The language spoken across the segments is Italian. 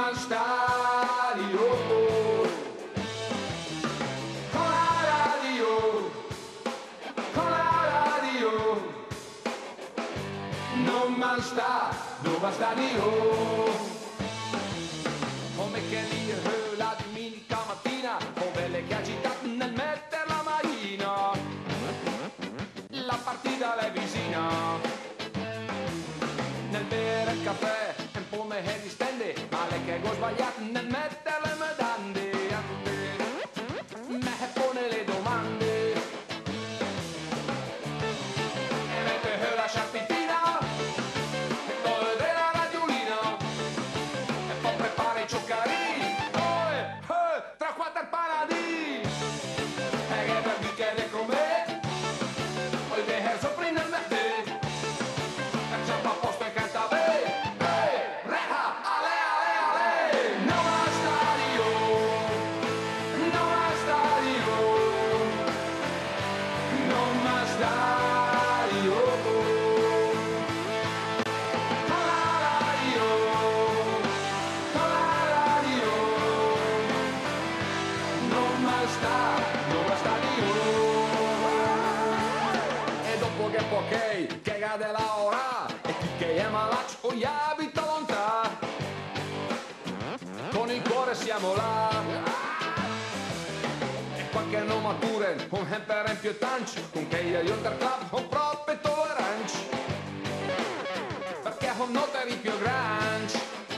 Roma Stadio, con la radio, Roma Stadio. Come che lì la domenica mattina, con belle che agitate nel mettere la maglina, la partita è vicina, nel bere il caffè un po' me ne distende, ma lei che ho sbagliato nel mettere le medande, me pone le domande e mette la sciarpitina e poi della radiolina e poi prepara i cioccarini, tra quattro paradì e che per bicchiere con me poi devi soffrire il mette e c'è un posto e canta bene, reha, ale, ale, ale, Roma Stadio, Roma Stadio, Roma Stadio, con la radio, Roma Stadio. E dopo che poche che cade la ora e chi che è malaccio gli abita lontano, con il cuore siamo là e qualche non mature con per esempio tanci con che io per club con proprio tolleranci perché ho notari più grandi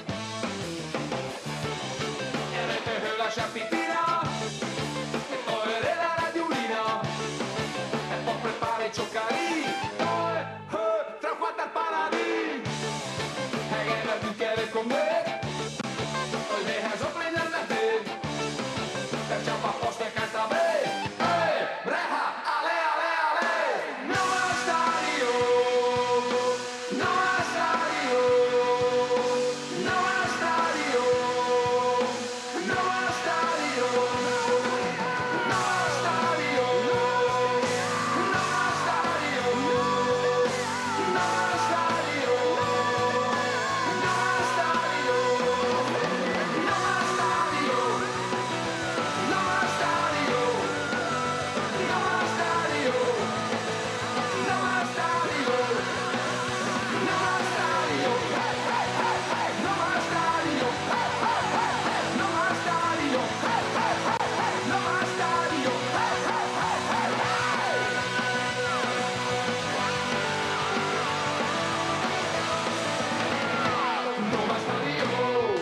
e mette la sciarpitina e poi la radiolina e poi prepara i cioccarini, tra quattro paradì e che per bicchiere con me poi devi soffrire il te per ciampa posto e canta bene, breha, ale, ale, ale, Roma Stadio, Roma Stadio, Roma Stadio, Roma Stadio, Roma Stadio, Roma Stadio, Roma Stadio, Roma Stadio, Roma Stadio, Roma Stadio, Roma Stadio, Roma Stadio, Roma Stadio, Roma Stadio, Roma Stadio, Roma Stadio. Roma Stadio.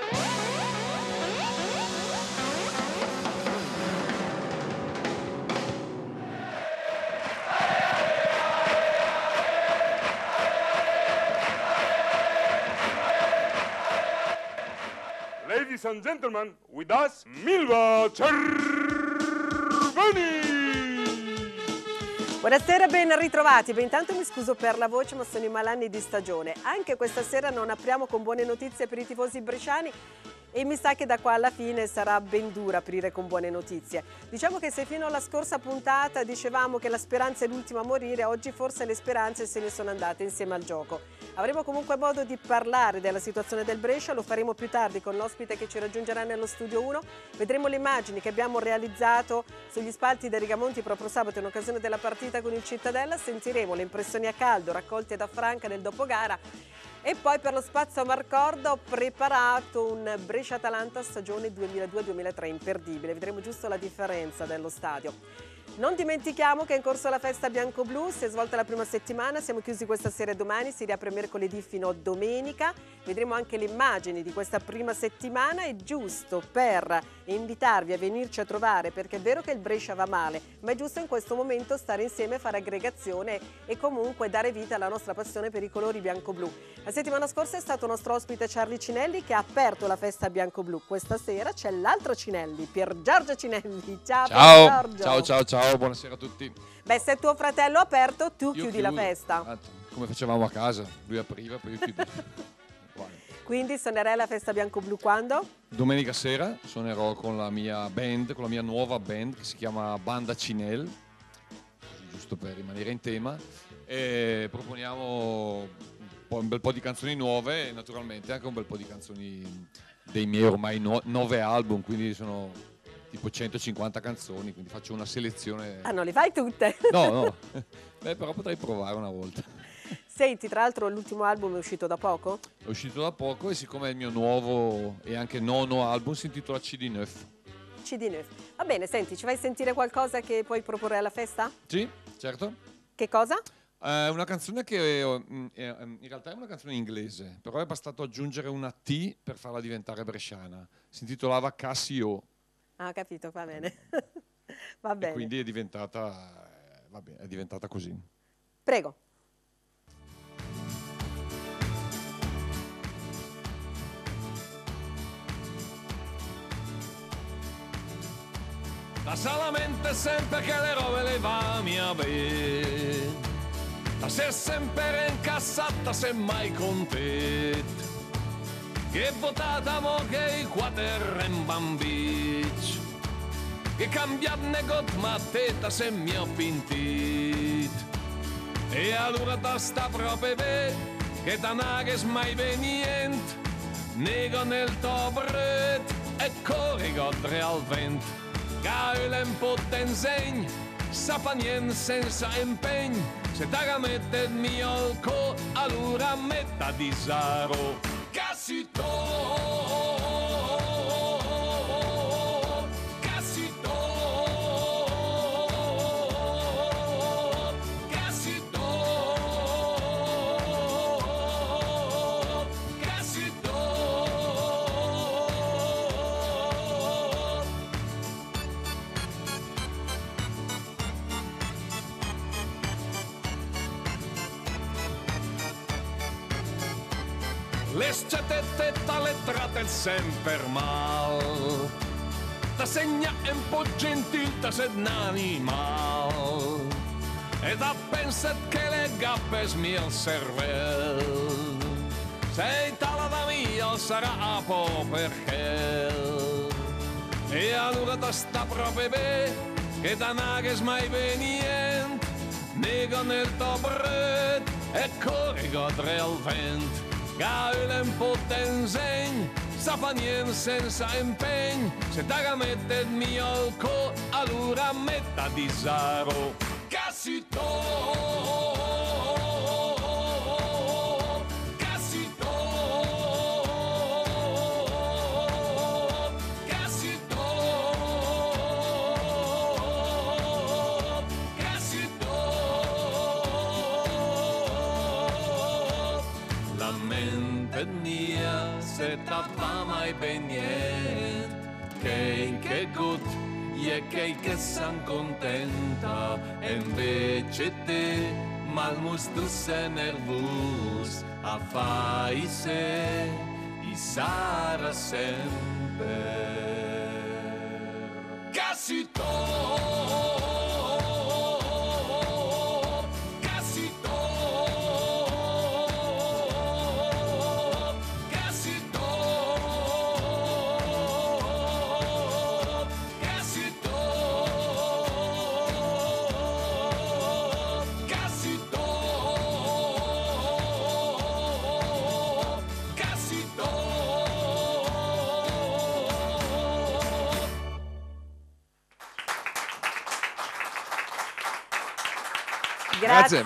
Ladies and gentlemen, with us, Milva Cervoni! Buonasera, ben ritrovati. Beh, intanto mi scuso per la voce, ma sono i malanni di stagione. Anche questa sera non apriamo con buone notizie per i tifosi bresciani e mi sa che da qua alla fine sarà ben dura aprire con buone notizie. Diciamo che se fino alla scorsa puntata dicevamo che la speranza è l'ultima a morire, oggi forse le speranze se ne sono andate insieme al gioco. Avremo comunque modo di parlare della situazione del Brescia, lo faremo più tardi con l'ospite che ci raggiungerà nello studio 1. Vedremo le immagini che abbiamo realizzato sugli spalti dei Rigamonti proprio sabato in occasione della partita con il Cittadella, sentiremo le impressioni a caldo raccolte da Franca nel dopogara e poi per lo spazio a Marcorda ho preparato un Brescia-Atalanta stagione 2002-2003 imperdibile, vedremo giusto la differenza dello stadio. Non dimentichiamo che è in corso la festa bianco-blu, si è svolta la prima settimana, siamo chiusi questa sera e domani, si riapre mercoledì fino a domenica. Vedremo anche le immagini di questa prima settimana, è giusto per invitarvi a venirci a trovare perché è vero che il Brescia va male, ma è giusto in questo momento stare insieme, fare aggregazione e comunque dare vita alla nostra passione per i colori bianco-blu. La settimana scorsa è stato nostro ospite Charlie Cinelli che ha aperto la festa bianco-blu. Questa sera c'è l'altro Cinelli, Pier Giorgio Cinelli. Ciao, Ciao, Pier Giorgio. ciao, ciao, ciao, buonasera a tutti. Beh, se tuo fratello ha aperto, tu Io chiudi la chiudo. festa. Come facevamo a casa, lui apriva, poi io chiudevo. Uguale. Quindi suonerai la festa bianco-blu quando? Domenica sera suonerò con la mia band, con la mia nuova band che si chiama Banda Cinel, giusto per rimanere in tema, e proponiamo un bel po' di canzoni nuove e naturalmente anche un bel po' di canzoni dei miei ormai 9 album, quindi sono tipo 150 canzoni, quindi faccio una selezione. Ah, non le fai tutte? No. Beh, però potrei provare una volta. Senti, tra l'altro l'ultimo album è uscito da poco? È uscito da poco e siccome è il mio nuovo e anche nono album si intitola CD9. CD9. Va bene, senti, ci vai a sentire qualcosa che puoi proporre alla festa? Sì, certo. Che cosa? Una canzone che in realtà è una canzone inglese, però è bastato aggiungere una T per farla diventare bresciana. Si intitolava Cassio. Ah, capito, va bene. Va bene. E quindi è diventata così. Prego. Da solamente sempre che le robe le va mia bene. Da se sempre incassata se mai contenta. Che votata mo che i quater in bambic. Che cambiarne got matteta se mi ho pintit. E allora da sta proprio be che da nages mai venient. Nego nel tobret e corri godre al vent. Gaulen potenzegn, sapanien senza impegno, se taga mette il mio co, allora metta di saro. Cassito, cassito, cassito, cassito. Le sciatette le tratte sempre mal. Ta segna un po' gentil, ta se animal. E da pensa che le gappe smia il cervello. Sei tala da mia sarà a po' perché. E allora ta sta proprio be che da nages mai venient. Nego nel tobret e corri godre al vent. Gaulen potenzegn, sapanien senza impegno. Se taga mette il mio co, allora metta di saro. Cassito, cassito, cassito, cassito. La mente mia se tappa mai benient, che gut, e che san contenta, e invece te, mal tu se nervus, a fai se, i sarà sempre. Cassito! Grazie.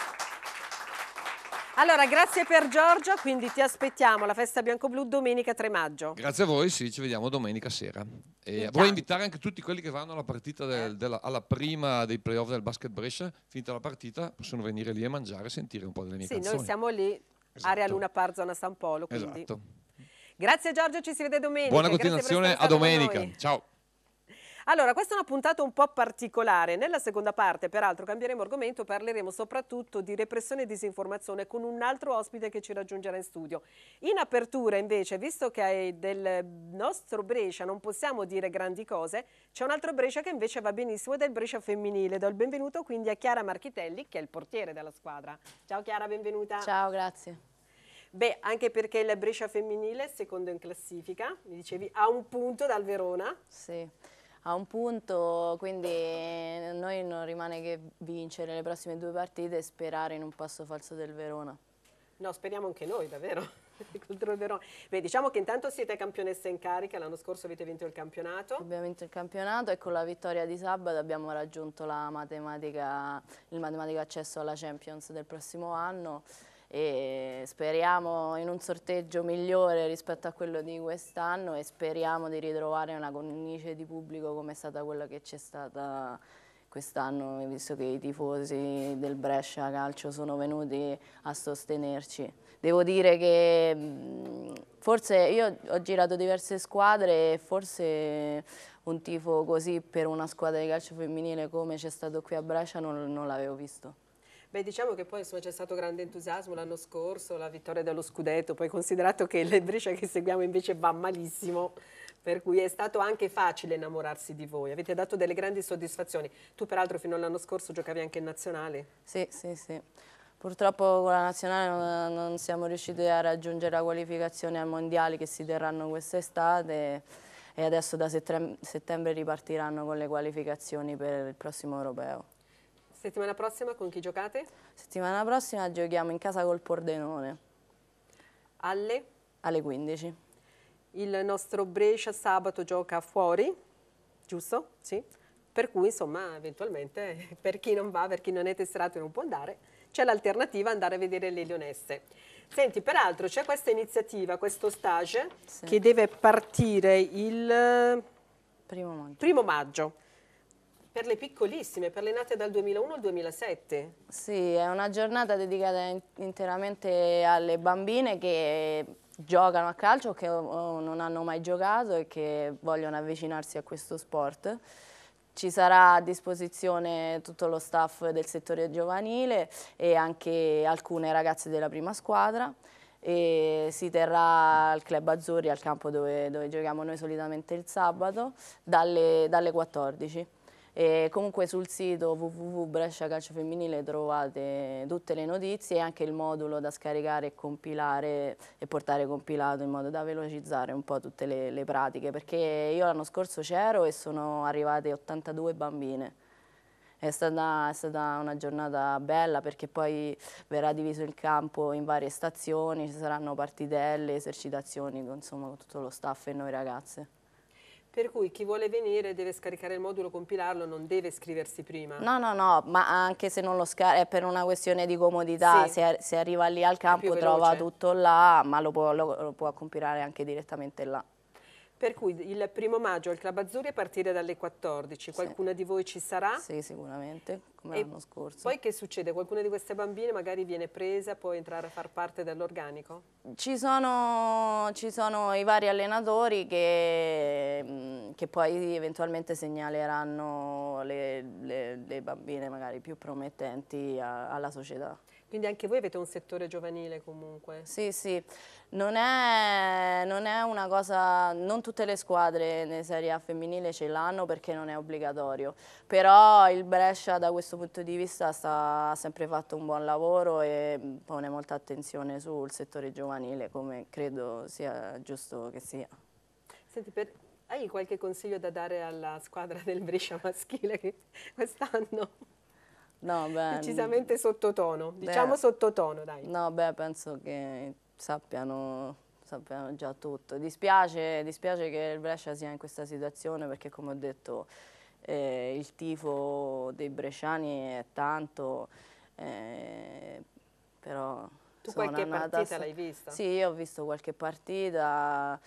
Allora, grazie per Giorgio, quindi ti aspettiamo alla Festa Biancoblu domenica 3 maggio. Grazie a voi, sì, ci vediamo domenica sera. E Intanto. vorrei invitare anche tutti quelli che vanno alla partita alla prima dei playoff del Basket Brescia. Finita la partita possono venire lì a mangiare e sentire un po' delle mie Sì, canzoni. noi siamo lì, Esatto. area Luna Par, zona San Polo, quindi. Esatto. Grazie Giorgio, ci si vede domenica. Buona Grazie per continuazione, essere a stato con domenica. noi. Ciao. Allora, questa è una puntata un po' particolare. Nella seconda parte, peraltro, cambieremo argomento, parleremo soprattutto di repressione e disinformazione con un altro ospite che ci raggiungerà in studio. In apertura, invece, visto che del nostro Brescia non possiamo dire grandi cose, c'è un altro Brescia che invece va benissimo ed è il Brescia femminile. Do il benvenuto quindi a Chiara Marchitelli, che è il portiere della squadra. Ciao Chiara, benvenuta. Ciao, grazie. Beh, anche perché il Brescia femminile è secondo in classifica, mi dicevi, ha un punto dal Verona. Sì, a un punto, quindi a noi non rimane che vincere le prossime due partite e sperare in un passo falso del Verona. No, speriamo anche noi, davvero. Contro il Verona. Beh, diciamo che intanto siete campionessa in carica, l'anno scorso avete vinto il campionato. Abbiamo vinto il campionato e con la vittoria di sabato abbiamo raggiunto il matematico accesso alla Champions del prossimo anno e speriamo in un sorteggio migliore rispetto a quello di quest'anno e speriamo di ritrovare una cornice di pubblico come è stata quella che c'è stata quest'anno, visto che i tifosi del Brescia Calcio sono venuti a sostenerci. Devo dire che forse io ho girato diverse squadre e forse un tifo così per una squadra di calcio femminile come c'è stato qui a Brescia non l'avevo visto. Beh, diciamo che poi c'è stato grande entusiasmo l'anno scorso, la vittoria dello scudetto, poi considerato che il Brescia che seguiamo invece va malissimo, per cui è stato anche facile innamorarsi di voi, avete dato delle grandi soddisfazioni. Tu peraltro fino all'anno scorso giocavi anche in nazionale. Sì, sì, sì. Purtroppo con la nazionale non siamo riusciti a raggiungere la qualificazione ai mondiali che si terranno quest'estate e adesso da settembre ripartiranno con le qualificazioni per il prossimo europeo. Settimana prossima con chi giocate? Settimana prossima giochiamo in casa col Pordenone. Alle? Alle 15. Il nostro Brescia sabato gioca fuori, giusto? Sì. Per cui insomma eventualmente per chi non va, per chi non è tesserato e non può andare, c'è l'alternativa andare a vedere le Leonesse. Senti, peraltro c'è questa iniziativa, questo stage Sì. che deve partire il Primo maggio. 1° maggio per le piccolissime, per le nate dal 2001 al 2007. Sì, è una giornata dedicata interamente alle bambine che giocano a calcio, che non hanno mai giocato e che vogliono avvicinarsi a questo sport. Ci sarà a disposizione tutto lo staff del settore giovanile e anche alcune ragazze della prima squadra e si terrà al Club Azzurri, al campo dove giochiamo noi solitamente il sabato, dalle 14. E comunque sul sito www.Brescia Calcio Femminile trovate tutte le notizie e anche il modulo da scaricare e compilare e portare compilato in modo da velocizzare un po' tutte le pratiche, perché io l'anno scorso c'ero e sono arrivate 82 bambine. È stata una giornata bella perché poi verrà diviso il campo in varie stazioni, ci saranno partitelle, esercitazioni, insomma con tutto lo staff e noi ragazze. Per cui chi vuole venire deve scaricare il modulo, compilarlo, non deve iscriversi prima. No, no, no, ma anche se non lo scarica è per una questione di comodità, Sì. se arriva lì al campo più trova veloce. tutto là, ma lo può compilare anche direttamente là. Per cui il 1° maggio al Club Azzurri a partire dalle 14. Qualcuna di voi ci sarà? Sì, sicuramente, come E l'anno scorso. poi che succede? Qualcuna di queste bambine magari viene presa, può entrare a far parte dell'organico? Ci sono i vari allenatori che poi eventualmente segnaleranno le bambine magari più promettenti alla società. Quindi anche voi avete un settore giovanile comunque? Sì, sì, non è una cosa, non tutte le squadre nelle Serie A femminile ce l'hanno perché non è obbligatorio, però il Brescia da questo punto di vista ha sempre fatto un buon lavoro e pone molta attenzione sul settore giovanile come credo sia giusto che sia. Senti, hai qualche consiglio da dare alla squadra del Brescia maschile che quest'anno No, beh, decisamente sottotono, diciamo sottotono, dai. No, beh, penso che sappiano già tutto. Dispiace che il Brescia sia in questa situazione perché, come ho detto, il tifo dei bresciani è tanto, però... Tu qualche partita l'hai vista? Sì, io ho visto qualche partita,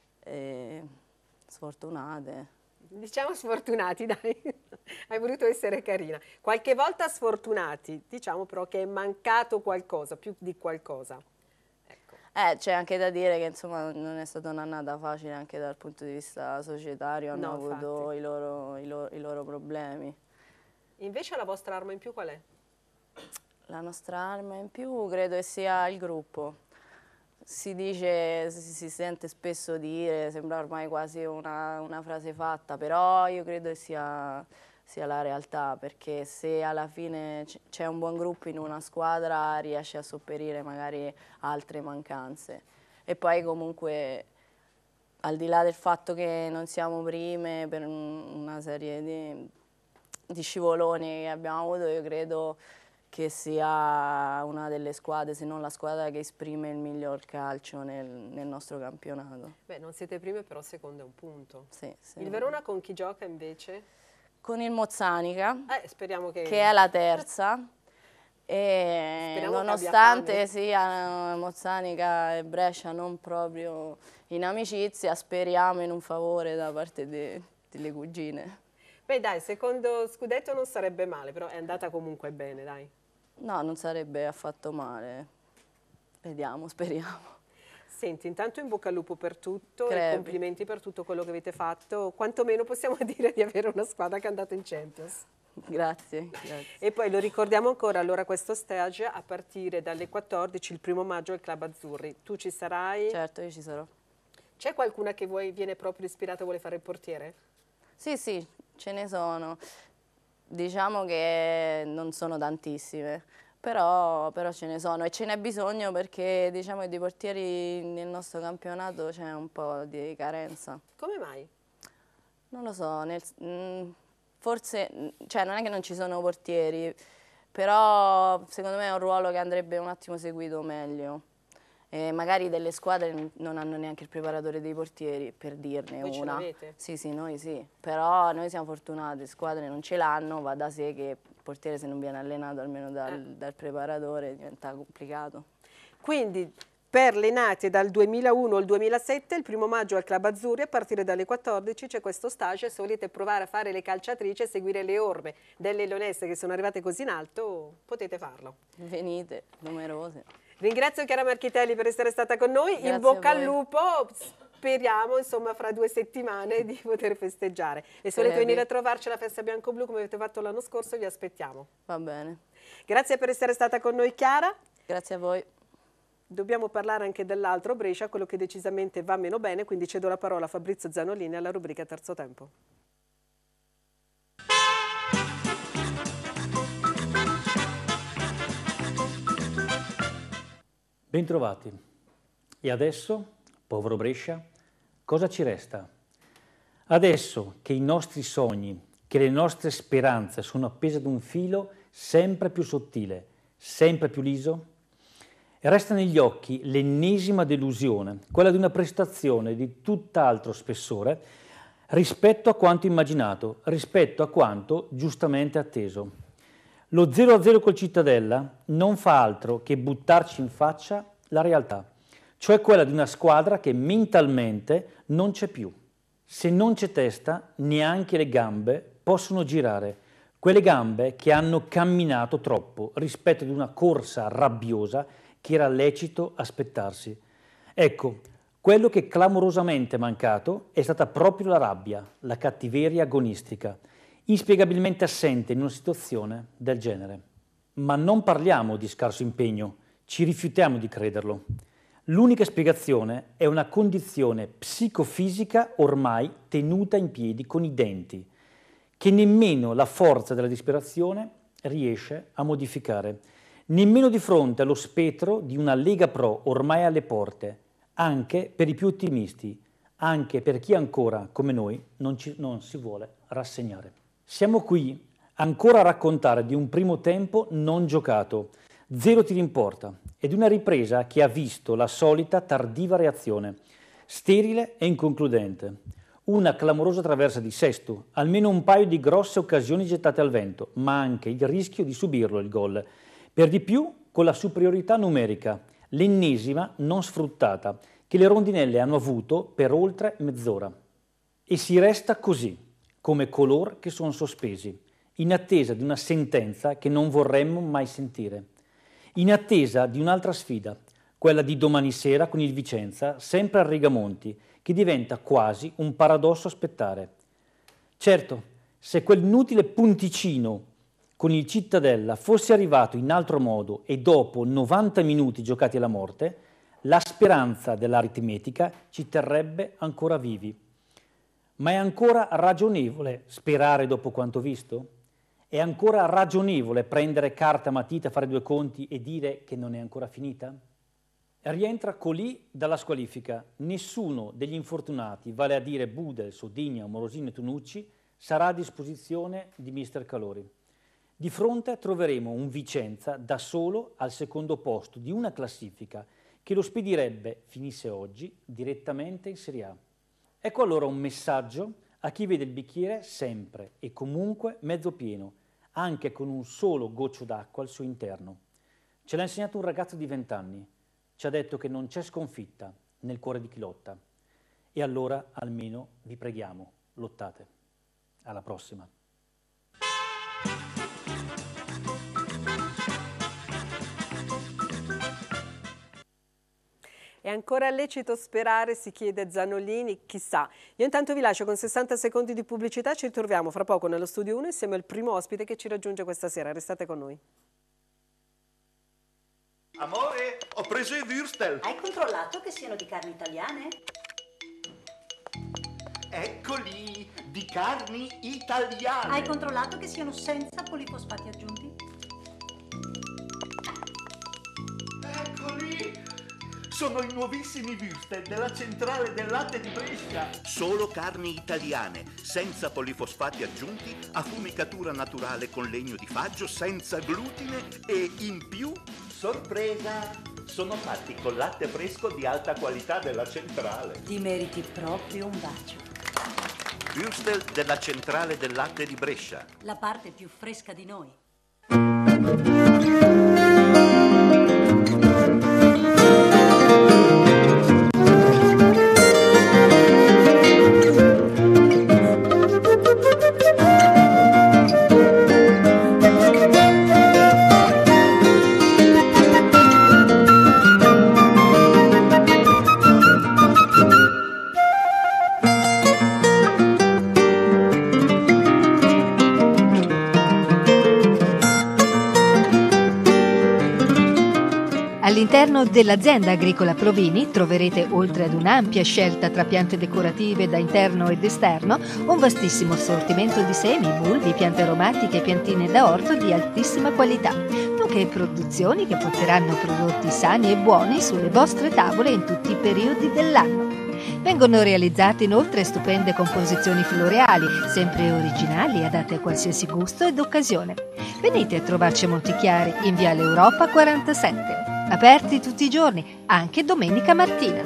sfortunate. Diciamo sfortunati, dai, hai voluto essere carina. Qualche volta sfortunati, diciamo però che è mancato qualcosa, più di qualcosa. Ecco. C'è anche da dire che insomma non è stata un'annata facile anche dal punto di vista societario, hanno No, avuto i loro problemi. Invece la vostra arma in più qual è? La nostra arma in più credo che sia il gruppo. Si dice, si sente spesso dire, sembra ormai quasi una frase fatta, però io credo che sia la realtà, perché se alla fine c'è un buon gruppo in una squadra riesce a sopperire magari altre mancanze. E poi comunque, al di là del fatto che non siamo prime per una serie di scivoloni che abbiamo avuto, io credo che sia una delle squadre, se non la squadra che esprime il miglior calcio nel nostro campionato. Beh, non siete prime, però secondo è un punto. Sì, sì. Il Verona con chi gioca invece? Con il Mozzanica, Speriamo che che è la terza. E Speriamo che nonostante abbia sia Mozzanica e Brescia non proprio in amicizia, speriamo in un favore da parte delle cugine. Beh dai, secondo scudetto non sarebbe male, però è andata comunque bene, dai. No, non sarebbe affatto male. Vediamo, speriamo. Senti, intanto in bocca al lupo per tutto e Crepi. complimenti per tutto quello che avete fatto. Quantomeno possiamo dire di avere una squadra che è andata in Champions. Grazie, grazie. E poi lo ricordiamo ancora, allora questo stage a partire dalle 14, il 1° maggio al Club Azzurri. Tu ci sarai? Certo, io ci sarò. C'è qualcuna che viene proprio ispirata e vuole fare il portiere? Sì, sì, ce ne sono. Diciamo che non sono tantissime, però ce ne sono e ce n'è bisogno perché diciamo che di portieri nel nostro campionato c'è un po' di carenza. Come mai? Non lo so, forse, cioè non è che non ci sono portieri, però secondo me è un ruolo che andrebbe un attimo seguito meglio. E magari delle squadre non hanno neanche il preparatore dei portieri, per dirne Voi ce una. l'avete? Sì, sì, noi sì, però noi siamo fortunati, le squadre non ce l'hanno, va da sé che il portiere se non viene allenato almeno dal preparatore diventa complicato. Quindi per le nate dal 2001 al 2007, il 1° maggio al Club Azzurri, a partire dalle 14 c'è questo stage. Se volete provare a fare le calciatrici e seguire le orme delle leonesse che sono arrivate così in alto, potete farlo. Venite, numerose. Ringrazio Chiara Marchitelli per essere stata con noi, Grazie in bocca a al voi. lupo, speriamo insomma fra 2 settimane di poter festeggiare. E se volete venire a trovarci alla festa bianco-blu come avete fatto l'anno scorso, vi aspettiamo. Va bene. Grazie per essere stata con noi Chiara. Grazie a voi. Dobbiamo parlare anche dell'altro Brescia, quello che decisamente va meno bene, quindi cedo la parola a Fabrizio Zanolini alla rubrica Terzo Tempo. Bentrovati. E adesso, povero Brescia, cosa ci resta? Adesso che i nostri sogni, che le nostre speranze sono appese ad un filo sempre più sottile, sempre più liso, resta negli occhi l'ennesima delusione, quella di una prestazione di tutt'altro spessore rispetto a quanto immaginato, rispetto a quanto giustamente atteso. Lo 0-0 col Cittadella non fa altro che buttarci in faccia la realtà, cioè quella di una squadra che mentalmente non c'è più. Se non c'è testa, neanche le gambe possono girare, quelle gambe che hanno camminato troppo rispetto ad una corsa rabbiosa che era lecito aspettarsi. Ecco, quello che clamorosamente è mancato è stata proprio la rabbia, la cattiveria agonistica, inspiegabilmente assente in una situazione del genere. Ma non parliamo di scarso impegno, ci rifiutiamo di crederlo. L'unica spiegazione è una condizione psicofisica ormai tenuta in piedi con i denti, che nemmeno la forza della disperazione riesce a modificare, nemmeno di fronte allo spettro di una Lega Pro ormai alle porte, anche per i più ottimisti, anche per chi ancora, come noi, non si vuole rassegnare. Siamo qui ancora a raccontare di un primo tempo non giocato, 0 tiri in porta, ed una ripresa che ha visto la solita tardiva reazione, sterile e inconcludente. Una clamorosa traversa di Sesto, almeno un paio di grosse occasioni gettate al vento, ma anche il rischio di subirlo il gol. Per di più con la superiorità numerica, l'ennesima non sfruttata, che le rondinelle hanno avuto per oltre mezz'ora. E si resta così, come color che sono sospesi, in attesa di una sentenza che non vorremmo mai sentire, in attesa di un'altra sfida, quella di domani sera con il Vicenza, sempre a Rigamonti, che diventa quasi un paradosso aspettare. Certo, se quell'inutile punticino con il Cittadella fosse arrivato in altro modo e dopo 90 minuti giocati alla morte, la speranza dell'aritmetica ci terrebbe ancora vivi. Ma è ancora ragionevole sperare dopo quanto visto? È ancora ragionevole prendere carta matita, fare 2 conti e dire che non è ancora finita? Rientra Colì dalla squalifica. Nessuno degli infortunati, vale a dire Budel, Sodigna, Morosini e Tonucci, sarà a disposizione di mister Calori. Di fronte troveremo un Vicenza da solo al secondo posto di una classifica che lo spedirebbe, finisse oggi, direttamente in Serie A. Ecco allora un messaggio a chi vede il bicchiere sempre e comunque mezzo pieno, anche con un solo goccio d'acqua al suo interno. Ce l'ha insegnato un ragazzo di 20 anni. Ci ha detto che non c'è sconfitta nel cuore di chi lotta. E allora almeno vi preghiamo, lottate. Alla prossima. È ancora lecito sperare, si chiede Zanolini, chissà. Io intanto vi lascio con 60 secondi di pubblicità, ci ritroviamo fra poco nello studio 1 insieme al primo ospite che ci raggiunge questa sera. Restate con noi. Amore, ho preso i würstel. Hai controllato che siano di carni italiane? Eccoli, di carni italiane. Hai controllato che siano senza polifosfati aggiunti? Eccoli, sono i nuovissimi würstel della centrale del latte di Brescia. Solo carni italiane, senza polifosfati aggiunti, affumicatura naturale con legno di faggio, senza glutine e in più, sorpresa, sono fatti con latte fresco di alta qualità della centrale. Ti meriti proprio un bacio. Würstel della centrale del latte di Brescia. La parte più fresca di noi. All'interno dell'azienda agricola Provini troverete, oltre ad un'ampia scelta tra piante decorative da interno ed esterno, un vastissimo assortimento di semi, bulbi, piante aromatiche e piantine da orto di altissima qualità, nonché produzioni che porteranno prodotti sani e buoni sulle vostre tavole in tutti i periodi dell'anno. Vengono realizzate inoltre stupende composizioni floreali, sempre originali e adatte a qualsiasi gusto ed occasione. Venite a trovarci a Montichiari, in Viale Europa 47. Aperti tutti i giorni, anche domenica mattina.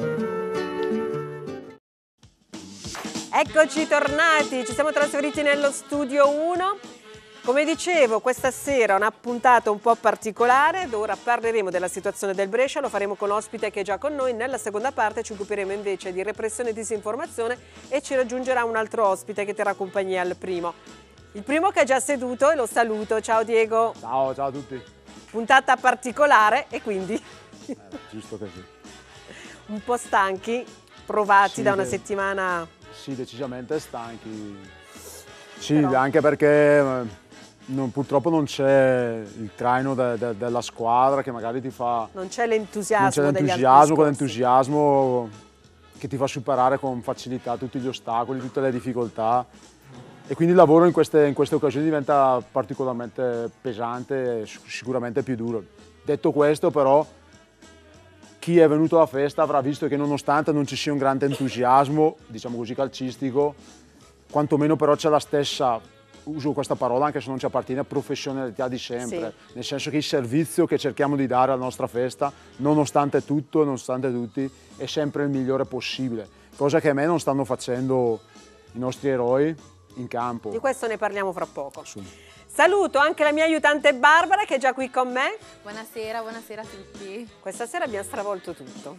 Eccoci tornati, ci siamo trasferiti nello studio 1. Come dicevo, questa sera è una puntata un po' particolare, ora parleremo della situazione del Brescia, lo faremo con l'ospite che è già con noi. Nella seconda parte ci occuperemo invece di repressione e disinformazione e ci raggiungerà un altro ospite che terrà compagnia al primo. Il primo che è già seduto e lo saluto. Ciao Diego. Ciao a tutti. Puntata particolare e quindi giusto così. Un po' stanchi, provati da una settimana. Sì, decisamente stanchi. Sì, però anche perché purtroppo non c'è il traino della squadra che magari ti fa... Non c'è l'entusiasmo quell'entusiasmo che ti fa superare con facilità tutti gli ostacoli, tutte le difficoltà. E quindi il lavoro in queste occasioni diventa particolarmente pesante e sicuramente più duro. Detto questo però, chi è venuto alla festa avrà visto che nonostante non ci sia un grande entusiasmo, diciamo così, calcistico, quantomeno però c'è la stessa, uso questa parola anche se non ci appartiene, professionalità di sempre. Sì. Nel senso che il servizio che cerchiamo di dare alla nostra festa, nonostante tutto e nonostante tutti, è sempre il migliore possibile. Cosa che a me non stanno facendo i nostri eroi in campo. Di questo ne parliamo fra poco. Sì. Saluto anche la mia aiutante Barbara che è già qui con me. Buonasera, buonasera a tutti. Questa sera abbiamo stravolto tutto.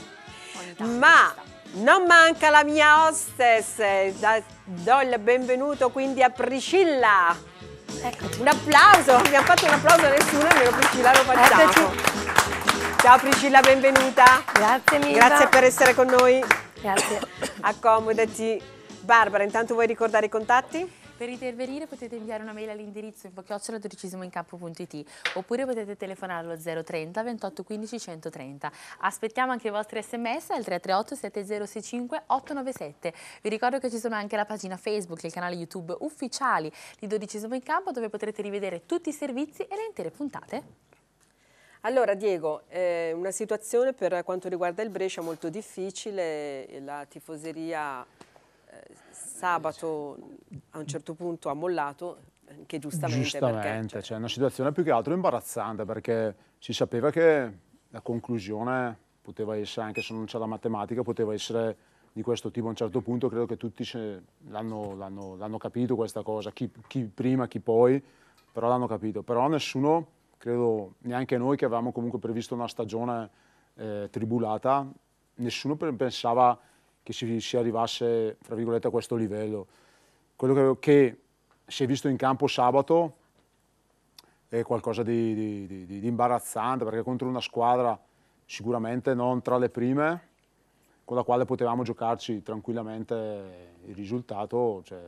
Ma non manca la mia hostess. Do il benvenuto quindi a Priscilla. Eccoci. Un applauso, abbiamo fatto un applauso a nessuno, almeno Priscilla lo facciamo. Eccoci. Ciao Priscilla, benvenuta. Grazie mille. Grazie per essere con noi. Grazie. Accomodati. Barbara, intanto vuoi ricordare i contatti? Per intervenire potete inviare una mail all'indirizzo info@dodicesimoincampo.it oppure potete telefonare allo 030 28 15 130. Aspettiamo anche i vostri sms al 338 7065 897. Vi ricordo che ci sono anche la pagina Facebook e il canale YouTube ufficiali di Dodicesimo in Campo dove potrete rivedere tutti i servizi e le intere puntate. Allora Diego, una situazione per quanto riguarda il Brescia molto difficile, la tifoseria sabato a un certo punto ha mollato, che giustamente. Giustamente, perché, cioè, è una situazione più che altro imbarazzante perché si sapeva che la conclusione poteva essere, anche se non c'è la matematica, poteva essere di questo tipo. A un certo punto credo che tutti l'hanno capito questa cosa, chi prima, chi poi, però l'hanno capito. Però nessuno, credo, neanche noi che avevamo comunque previsto una stagione tribulata, nessuno pensava che si arrivasse, fra virgolette, a questo livello. Quello che si è visto in campo sabato è qualcosa di imbarazzante, perché contro una squadra sicuramente non tra le prime, con la quale potevamo giocarci tranquillamente il risultato, cioè,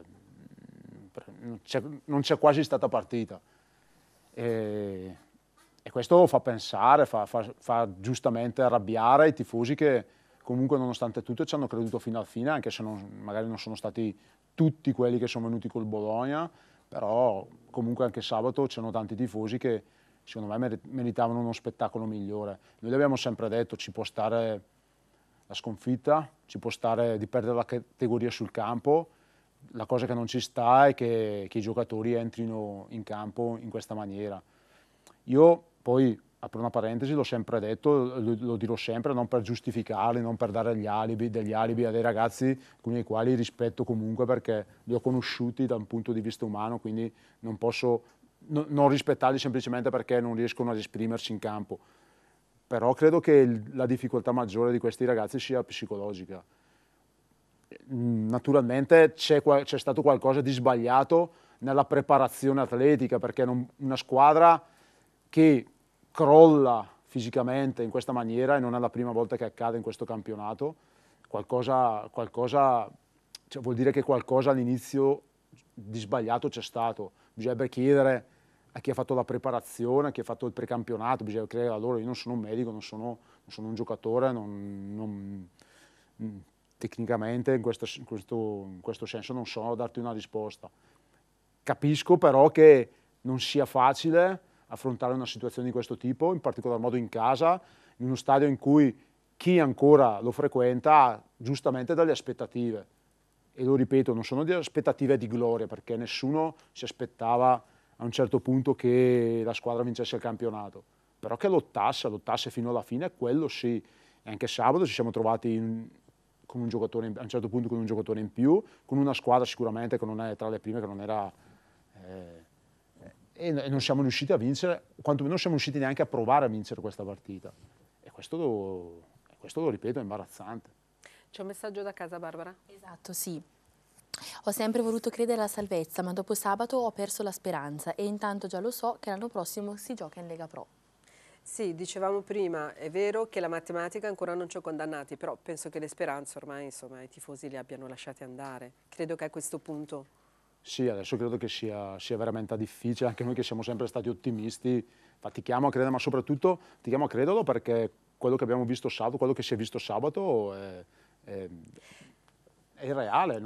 non c'è quasi stata partita. E questo fa pensare, fa giustamente arrabbiare i tifosi che comunque nonostante tutto ci hanno creduto fino alla fine, anche se magari non sono stati tutti quelli che sono venuti col Bologna, però comunque anche sabato c'erano tanti tifosi che secondo me meritavano uno spettacolo migliore. Noi abbiamo sempre detto ci può stare la sconfitta, ci può stare di perdere la categoria sul campo, la cosa che non ci sta è che i giocatori entrino in campo in questa maniera. Io poi, apro una parentesi, l'ho sempre detto, lo dirò sempre, non per giustificarli, non per dare degli alibi a dei ragazzi, alcuni dei quali rispetto comunque perché li ho conosciuti da un punto di vista umano, quindi non posso non rispettarli semplicemente perché non riescono ad esprimersi in campo. Però credo che la difficoltà maggiore di questi ragazzi sia psicologica. Naturalmente c'è stato qualcosa di sbagliato nella preparazione atletica, perché una squadra che crolla fisicamente in questa maniera, e non è la prima volta che accade in questo campionato, qualcosa cioè vuol dire che qualcosa all'inizio di sbagliato c'è stato. Bisognerebbe chiedere a chi ha fatto la preparazione, a chi ha fatto il precampionato, bisogna chiedere a loro. Io non sono un medico, non sono un giocatore, tecnicamente in questo senso non so darti una risposta. Capisco però che non sia facile affrontare una situazione di questo tipo, in particolar modo in casa, in uno stadio in cui chi ancora lo frequenta ha giustamente delle aspettative. E lo ripeto, non sono delle aspettative di gloria, perché nessuno si aspettava a un certo punto che la squadra vincesse il campionato, però che lottasse fino alla fine, quello sì. E anche sabato ci siamo trovati con un giocatore, a un certo punto con un giocatore in più, con una squadra sicuramente che non è tra le prime, che non era... e non siamo riusciti a vincere, quantomeno non siamo riusciti neanche a provare a vincere questa partita. E questo lo ripeto, è imbarazzante. C'è un messaggio da casa, Barbara? Esatto, sì. Ho sempre voluto credere alla salvezza, ma dopo sabato ho perso la speranza e intanto già lo so che l'anno prossimo si gioca in Lega Pro. Sì, dicevamo prima, è vero che la matematica ancora non ci ha condannati, però penso che le speranze ormai, insomma, i tifosi li abbiano lasciati andare. Credo che a questo punto... Sì, adesso credo che sia veramente difficile, anche noi che siamo sempre stati ottimisti, fatichiamo a credere, ma soprattutto fatichiamo a crederlo perché quello che abbiamo visto sabato, quello che si è visto sabato è irreale,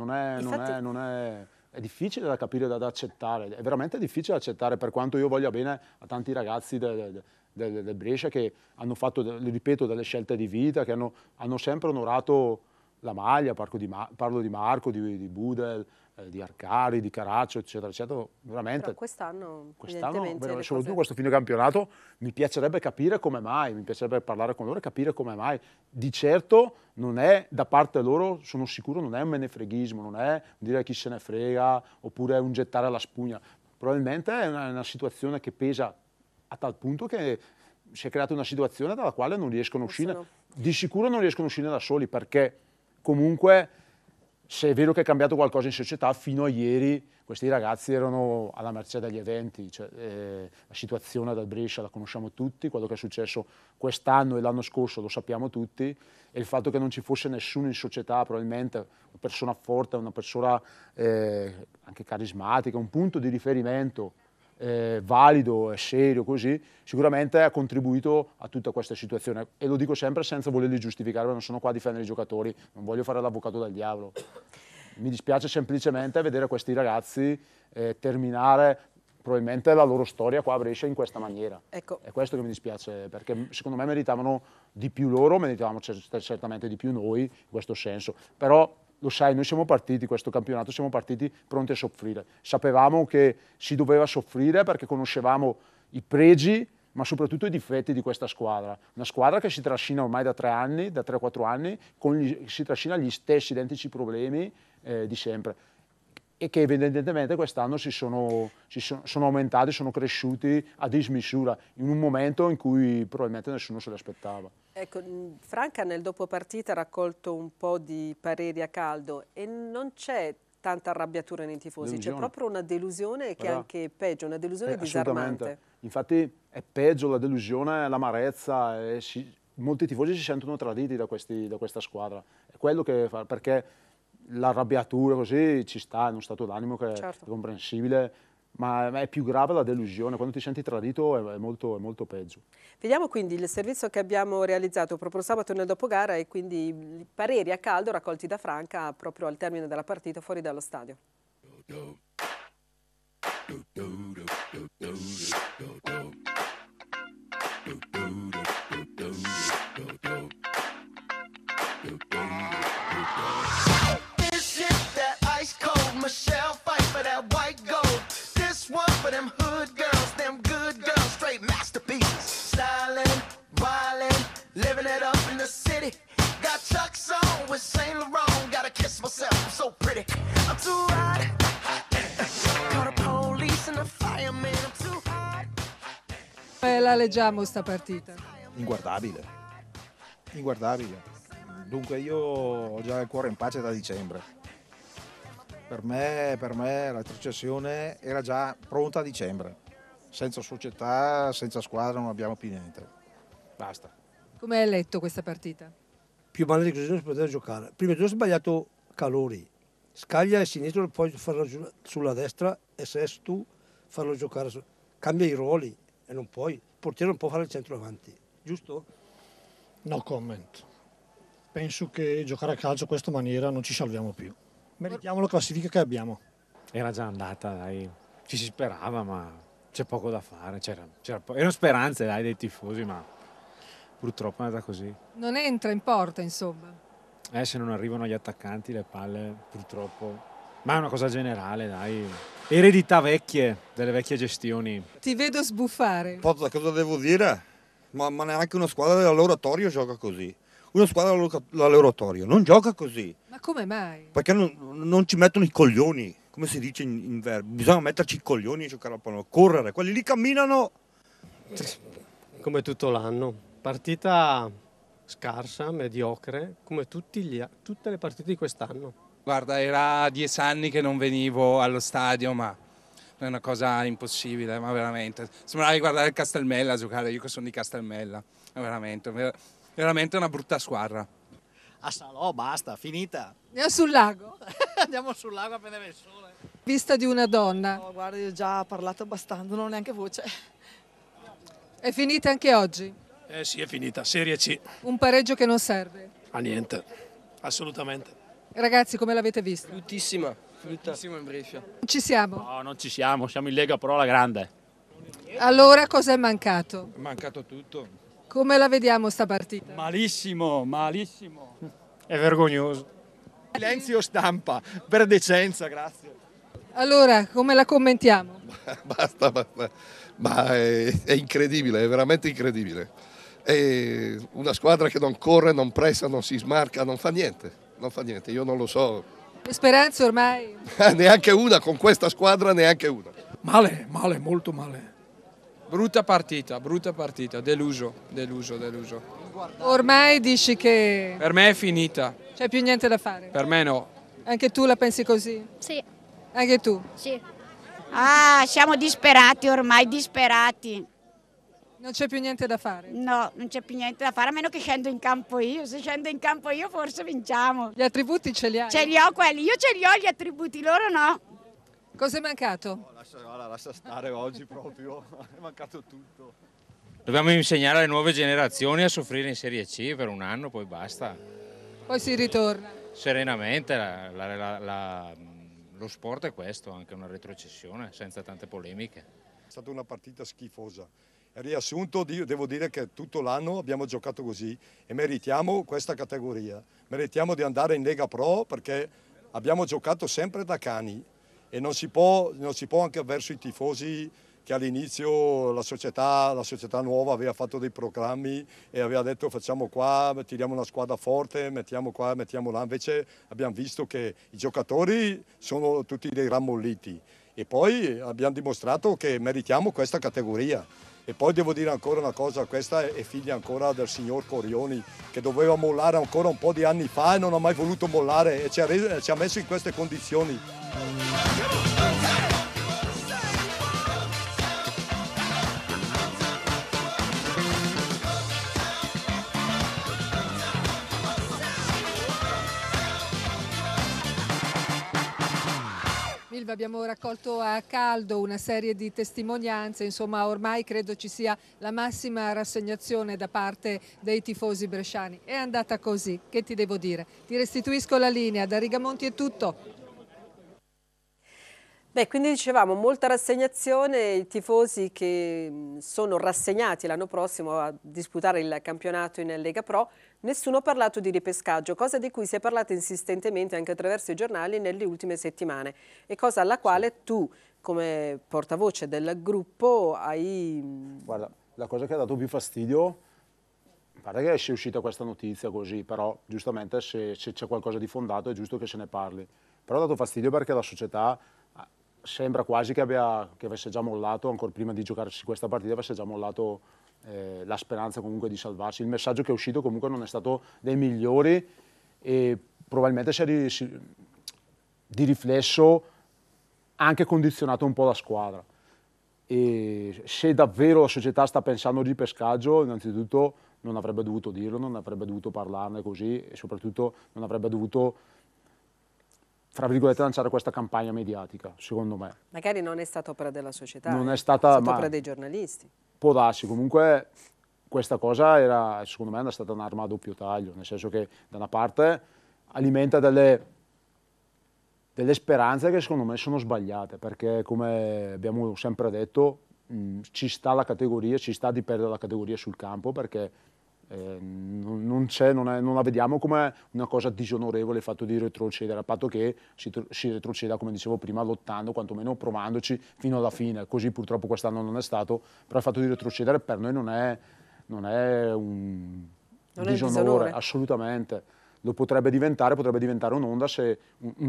è difficile da capire, da accettare, è veramente difficile da accettare, per quanto io voglia bene a tanti ragazzi del Brescia che hanno fatto, ripeto, delle scelte di vita, che hanno sempre onorato la maglia, parlo di Marco, di Budel, di Arcari, di Caraccio, eccetera, eccetera. Veramente. Però quest'anno soprattutto questo fine campionato, mi piacerebbe capire come mai, mi piacerebbe parlare con loro e capire come mai. Di certo non è da parte loro, sono sicuro, non è un menefreghismo, non è dire chi se ne frega oppure un gettare la spugna. Probabilmente è una situazione che pesa a tal punto che si è creata una situazione dalla quale non riescono a uscire. Di sicuro non riescono a uscire da soli, perché comunque, se è vero che è cambiato qualcosa in società, fino a ieri questi ragazzi erano alla mercé degli eventi. Cioè, la situazione del Brescia la conosciamo tutti, quello che è successo quest'anno e l'anno scorso lo sappiamo tutti, e il fatto che non ci fosse nessuno in società, probabilmente una persona forte, una persona anche carismatica, un punto di riferimento valido e serio così, sicuramente ha contribuito a tutta questa situazione, e lo dico sempre senza volerli giustificare, perché non sono qua a difendere i giocatori, non voglio fare l'avvocato del diavolo. Mi dispiace semplicemente vedere questi ragazzi terminare probabilmente la loro storia qua a Brescia in questa maniera. Ecco. È questo che mi dispiace, perché secondo me meritavano di più loro, meritavamo certamente di più noi in questo senso, però lo sai, noi siamo partiti, questo campionato, siamo partiti pronti a soffrire. Sapevamo che si doveva soffrire perché conoscevamo i pregi, ma soprattutto i difetti di questa squadra. Una squadra che si trascina ormai da 3 anni, da 3-4 anni, si trascina gli stessi identici problemi di sempre. E che evidentemente quest'anno sono aumentati, sono cresciuti a dismisura, in un momento in cui probabilmente nessuno se l'aspettava. Ecco, Franca nel dopo partita ha raccolto un po' di pareri a caldo e non c'è tanta arrabbiatura nei tifosi, c'è proprio una delusione che è anche peggio, una delusione disarmante. Infatti è peggio la delusione, l'amarezza, molti tifosi si sentono traditi da questa squadra, è quello che fa, perché l'arrabbiatura così ci sta, è uno stato d'animo che è comprensibile, ma è più grave la delusione, quando ti senti tradito è molto peggio. Vediamo quindi il servizio che abbiamo realizzato proprio sabato nel dopogara e quindi i pareri a caldo raccolti da Franca proprio al termine della partita fuori dallo stadio. Michelle fight for that white gold. This one for them hood girls, them good girls, straight masterpieces. Stylin', wildin', living it up in the city. Got Chuck's on with Saint Laurent. Gotta kiss myself, I'm so pretty. I'm too hot. Call the police and the fireman, I'm too hot. Come la leggiamo sta partita? Inguardabile, inguardabile. Dunque io ho già il cuore in pace da dicembre. Per me la retrocessione era già pronta a dicembre. Senza società, senza squadra non abbiamo più niente. Basta. Come hai letto questa partita? Più male di così non si poteva giocare. Prima di tutto ho sbagliato Calori. Scaglia a sinistra e poi farlo sulla destra e se tu farlo giocare. Cambia i ruoli e non puoi. Il portiere non può fare il centro avanti, giusto? No comment. Penso che giocare a calcio a questa maniera non ci salviamo più. Meritiamo la classifica che abbiamo. Era già andata, dai. Ci si sperava, ma c'è poco da fare. Erano speranze, dai, dei tifosi, ma purtroppo è andata così. Non entra in porta, insomma. Se non arrivano gli attaccanti, le palle, purtroppo. Ma è una cosa generale, dai. Eredità vecchie, delle vecchie gestioni. Ti vedo sbuffare. Cosa devo dire? Ma neanche una squadra dell'Oratorio gioca così. Una squadra dell'Oratorio non gioca così. Ma come mai? Perché non ci mettono i coglioni, come si dice in verbo. Bisogna metterci i coglioni e giocare a pallone, correre. Quelli lì camminano. Come tutto l'anno. Partita scarsa, mediocre, come tutte le partite di quest'anno. Guarda, era 10 anni che non venivo allo stadio, ma è una cosa impossibile, ma veramente. Sembrava di guardare il Castelmella a giocare, io che sono di Castelmella. È veramente una brutta squadra. A Salò, basta, finita. Andiamo sul lago? Andiamo sul lago appena il sole. Vista di una donna. No, guarda, io ho già parlato abbastanza, non ho neanche voce. È finita anche oggi? Sì, è finita, Serie C. Un pareggio che non serve? A niente, assolutamente. Ragazzi, come l'avete vista? Bruttissima in Brescia. Non ci siamo? No, non ci siamo in Lega Pro alla grande. Allora cosa è mancato? È mancato tutto. Come la vediamo sta partita? Malissimo, malissimo. È vergognoso. Silenzio stampa, per decenza, grazie. Allora, come la commentiamo? Basta. Ma è incredibile, è veramente incredibile. È una squadra che non corre, non pressa, non si smarca, non fa niente, io non lo so. Le speranze ormai? Neanche una, con questa squadra neanche una. Male, molto male. Brutta partita, deluso. Ormai dici che... Per me è finita. C'è più niente da fare? Per me no. Anche tu la pensi così? Sì. Anche tu? Sì. Ah, siamo disperati ormai, disperati. Non c'è più niente da fare? No, non c'è più niente da fare, a meno che scendo in campo io. Se scendo in campo io forse vinciamo. Gli attributi ce li hai? Ce li ho quelli, io ce li ho gli attributi, loro no. Cosa è mancato? No, lascia stare oggi proprio, è mancato tutto. Dobbiamo insegnare alle nuove generazioni a soffrire in Serie C per un anno, poi basta. Poi si ritorna. Serenamente, lo sport è questo, anche una retrocessione, senza tante polemiche. È stata una partita schifosa. Riassunto, devo dire che tutto l'anno abbiamo giocato così e meritiamo questa categoria. Meritiamo di andare in Lega Pro perché abbiamo giocato sempre da cani e non si può anche verso i tifosi che all'inizio la società nuova aveva fatto dei programmi e aveva detto facciamo qua, tiriamo una squadra forte, mettiamo qua, mettiamo là. Invece abbiamo visto che i giocatori sono tutti dei rammolliti e poi abbiamo dimostrato che meritiamo questa categoria. E poi devo dire ancora una cosa, questa è figlia ancora del signor Corioni che doveva mollare ancora un po' di anni fa e non ha mai voluto mollare e ci ha messo in queste condizioni. Milva, abbiamo raccolto a caldo una serie di testimonianze, insomma ormai credo ci sia la massima rassegnazione da parte dei tifosi bresciani. È andata così, che ti devo dire? Ti restituisco la linea, da Rigamonti è tutto. Beh, quindi dicevamo molta rassegnazione, i tifosi che sono rassegnati l'anno prossimo a disputare il campionato in Lega Pro, nessuno ha parlato di ripescaggio, cosa di cui si è parlato insistentemente anche attraverso i giornali nelle ultime settimane e cosa alla quale tu, come portavoce del gruppo, hai... Guarda, la cosa che ha dato più fastidio, a parte che sia uscita questa notizia così, però giustamente se c'è qualcosa di fondato è giusto che se ne parli, però ha dato fastidio perché la società... Sembra quasi che avesse già mollato, ancora prima di giocarsi questa partita, avesse già mollato la speranza comunque di salvarsi. Il messaggio che è uscito comunque non è stato dei migliori e probabilmente di riflesso anche condizionato un po' la squadra. E se davvero la società sta pensando al ripescaggio, innanzitutto non avrebbe dovuto dirlo, non avrebbe dovuto parlarne così e soprattutto non avrebbe dovuto, fra virgolette, lanciare questa campagna mediatica, secondo me. Magari non è stata opera della società, non è stata opera dei giornalisti. Può darsi, comunque questa cosa era, secondo me, è stata un'arma a doppio taglio, nel senso che da una parte alimenta delle speranze che secondo me sono sbagliate, perché come abbiamo sempre detto ci sta la categoria, ci sta di perdere la categoria sul campo, perché non la vediamo come una cosa disonorevole il fatto di retrocedere, a patto che si retroceda, come dicevo prima, lottando, quantomeno provandoci fino alla fine. Così purtroppo quest'anno non è stato, però il fatto di retrocedere per noi non è un disonore, assolutamente. Lo potrebbe diventare un'onta se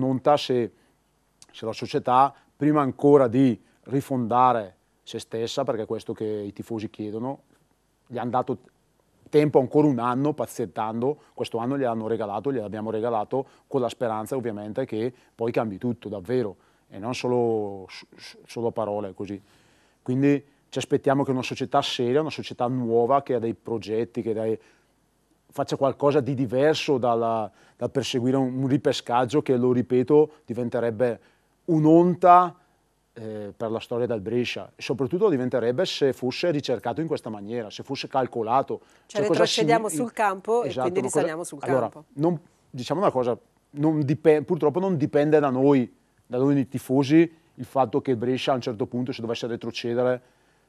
la società, prima ancora di rifondare se stessa, perché è questo che i tifosi chiedono, gli hanno dato tempo ancora un anno pazientando, questo anno gliel'abbiamo regalato con la speranza ovviamente che poi cambi tutto davvero e non solo parole così. Quindi ci aspettiamo che una società seria, una società nuova che ha dei progetti, faccia qualcosa di diverso dal perseguire un ripescaggio che, lo ripeto, diventerebbe un'onta per la storia del Brescia e soprattutto diventerebbe se fosse ricercato in questa maniera, se fosse calcolato. Cioè retrocediamo sul campo e quindi risaliamo sul campo. Allora, diciamo una cosa, purtroppo non dipende da noi tifosi, il fatto che il Brescia a un certo punto, se dovesse retrocedere,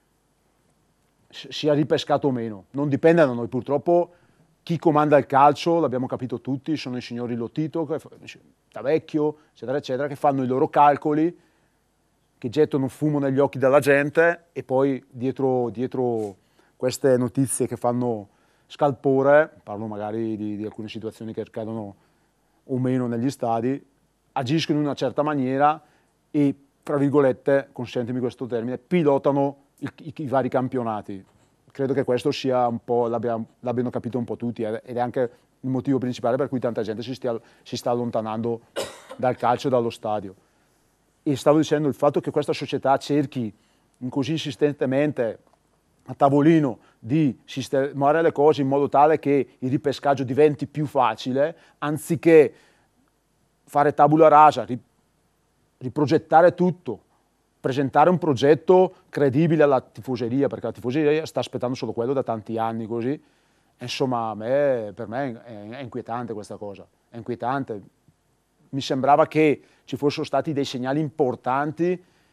sia ripescato o meno. Non dipende da noi, purtroppo chi comanda il calcio, l'abbiamo capito tutti, sono i signori Lotito, Tavecchio, eccetera, eccetera, che fanno i loro calcoli, che gettano fumo negli occhi della gente e poi dietro queste notizie che fanno scalpore, parlo magari di alcune situazioni che accadono o meno negli stadi, agiscono in una certa maniera e, tra virgolette, consentimi questo termine, pilotano i vari campionati. Credo che questo sia un po', l'abbiano capito un po' tutti ed è anche il motivo principale per cui tanta gente si sta allontanando dal calcio e dallo stadio. E stavo dicendo, il fatto che questa società cerchi così insistentemente a tavolino di sistemare le cose in modo tale che il ripescaggio diventi più facile, anziché fare tabula rasa, riprogettare tutto, presentare un progetto credibile alla tifoseria, perché la tifoseria sta aspettando solo quello da tanti anni così. Insomma, per me è inquietante questa cosa, è inquietante. Mi sembrava che ci fossero stati dei segnali importanti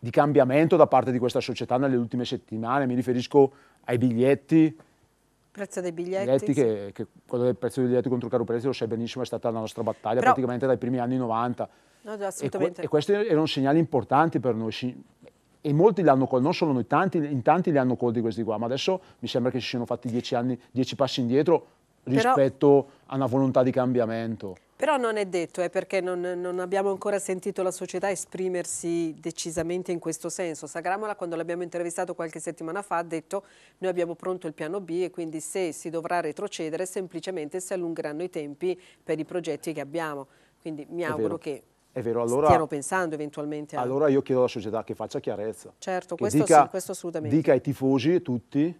di cambiamento da parte di questa società nelle ultime settimane. Mi riferisco ai biglietti. Prezzo dei biglietti, che quello del prezzo dei biglietti contro Caro Prezzi, lo sai benissimo, è stata la nostra battaglia praticamente dai primi anni 90. No, già, assolutamente. E questi erano segnali importanti per noi. E molti li hanno colti, non solo noi, in tanti li hanno colti questi qua, ma adesso mi sembra che si siano fatti 10 passi indietro rispetto a una volontà di cambiamento. Però non è detto, perché non abbiamo ancora sentito la società esprimersi decisamente in questo senso. Sagramola, quando l'abbiamo intervistato qualche settimana fa, ha detto: noi abbiamo pronto il piano B e quindi se si dovrà retrocedere semplicemente si allungheranno i tempi per i progetti che abbiamo. Quindi mi auguro che stiano pensando eventualmente a... Allora io chiedo alla società che faccia chiarezza. Certo, questo assolutamente. Dica ai tifosi tutti,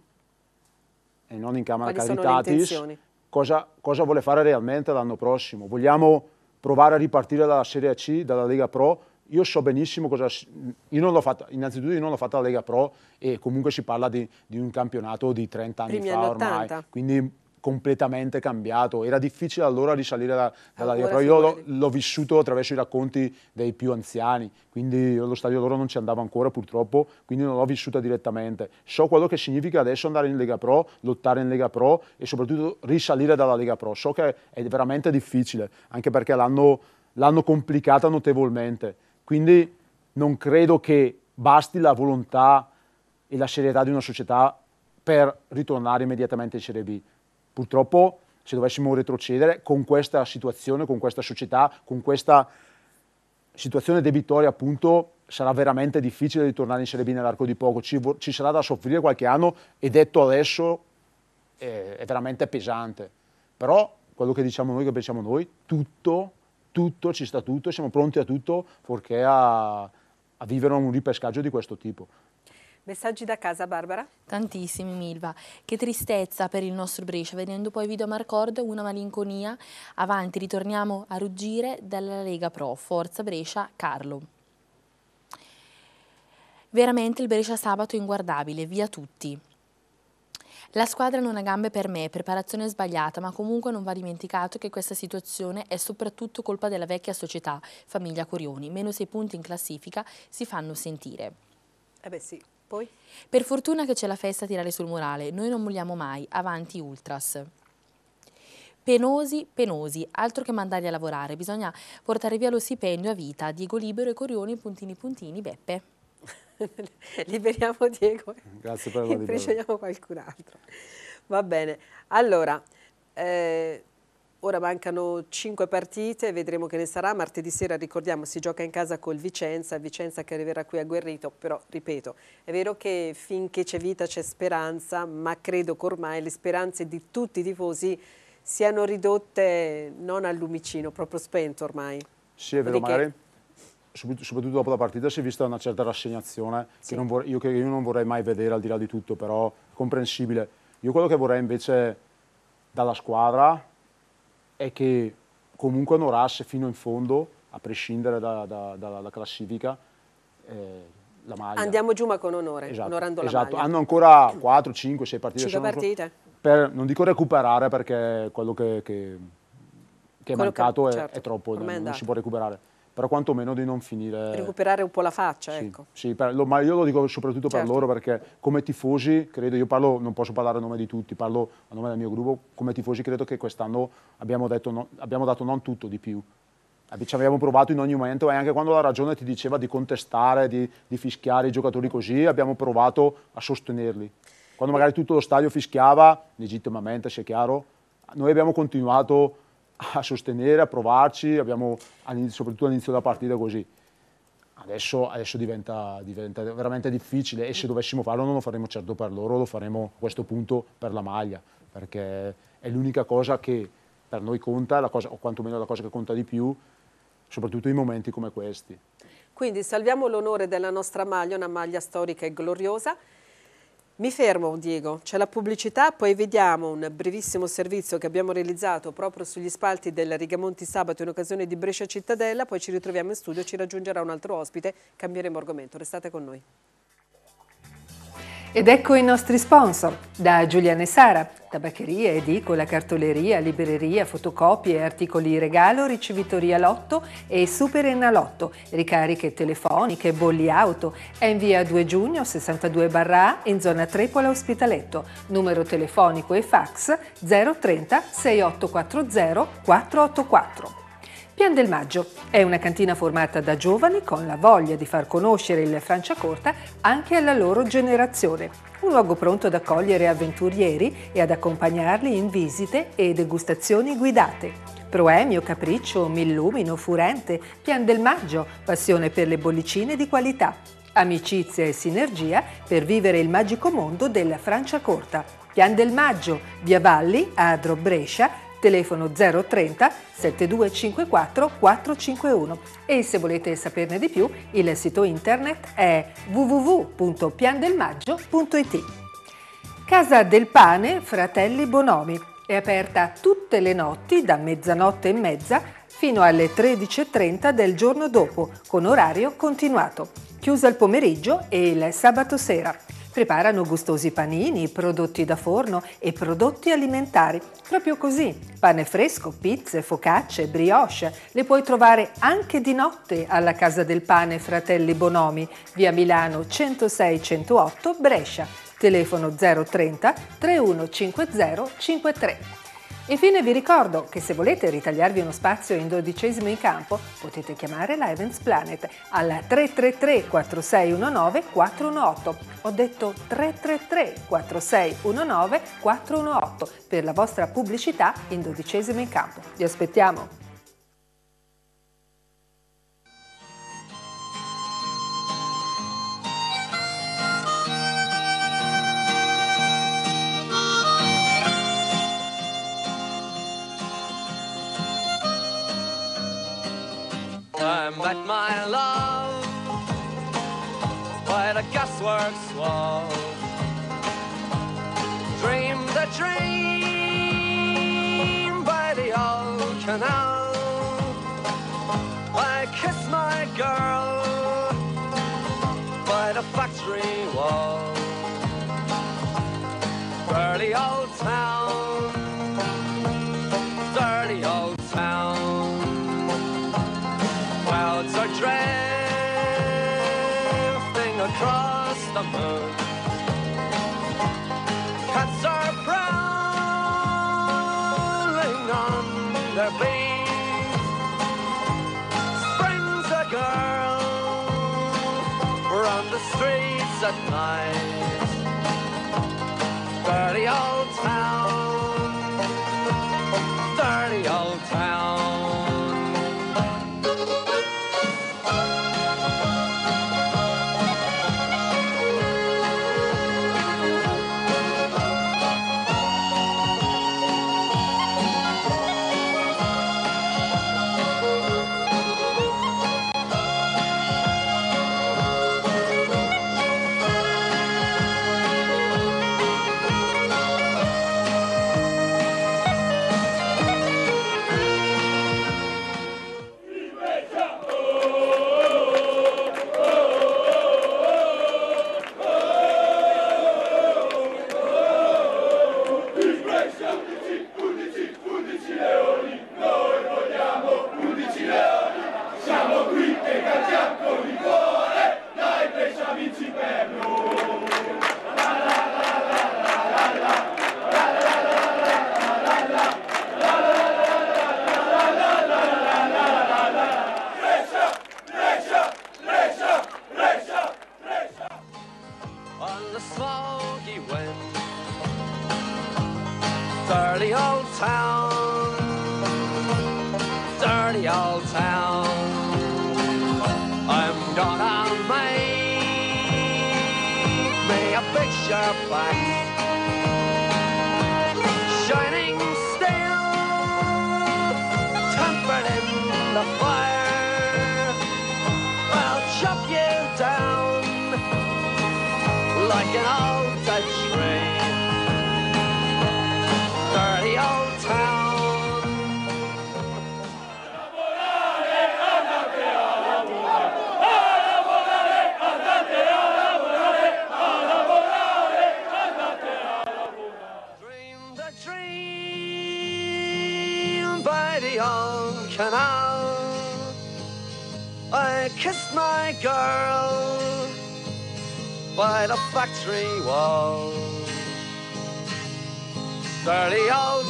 e non in Camera Caritatis, cosa vuole fare realmente l'anno prossimo. Vogliamo provare a ripartire dalla Serie C, dalla Lega Pro? Io so benissimo cosa... Io non l'ho fatta, innanzitutto io non l'ho fatta la Lega Pro e comunque si parla di un campionato di 30 anni fa ormai, quindi completamente cambiato. Era difficile allora risalire dalla Lega Pro. Io l'ho vissuto attraverso i racconti dei più anziani, quindi io allo stadio loro non ci andavo ancora purtroppo, quindi non l'ho vissuta direttamente. So quello che significa adesso andare in Lega Pro, lottare in Lega Pro e soprattutto risalire dalla Lega Pro. So che è veramente difficile, anche perché l'hanno complicata notevolmente. Quindi non credo che basti la volontà e la serietà di una società per ritornare immediatamente in Serie B. Purtroppo, se dovessimo retrocedere con questa situazione, con questa società, con questa situazione debitoria, appunto, sarà veramente difficile ritornare in Serie B nell'arco di poco. Ci sarà da soffrire qualche anno e detto adesso è veramente pesante. Però quello che diciamo noi, che pensiamo noi, tutto, ci sta tutto, siamo pronti a tutto fuorché a vivere un ripescaggio di questo tipo. Messaggi da casa, Barbara? Tantissimi, Milva. Che tristezza per il nostro Brescia, vedendo poi Video Marcord, una malinconia. Avanti, ritorniamo a ruggire dalla Lega Pro. Forza Brescia, Carlo. Veramente il Brescia sabato è inguardabile, via tutti. La squadra non ha gambe per me, preparazione sbagliata, ma comunque non va dimenticato che questa situazione è soprattutto colpa della vecchia società, famiglia Corioni. Meno 6 punti in classifica si fanno sentire. Beh sì. Poi? Per fortuna che c'è la festa a tirare sul morale, noi non molliamo mai, avanti Ultras. Penosi, altro che mandarli a lavorare, bisogna portare via lo stipendio a vita, Diego Libero e Corioni, puntini, Beppe. Liberiamo Diego. Grazie per la e imprigioniamo qualcun altro. Va bene, allora... Ora mancano 5 partite, vedremo che ne sarà. Martedì sera, ricordiamo, si gioca in casa col Vicenza che arriverà qui agguerrito, però, ripeto, è vero che finché c'è vita c'è speranza, ma credo che ormai le speranze di tutti i tifosi siano ridotte non al lumicino, proprio spento ormai. Sì, è vero, magari soprattutto dopo la partita si è vista una certa rassegnazione che io non vorrei mai vedere, al di là di tutto, però comprensibile. Io quello che vorrei invece dalla squadra è che comunque onorasse fino in fondo, a prescindere dalla classifica, la maglia. Andiamo giù ma con onore, onorando la maglia. Hanno ancora 4, 5, 6 partite. 5 partite? Non dico recuperare, perché quello che è mancato è troppo, non si può recuperare. Però quantomeno di non finire... Recuperare un po' la faccia, ecco. Sì, ma io lo dico soprattutto per loro, perché come tifosi, credo, non posso parlare a nome di tutti, parlo a nome del mio gruppo, come tifosi credo che quest'anno abbiamo dato non tutto, di più. Ci abbiamo provato in ogni momento, e anche quando la ragione ti diceva di contestare, di fischiare i giocatori così, abbiamo provato a sostenerli. Quando magari tutto lo stadio fischiava, legittimamente, sia chiaro, noi abbiamo continuato a sostenere, a provarci, soprattutto all'inizio della partita così. Adesso diventa veramente difficile, e se dovessimo farlo non lo faremo certo per loro, lo faremo a questo punto per la maglia, perché è l'unica cosa che per noi conta, o quantomeno la cosa che conta di più, soprattutto in momenti come questi. Quindi salviamo l'onore della nostra maglia, una maglia storica e gloriosa. Mi fermo, Diego, c'è la pubblicità, poi vediamo un brevissimo servizio che abbiamo realizzato proprio sugli spalti del Rigamonti sabato in occasione di Brescia Cittadella, poi ci ritroviamo in studio, ci raggiungerà un altro ospite, cambieremo argomento, restate con noi. Ed ecco i nostri sponsor, da Giuliana e Sara, tabaccheria, edicola, cartoleria, libreria, fotocopie, articoli regalo, ricevitoria Lotto e Super Enalotto, ricariche telefoniche, bolli auto. È in via 2 giugno 62/A in zona Trepola Ospitaletto, numero telefonico e fax 030 6840 484. Pian del Maggio è una cantina formata da giovani con la voglia di far conoscere il Franciacorta anche alla loro generazione. Un luogo pronto ad accogliere avventurieri e ad accompagnarli in visite e degustazioni guidate. Proemio, Capriccio, Millumino, Furente, Pian del Maggio, passione per le bollicine di qualità. Amicizia e sinergia per vivere il magico mondo della Franciacorta. Pian del Maggio, via Valli, Adro, Brescia, telefono 030 7254 451 e se volete saperne di più il sito internet è www.piandelmaggio.it. Casa del Pane Fratelli Bonomi è aperta tutte le notti da mezzanotte e mezza fino alle 13:30 del giorno dopo con orario continuato, chiusa il pomeriggio e il sabato sera. Preparano gustosi panini, prodotti da forno e prodotti alimentari. Proprio così, pane fresco, pizze, focacce, brioche. Le puoi trovare anche di notte alla Casa del Pane Fratelli Bonomi, via Milano 106 108 Brescia. Telefono 030 3150 53. Infine vi ricordo che se volete ritagliarvi uno spazio in 12° in campo potete chiamare la Events Planet al 333 4619 418. Ho detto 333 4619 418 per la vostra pubblicità in 12° in campo. Vi aspettiamo! I met my love by the gasworks wall. Dreamed a dream by the old canal. I kissed my girl by the factory wall. Dirty old town, dirty old town. Clouds are drifting across the moon. Cats are prowling on their beat. Spring's a girl run the streets at night. Dirty old town, dirty old town. Dirty old town, dirty old town. I'm gonna make me a picture back, shining steel, tempered in the fire. I'll chop you down like an old dead tree. Dirty old town. by the old canal. I kissed my girl by the factory wall. Dirty old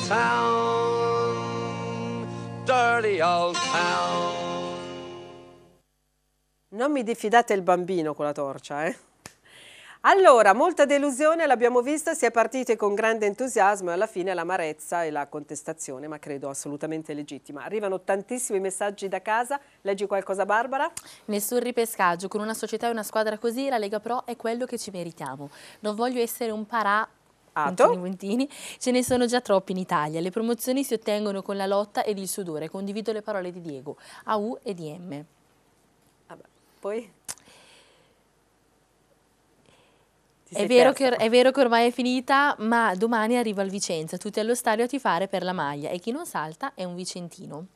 town, dirty old town. Non mi diffidate il bambino con la torcia, eh? Allora, molta delusione, l'abbiamo vista, si è partiti con grande entusiasmo e alla fine l'amarezza e la contestazione, ma credo assolutamente legittima. Arrivano tantissimi messaggi da casa, leggi qualcosa Barbara? Nessun ripescaggio, con una società e una squadra così la Lega Pro è quello che ci meritiamo. Non voglio essere un parà, puntini, puntini, ce ne sono già troppi in Italia. Le promozioni si ottengono con la lotta ed il sudore, condivido le parole di Diego, AU e di M. Vabbè, poi... È vero che ormai è finita, ma domani arriva il Vicenza, tutti allo stadio a tifare per la maglia e chi non salta è un vicentino.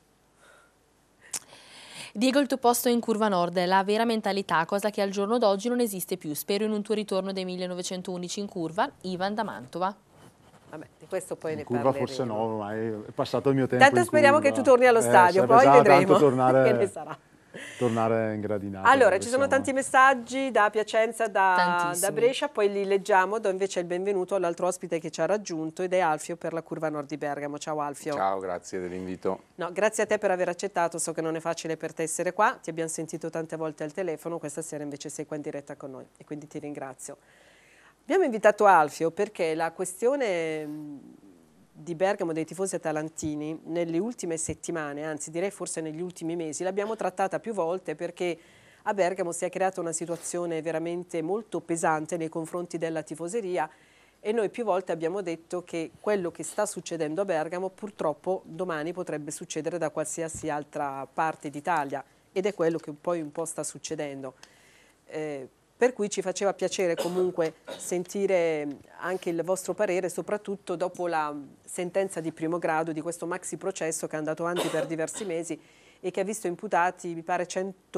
Diego, il tuo posto è in curva nord, è la vera mentalità, cosa che al giorno d'oggi non esiste più. Spero in un tuo ritorno del 1911 in curva, Ivan da Mantova. Vabbè, di questo poi ne curva parleremo. forse no, ma è passato il mio tempo. Tanto speriamo che tu torni allo stadio, poi vedremo che ne sarà. Tornare in gradinata. Allora, ci sono tanti messaggi da Piacenza, da Brescia, poi li leggiamo, do invece il benvenuto all'altro ospite che ci ha raggiunto ed è Alfio per la curva nord di Bergamo. Ciao Alfio. Ciao, grazie dell'invito. No, grazie a te per aver accettato, so che non è facile per te essere qua, ti abbiamo sentito tante volte al telefono, questa sera invece sei qua in diretta con noi e quindi ti ringrazio. Abbiamo invitato Alfio perché la questione di Bergamo, dei tifosi atalantini, nelle ultime settimane, anzi direi forse negli ultimi mesi, l'abbiamo trattata più volte perché a Bergamo si è creata una situazione veramente molto pesante nei confronti della tifoseria e noi più volte abbiamo detto che quello che sta succedendo a Bergamo purtroppo domani potrebbe succedere da qualsiasi altra parte d'Italia ed è quello che poi un po' sta succedendo. Per cui ci faceva piacere comunque sentire anche il vostro parere, soprattutto dopo la sentenza di primo grado di questo maxi processo che è andato avanti per diversi mesi e che ha visto imputati, mi pare,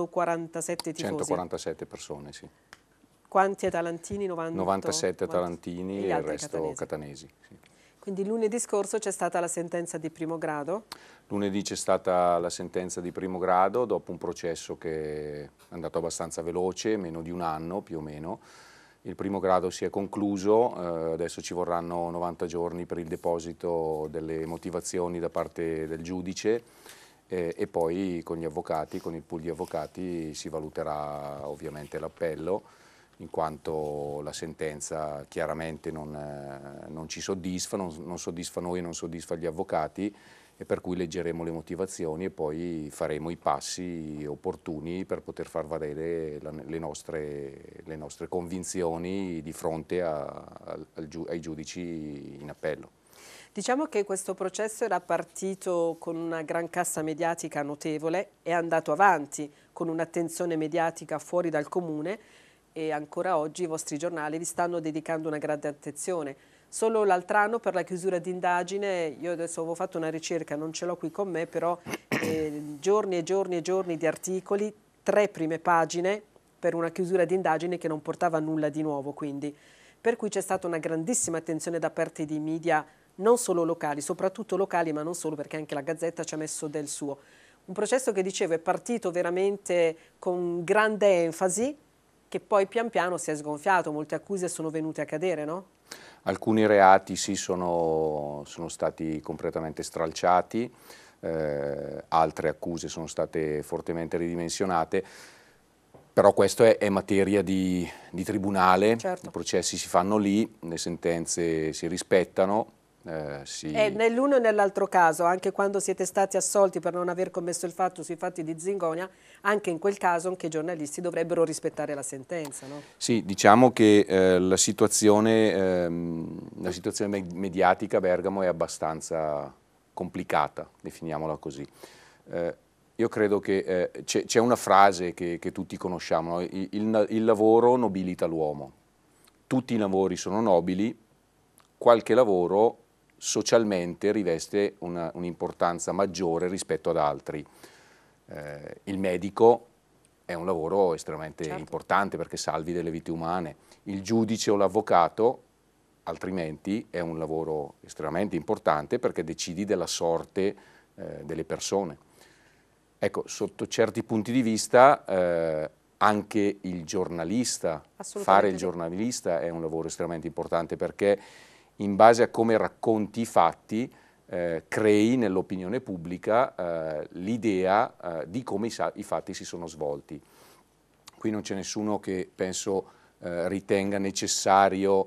147 tifosi. 147 persone, sì. Quanti atalantini? 97 atalantini e il resto catanesi. Sì. Quindi lunedì scorso c'è stata la sentenza di primo grado? Lunedì c'è stata la sentenza di primo grado dopo un processo che è andato abbastanza veloce, meno di un anno più o meno. Il primo grado si è concluso, adesso ci vorranno 90 giorni per il deposito delle motivazioni da parte del giudice e poi con gli avvocati, con il pool di avvocati si valuterà ovviamente l'appello, in quanto la sentenza chiaramente non ci soddisfa, non soddisfa noi, non soddisfa gli avvocati e per cui leggeremo le motivazioni e poi faremo i passi opportuni per poter far valere le nostre convinzioni di fronte ai giudici in appello. Diciamo che questo processo era partito con una gran cassa mediatica notevole, è andato avanti con un'attenzione mediatica fuori dal comune e ancora oggi i vostri giornali vi stanno dedicando una grande attenzione. Solo l'altro anno per la chiusura d'indagine, io adesso avevo fatto una ricerca, non ce l'ho qui con me, però giorni e giorni e giorni di articoli, 3 prime pagine per una chiusura d'indagine che non portava a nulla di nuovo, quindi. Per cui c'è stata una grandissima attenzione da parte dei media, non solo locali, soprattutto locali, ma non solo perché anche la Gazzetta ci ha messo del suo. Un processo che dicevo è partito veramente con grande enfasi, che poi pian piano si è sgonfiato, molte accuse sono venute a cadere, no? Alcuni reati sì sono stati completamente stralciati, altre accuse sono state fortemente ridimensionate, però questo è materia di tribunale, certo. I processi si fanno lì, le sentenze si rispettano. Nell'uno e nell'altro caso, anche quando siete stati assolti per non aver commesso il fatto sui fatti di Zingonia, anche in quel caso anche i giornalisti dovrebbero rispettare la sentenza, no? Sì, diciamo che la situazione mediatica a Bergamo è abbastanza complicata, definiamola così. Io credo che c'è una frase che tutti conosciamo, no? Il lavoro nobilita l'uomo. Tutti i lavori sono nobili, qualche lavoro socialmente riveste un'importanza maggiore rispetto ad altri. Il medico è un lavoro estremamente importante perché salvi delle vite umane. Il giudice o l'avvocato, altrimenti, è un lavoro estremamente importante perché decidi della sorte delle persone. Ecco, sotto certi punti di vista anche il giornalista, fare il giornalista è un lavoro estremamente importante, perché in base a come racconti i fatti crei nell'opinione pubblica l'idea di come i fatti si sono svolti. Qui non c'è nessuno che penso ritenga necessario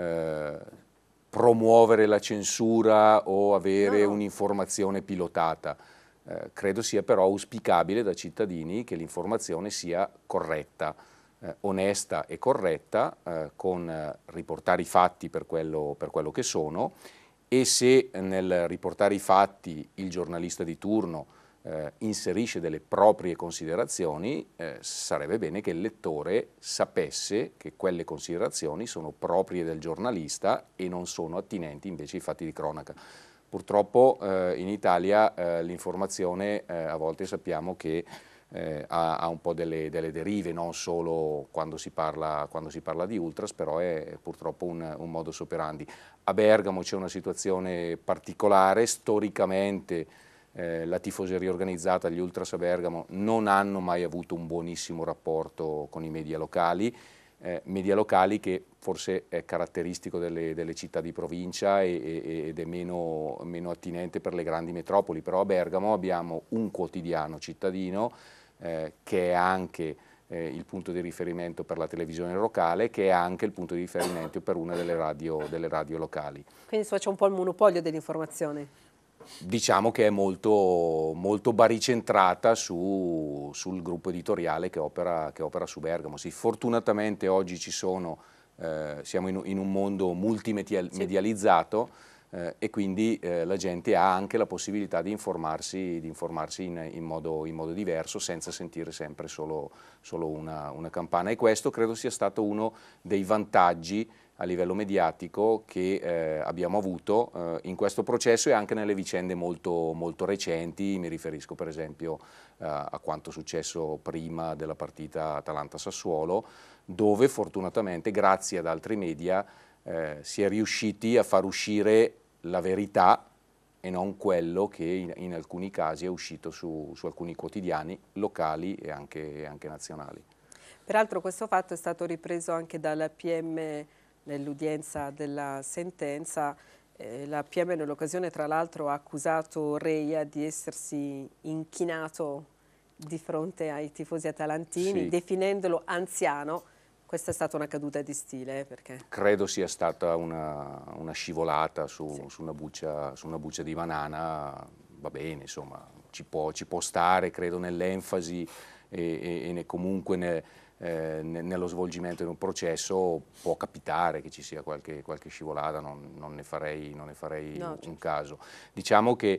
promuovere la censura o avere un'informazione pilotata. Credo sia però auspicabile da cittadini che l'informazione sia corretta, onesta e corretta, con riportare i fatti per quello che sono, e se nel riportare i fatti il giornalista di turno inserisce delle proprie considerazioni, sarebbe bene che il lettore sapesse che quelle considerazioni sono proprie del giornalista e non sono attinenti invece ai fatti di cronaca. Purtroppo in Italia l'informazione a volte sappiamo che ha un po' delle derive, non solo quando si parla di ultras, però è purtroppo un modus operandi. A Bergamo c'è una situazione particolare, storicamente la tifoseria organizzata, gli ultras a Bergamo non hanno mai avuto un buonissimo rapporto con i media locali che forse è caratteristico delle città di provincia ed è meno attinente per le grandi metropoli, però a Bergamo abbiamo un quotidiano cittadino che è anche il punto di riferimento per la televisione locale, che è anche il punto di riferimento per una delle radio locali. Quindi c'è un po' il monopolio dell'informazione. Diciamo che è molto baricentrata sul gruppo editoriale che opera su Bergamo. Sì, fortunatamente oggi siamo in un mondo multimedializzato, e quindi la gente ha anche la possibilità di informarsi in modo diverso, senza sentire sempre solo una campana, e questo credo sia stato uno dei vantaggi a livello mediatico che abbiamo avuto in questo processo e anche nelle vicende molto recenti. Mi riferisco per esempio a quanto successo prima della partita Atalanta-Sassuolo, dove fortunatamente grazie ad altri media si è riusciti a far uscire la verità e non quello che in alcuni casi è uscito su alcuni quotidiani locali e anche nazionali. Peraltro questo fatto è stato ripreso anche dalla PM nell'udienza della sentenza. La PM nell'occasione tra l'altro ha accusato Reia di essersi inchinato di fronte ai tifosi atalantini, definendolo anziano. Questa è stata una caduta di stile, perché credo sia stata una scivolata su una buccia di banana. Va bene, insomma, ci può stare, credo, nell'enfasi e comunque nello svolgimento di un processo può capitare che ci sia qualche scivolata, non ne farei un caso. Diciamo che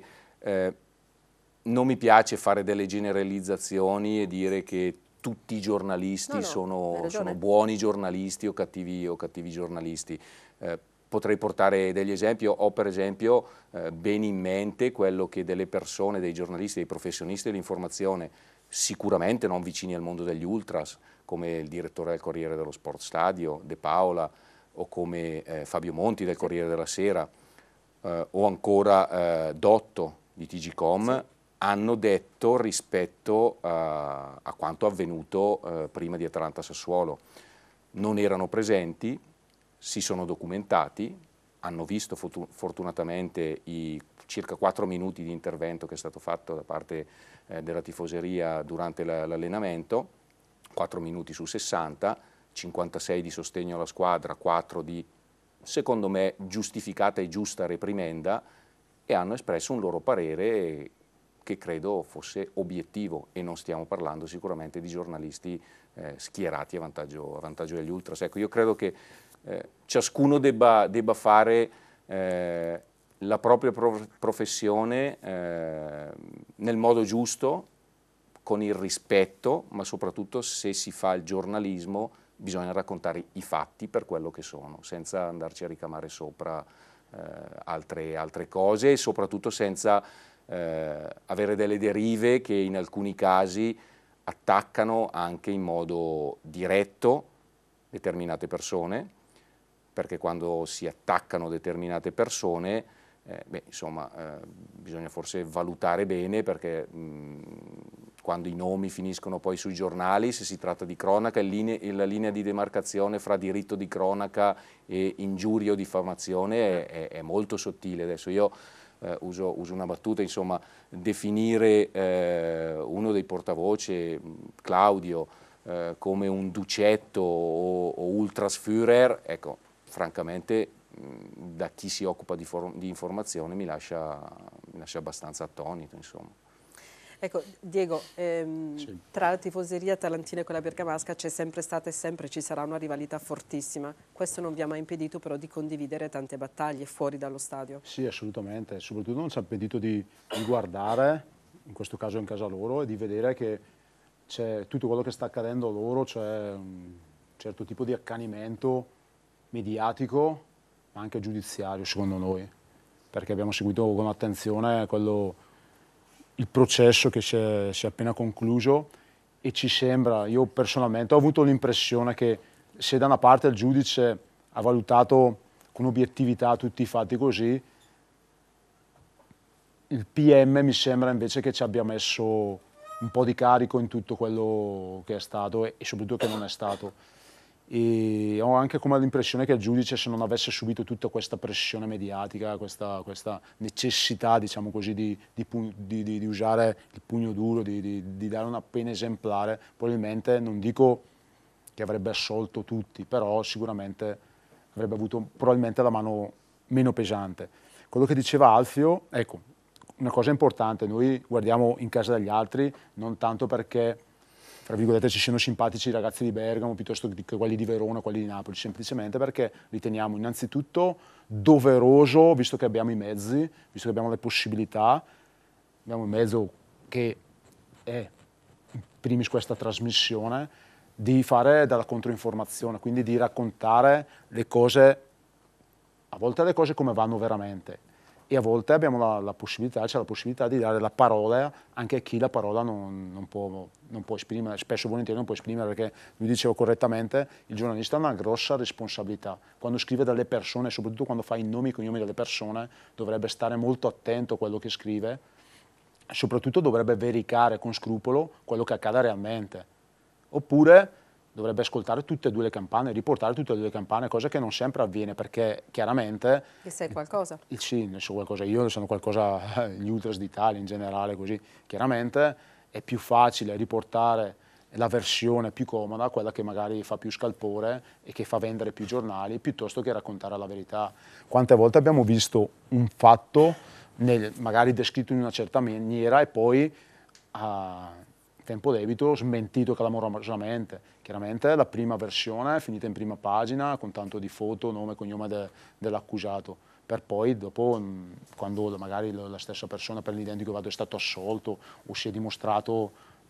non mi piace fare delle generalizzazioni e dire che tutti i giornalisti sono buoni giornalisti o cattivi giornalisti. Potrei portare degli esempi. Ho per esempio bene in mente quello che delle persone, dei giornalisti, dei professionisti dell'informazione, sicuramente non vicini al mondo degli ultras, come il direttore del Corriere dello Sport Stadio, De Paola, o come Fabio Monti del Corriere della Sera, o ancora Dotto di TGcom, hanno detto rispetto a quanto avvenuto prima di Atalanta-Sassuolo. Non erano presenti, si sono documentati, hanno visto fortunatamente i circa 4 minuti di intervento che è stato fatto da parte della tifoseria durante l'allenamento, 4 minuti su 60, 56 di sostegno alla squadra, 4 di, secondo me, giustificata e giusta reprimenda, e hanno espresso un loro parere che credo fosse obiettivo, e non stiamo parlando sicuramente di giornalisti schierati a vantaggio degli ultras. Ecco, io credo che ciascuno debba fare la propria professione nel modo giusto, con il rispetto, ma soprattutto se si fa il giornalismo bisogna raccontare i fatti per quello che sono, senza andarci a ricamare sopra altre cose, e soprattutto senza avere delle derive che in alcuni casi attaccano anche in modo diretto determinate persone, perché quando si attaccano determinate persone insomma, bisogna forse valutare bene, perché quando i nomi finiscono poi sui giornali, se si tratta di cronaca, la linea di demarcazione fra diritto di cronaca e ingiuria o diffamazione è molto sottile. Adesso io uso una battuta, insomma, definire uno dei portavoce, Claudio, come un ducetto o ultrasführer, ecco, francamente da chi si occupa di informazione mi lascia abbastanza attonito, insomma. Ecco, Diego, tra la tifoseria atalantina e quella bergamasca c'è sempre stata e sempre ci sarà una rivalità fortissima. Questo non vi ha mai impedito però di condividere tante battaglie fuori dallo stadio? Sì, assolutamente, soprattutto non ci ha impedito di guardare, in questo caso in casa loro, e di vedere che c'è tutto quello che sta accadendo a loro, c'è un certo tipo di accanimento mediatico, ma anche giudiziario, secondo noi, perché abbiamo seguito con attenzione il processo che si è appena concluso, e ci sembra, io personalmente ho avuto l'impressione che se da una parte il giudice ha valutato con obiettività tutti i fatti così, il PM mi sembra invece che ci abbia messo un po' di carico in tutto quello che è stato e soprattutto che non è stato. E ho anche come l'impressione che il giudice, se non avesse subito tutta questa pressione mediatica, questa necessità, diciamo così, di usare il pugno duro, di dare una pena esemplare, probabilmente, non dico che avrebbe assolto tutti, però sicuramente avrebbe avuto probabilmente la mano meno pesante. Quello che diceva Alfio, ecco, una cosa importante, noi guardiamo in casa degli altri non tanto perché, tra virgolette, ci siano simpatici i ragazzi di Bergamo piuttosto che quelli di Verona, quelli di Napoli, semplicemente perché riteniamo innanzitutto doveroso, visto che abbiamo i mezzi, visto che abbiamo le possibilità, abbiamo il mezzo che è in primis questa trasmissione, di fare della controinformazione, quindi di raccontare le cose, a volte le cose come vanno veramente, e a volte abbiamo la possibilità di dare la parola anche a chi la parola non può esprimere, spesso e volentieri non può esprimere, perché lui diceva correttamente, il giornalista ha una grossa responsabilità. Quando scrive dalle persone, soprattutto quando fa i nomi e i cognomi delle persone, dovrebbe stare molto attento a quello che scrive, e soprattutto dovrebbe verificare con scrupolo quello che accade realmente. Oppure dovrebbe ascoltare tutte e due le campane, riportare tutte e due le campane, cosa che non sempre avviene, perché chiaramente... Che sai qualcosa? Sì, ne so qualcosa io, ne sanno qualcosa gli ultras d'Italia in generale, così. Chiaramente è più facile riportare la versione più comoda, quella che magari fa più scalpore e che fa vendere più giornali, piuttosto che raccontare la verità. Quante volte abbiamo visto un fatto magari descritto in una certa maniera e poi a tempo debito smentito clamorosamente. Chiaramente la prima versione è finita in prima pagina con tanto di foto, nome e cognome dell'accusato, per poi dopo, quando magari la stessa persona per l'identico fatto è stato assolto o si è dimostrata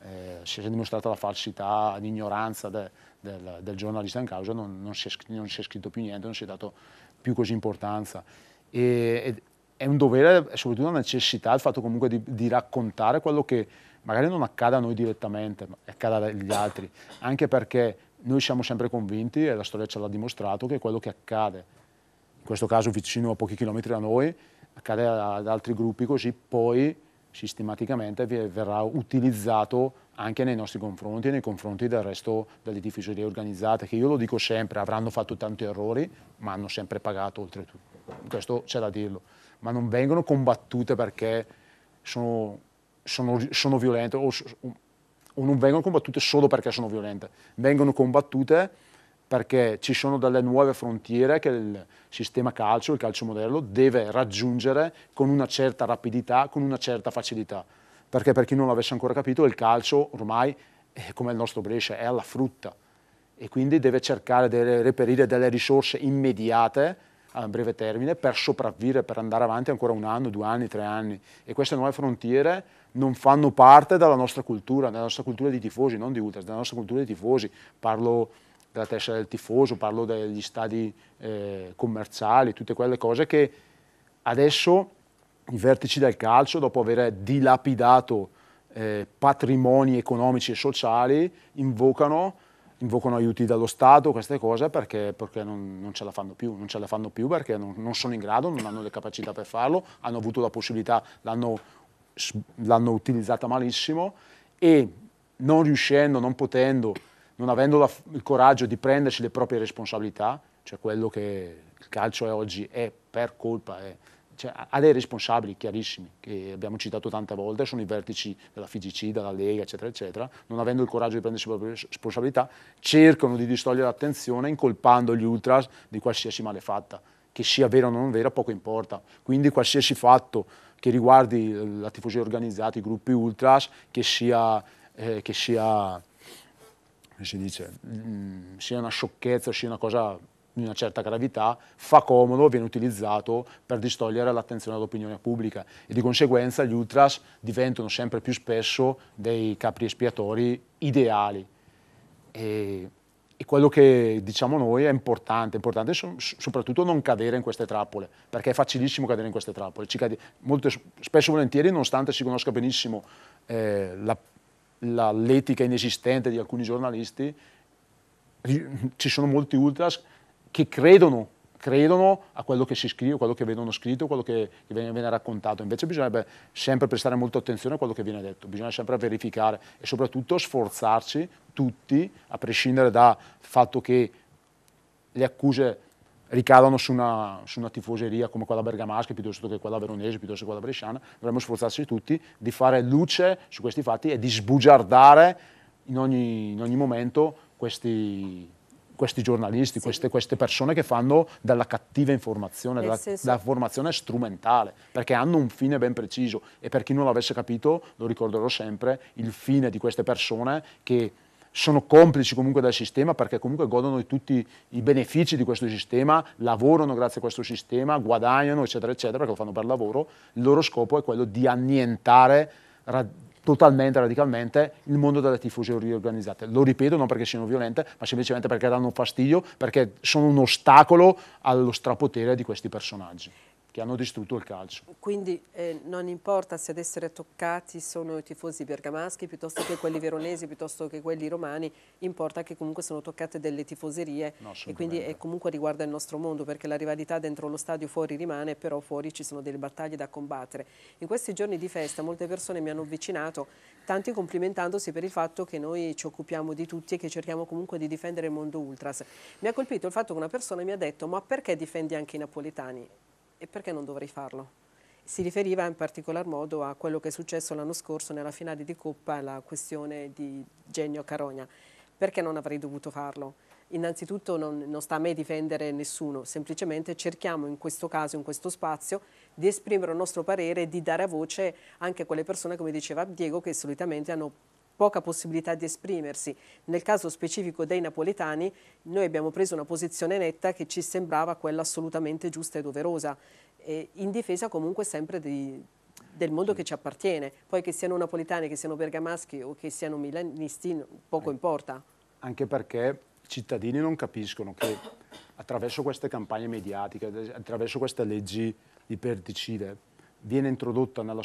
la falsità, l'ignoranza del giornalista in causa, non si è scritto più niente, non si è dato più così importanza. E è un dovere e soprattutto una necessità il fatto comunque di raccontare quello che magari non accade a noi direttamente, ma accade agli altri, anche perché noi siamo sempre convinti, e la storia ce l'ha dimostrato, che quello che accade, in questo caso vicino a pochi chilometri da noi, accade ad altri gruppi, così poi sistematicamente verrà utilizzato anche nei nostri confronti e nei confronti del resto delle tifoserie organizzate, che io lo dico sempre, avranno fatto tanti errori, ma hanno sempre pagato oltretutto. Questo c'è da dirlo, ma non vengono combattute perché sono violente o non vengono combattute solo perché sono violente, vengono combattute perché ci sono delle nuove frontiere che il sistema calcio, il calcio moderno, deve raggiungere con una certa rapidità, con una certa facilità. Perché per chi non l'avesse ancora capito, il calcio ormai, come il nostro Brescia, è alla frutta e quindi deve cercare di reperire delle risorse immediate a breve termine per sopravvivere, per andare avanti ancora 1 anno, 2 anni, 3 anni. E queste nuove frontiere non fanno parte della nostra cultura di tifosi, non di ultras, della nostra cultura di tifosi. Parlo della tessera del tifoso, parlo degli stadi commerciali, tutte quelle cose che adesso i vertici del calcio, dopo aver dilapidato patrimoni economici e sociali, invocano invocano aiuti dallo Stato, queste cose, perché non ce la fanno più, non ce la fanno più perché non sono in grado, non hanno le capacità per farlo, hanno avuto la possibilità, l'hanno utilizzata malissimo e non riuscendo, non potendo, non avendo il coraggio di prendersi le proprie responsabilità, cioè quello che il calcio è oggi è per colpa, cioè, ha dei responsabili chiarissimi, che abbiamo citato tante volte, sono i vertici della FIGC, della Lega, eccetera, eccetera, non avendo il coraggio di prendersi le proprie responsabilità, cercano di distogliere l'attenzione incolpando gli ultras di qualsiasi malefatta, che sia vera o non vera, poco importa. Quindi qualsiasi fatto che riguardi la tifoseria organizzata, i gruppi ultras, che sia come si dice, sia una sciocchezza, sia una cosa di una certa gravità, fa comodo, viene utilizzato per distogliere l'attenzione dall'opinione pubblica e di conseguenza gli ultras diventano sempre più spesso dei capri espiatori ideali. E quello che diciamo noi è importante soprattutto non cadere in queste trappole, perché è facilissimo cadere in queste trappole. Spesso e volentieri, nonostante si conosca benissimo l'etica inesistente di alcuni giornalisti, ci sono molti ultras che credono a quello che si scrive, quello che vedono scritto, quello che viene raccontato. Invece bisognerebbe sempre prestare molta attenzione a quello che viene detto, bisogna sempre verificare e soprattutto sforzarci tutti, a prescindere dal fatto che le accuse ricadano su una tifoseria come quella bergamasca piuttosto che quella veronese, piuttosto che quella bresciana, dovremmo sforzarci tutti di fare luce su questi fatti e di sbugiardare in ogni momento questi giornalisti, sì, queste persone che fanno della cattiva informazione, della formazione strumentale, perché hanno un fine ben preciso e per chi non l'avesse capito, lo ricorderò sempre, il fine di queste persone che sono complici comunque del sistema perché comunque godono di tutti i benefici di questo sistema, lavorano grazie a questo sistema, guadagnano eccetera eccetera perché lo fanno per lavoro, il loro scopo è quello di annientare totalmente, radicalmente il mondo delle tifoserie organizzate. Lo ripeto non perché siano violente, ma semplicemente perché danno fastidio, perché sono un ostacolo allo strapotere di questi personaggi che hanno distrutto il calcio. Quindi non importa se ad essere toccati sono i tifosi bergamaschi piuttosto che quelli veronesi, piuttosto che quelli romani, importa che comunque sono toccate delle tifoserie e quindi comunque riguarda il nostro mondo, perché la rivalità dentro lo stadio fuori rimane, però fuori ci sono delle battaglie da combattere. In questi giorni di festa molte persone mi hanno avvicinato, tanti complimentandosi per il fatto che noi ci occupiamo di tutti e che cerchiamo comunque di difendere il mondo ultras. Mi ha colpito il fatto che una persona mi ha detto: ma perché difendi anche i napoletani? E perché non dovrei farlo? Si riferiva in particolar modo a quello che è successo l'anno scorso nella finale di Coppa, la questione di Genio Carogna. Perché non avrei dovuto farlo? Innanzitutto non sta a me difendere nessuno, semplicemente cerchiamo in questo caso, in questo spazio, di esprimere il nostro parere e di dare voce anche a quelle persone, come diceva Diego, che solitamente hanno poca possibilità di esprimersi. Nel caso specifico dei napoletani noi abbiamo preso una posizione netta che ci sembrava quella assolutamente giusta e doverosa, in difesa comunque sempre del mondo che ci appartiene. Poi che siano napoletani, che siano bergamaschi o che siano milanisti, poco importa. Anche perché i cittadini non capiscono che attraverso queste campagne mediatiche, attraverso queste leggi liberticide, viene introdotta nella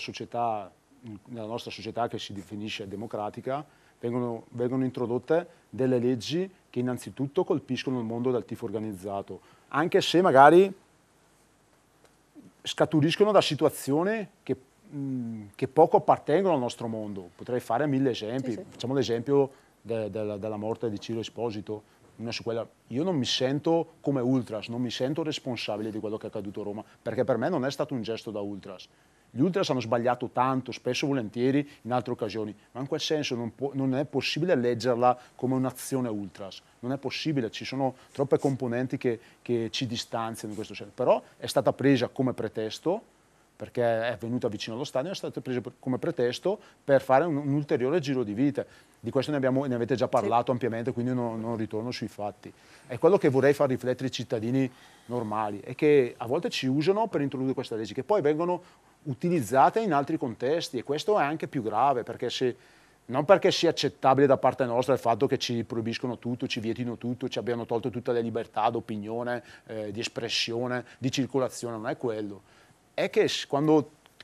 nostra società che si definisce democratica, vengono introdotte delle leggi che innanzitutto colpiscono il mondo del tifo organizzato, anche se magari scaturiscono da situazioni che poco appartengono al nostro mondo. Potrei fare 1000 esempi, sì. Facciamo l'esempio della morte di Ciro Esposito. Io non mi sento come ultras, non mi sento responsabile di quello che è accaduto a Roma, perché per me non è stato un gesto da ultras. Gli ultras hanno sbagliato tanto, spesso e volentieri, in altre occasioni, ma in quel senso non è possibile leggerla come un'azione ultras. Non è possibile, ci sono troppe componenti che ci distanziano in questo senso. Però è stata presa come pretesto, perché è venuta vicino allo stadio, è stata presa come pretesto per fare un ulteriore giro di vite. Di questo ne avete già parlato ampiamente, quindi non ritorno sui fatti. È quello che vorrei far riflettere i cittadini normali, è che a volte ci usano per introdurre queste leggi, che poi vengono utilizzate in altri contesti, e questo è anche più grave, perché non perché sia accettabile da parte nostra il fatto che ci proibiscono tutto, ci vietino tutto, ci abbiano tolto tutte le libertà d'opinione, di espressione, di circolazione, non è quello. È che quando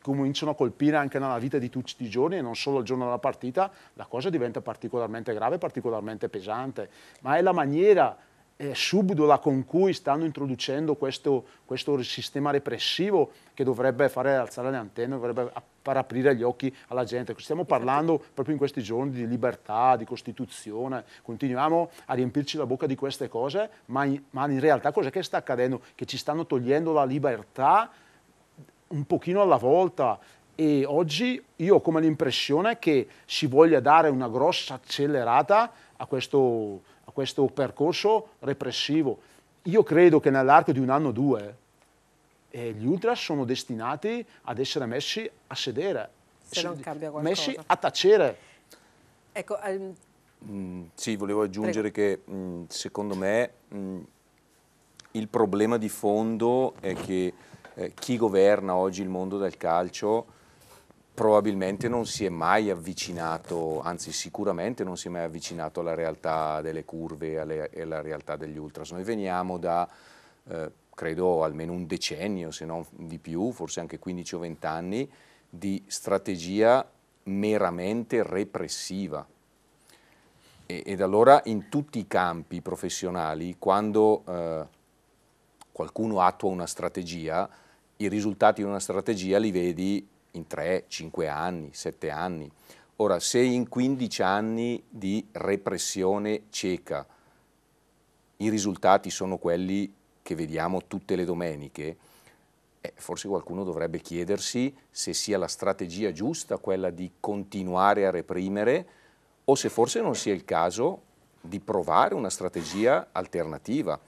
cominciano a colpire anche nella vita di tutti i giorni e non solo il giorno della partita, la cosa diventa particolarmente grave, particolarmente pesante. Ma è la maniera subdola con cui stanno introducendo questo sistema repressivo che dovrebbe fare alzare le antenne, dovrebbe far aprire gli occhi alla gente. Stiamo parlando proprio in questi giorni di libertà, di Costituzione, continuiamo a riempirci la bocca di queste cose, ma in realtà cos'è che sta accadendo? Che ci stanno togliendo la libertà un pochino alla volta. E oggi io ho come l'impressione che si voglia dare una grossa accelerata a questo percorso repressivo. Io credo che nell'arco di un anno o due gli ultras sono destinati ad essere messi a sedere, Se non cambia qualcosa. messi a tacere. Ecco, Sì, volevo aggiungere che secondo me il problema di fondo è che chi governa oggi il mondo del calcio probabilmente non si è mai avvicinato, anzi sicuramente non si è mai avvicinato alla realtà delle curve e alla realtà degli ultras. Noi veniamo da, credo, almeno un decennio, se non di più, forse anche 15 o 20 anni, di strategia meramente repressiva. Ed allora in tutti i campi professionali, quando qualcuno attua una strategia, i risultati di una strategia li vedi in 3, 5 anni, 7 anni. Ora, se in 15 anni di repressione cieca i risultati sono quelli che vediamo tutte le domeniche, forse qualcuno dovrebbe chiedersi se sia la strategia giusta quella di continuare a reprimere o se forse non sia il caso di provare una strategia alternativa.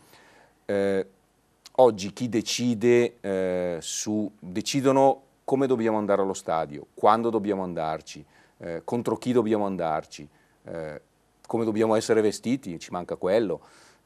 Oggi chi decide decidono come dobbiamo andare allo stadio, quando dobbiamo andarci, contro chi dobbiamo andarci, come dobbiamo essere vestiti, ci manca quello.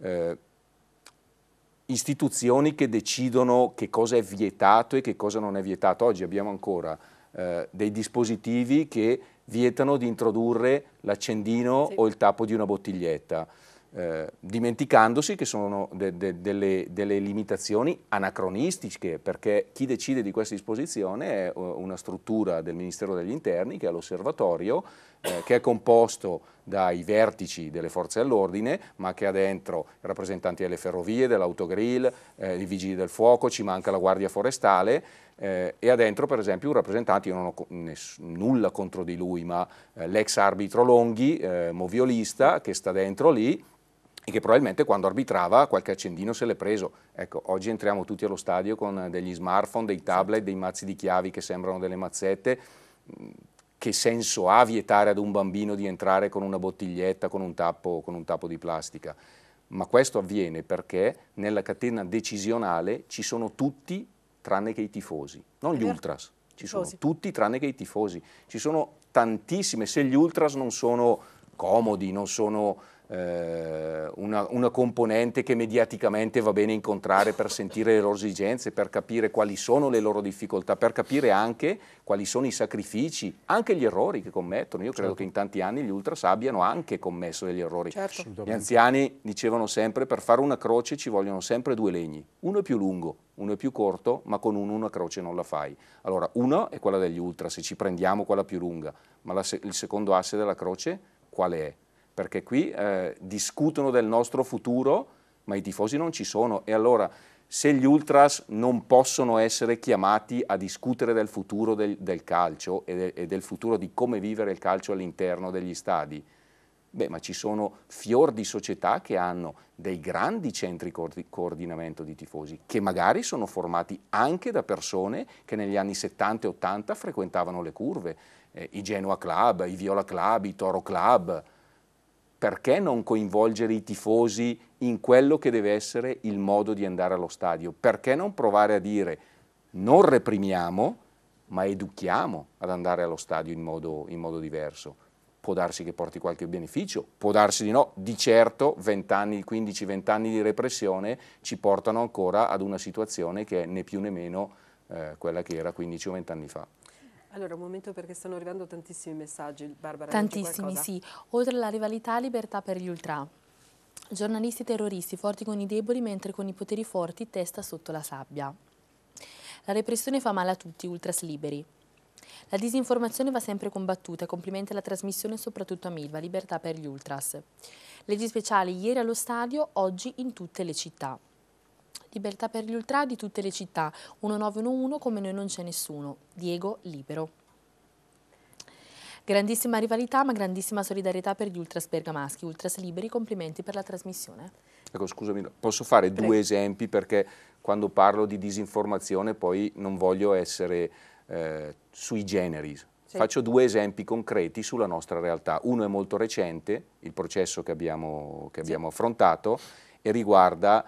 Istituzioni che decidono che cosa è vietato e che cosa non è vietato. Oggi abbiamo ancora dei dispositivi che vietano di introdurre l'accendino o il tappo di una bottiglietta, dimenticandosi che sono delle limitazioni anacronistiche, perché chi decide di questa disposizione è una struttura del Ministero degli Interni, che è l'Osservatorio, che è composto dai vertici delle forze dell'ordine, ma che ha dentro i rappresentanti delle ferrovie, dell'autogrill, i vigili del fuoco, ci manca la Guardia Forestale, e ha dentro per esempio un rappresentante, io non ho nulla contro di lui, ma l'ex arbitro Longhi, moviolista, che sta dentro lì, e che probabilmente quando arbitrava qualche accendino se l'è preso. Ecco, oggi entriamo tutti allo stadio con degli smartphone, dei tablet, dei mazzi di chiavi che sembrano delle mazzette. Che senso ha vietare ad un bambino di entrare con una bottiglietta, con un tappo di plastica? Ma questo avviene perché nella catena decisionale ci sono tutti tranne che i tifosi, non gli ultras, ci sono tutti tranne che i tifosi. Ci sono tantissime, se gli ultras non sono comodi, non sono una componente che mediaticamente va bene incontrare per sentire le loro esigenze, per capire quali sono le loro difficoltà, per capire anche quali sono i sacrifici, anche gli errori che commettono. Io credo che in tanti anni gli ultras abbiano anche commesso degli errori. Gli anziani dicevano sempre: per fare una croce ci vogliono sempre 2 legni, uno è più lungo, uno è più corto, ma con uno una croce non la fai. Allora, uno è quella degli ultras, se ci prendiamo quella più lunga, ma il secondo asse della croce quale è? Perché qui discutono del nostro futuro, ma i tifosi non ci sono. E allora, se gli ultras non possono essere chiamati a discutere del futuro del calcio e del futuro di come vivere il calcio all'interno degli stadi, beh, ma ci sono fior di società che hanno dei grandi centri di coordinamento di tifosi, che magari sono formati anche da persone che negli anni 70 e 80 frequentavano le curve, i Genoa Club, i Viola Club, i Toro Club. Perché non coinvolgere i tifosi in quello che deve essere il modo di andare allo stadio? Perché non provare a dire non reprimiamo, ma educhiamo ad andare allo stadio in modo diverso? Può darsi che porti qualche beneficio, può darsi di no. Di certo 15-20 anni di repressione ci portano ancora ad una situazione che è né più né meno quella che era 15 o 20 anni fa. Allora, un momento, perché stanno arrivando tantissimi messaggi. Barbara, tantissimi, sì. Oltre alla rivalità, libertà per gli ultra. Giornalisti terroristi forti con i deboli, mentre con i poteri forti testa sotto la sabbia. La repressione fa male a tutti, ultras liberi. La disinformazione va sempre combattuta, complimenti alla trasmissione e soprattutto a Milva, libertà per gli ultras. Leggi speciali ieri allo stadio, oggi in tutte le città. Libertà per gli ultra di tutte le città, 1911 come noi non c'è nessuno, Diego Libero. Grandissima rivalità ma grandissima solidarietà per gli ultras bergamaschi, ultras liberi, complimenti per la trasmissione. Ecco, scusami, posso fare due esempi perché quando parlo di disinformazione poi non voglio essere sui generis. Sì. Faccio due esempi concreti sulla nostra realtà. Uno è molto recente, il processo che abbiamo affrontato, e riguarda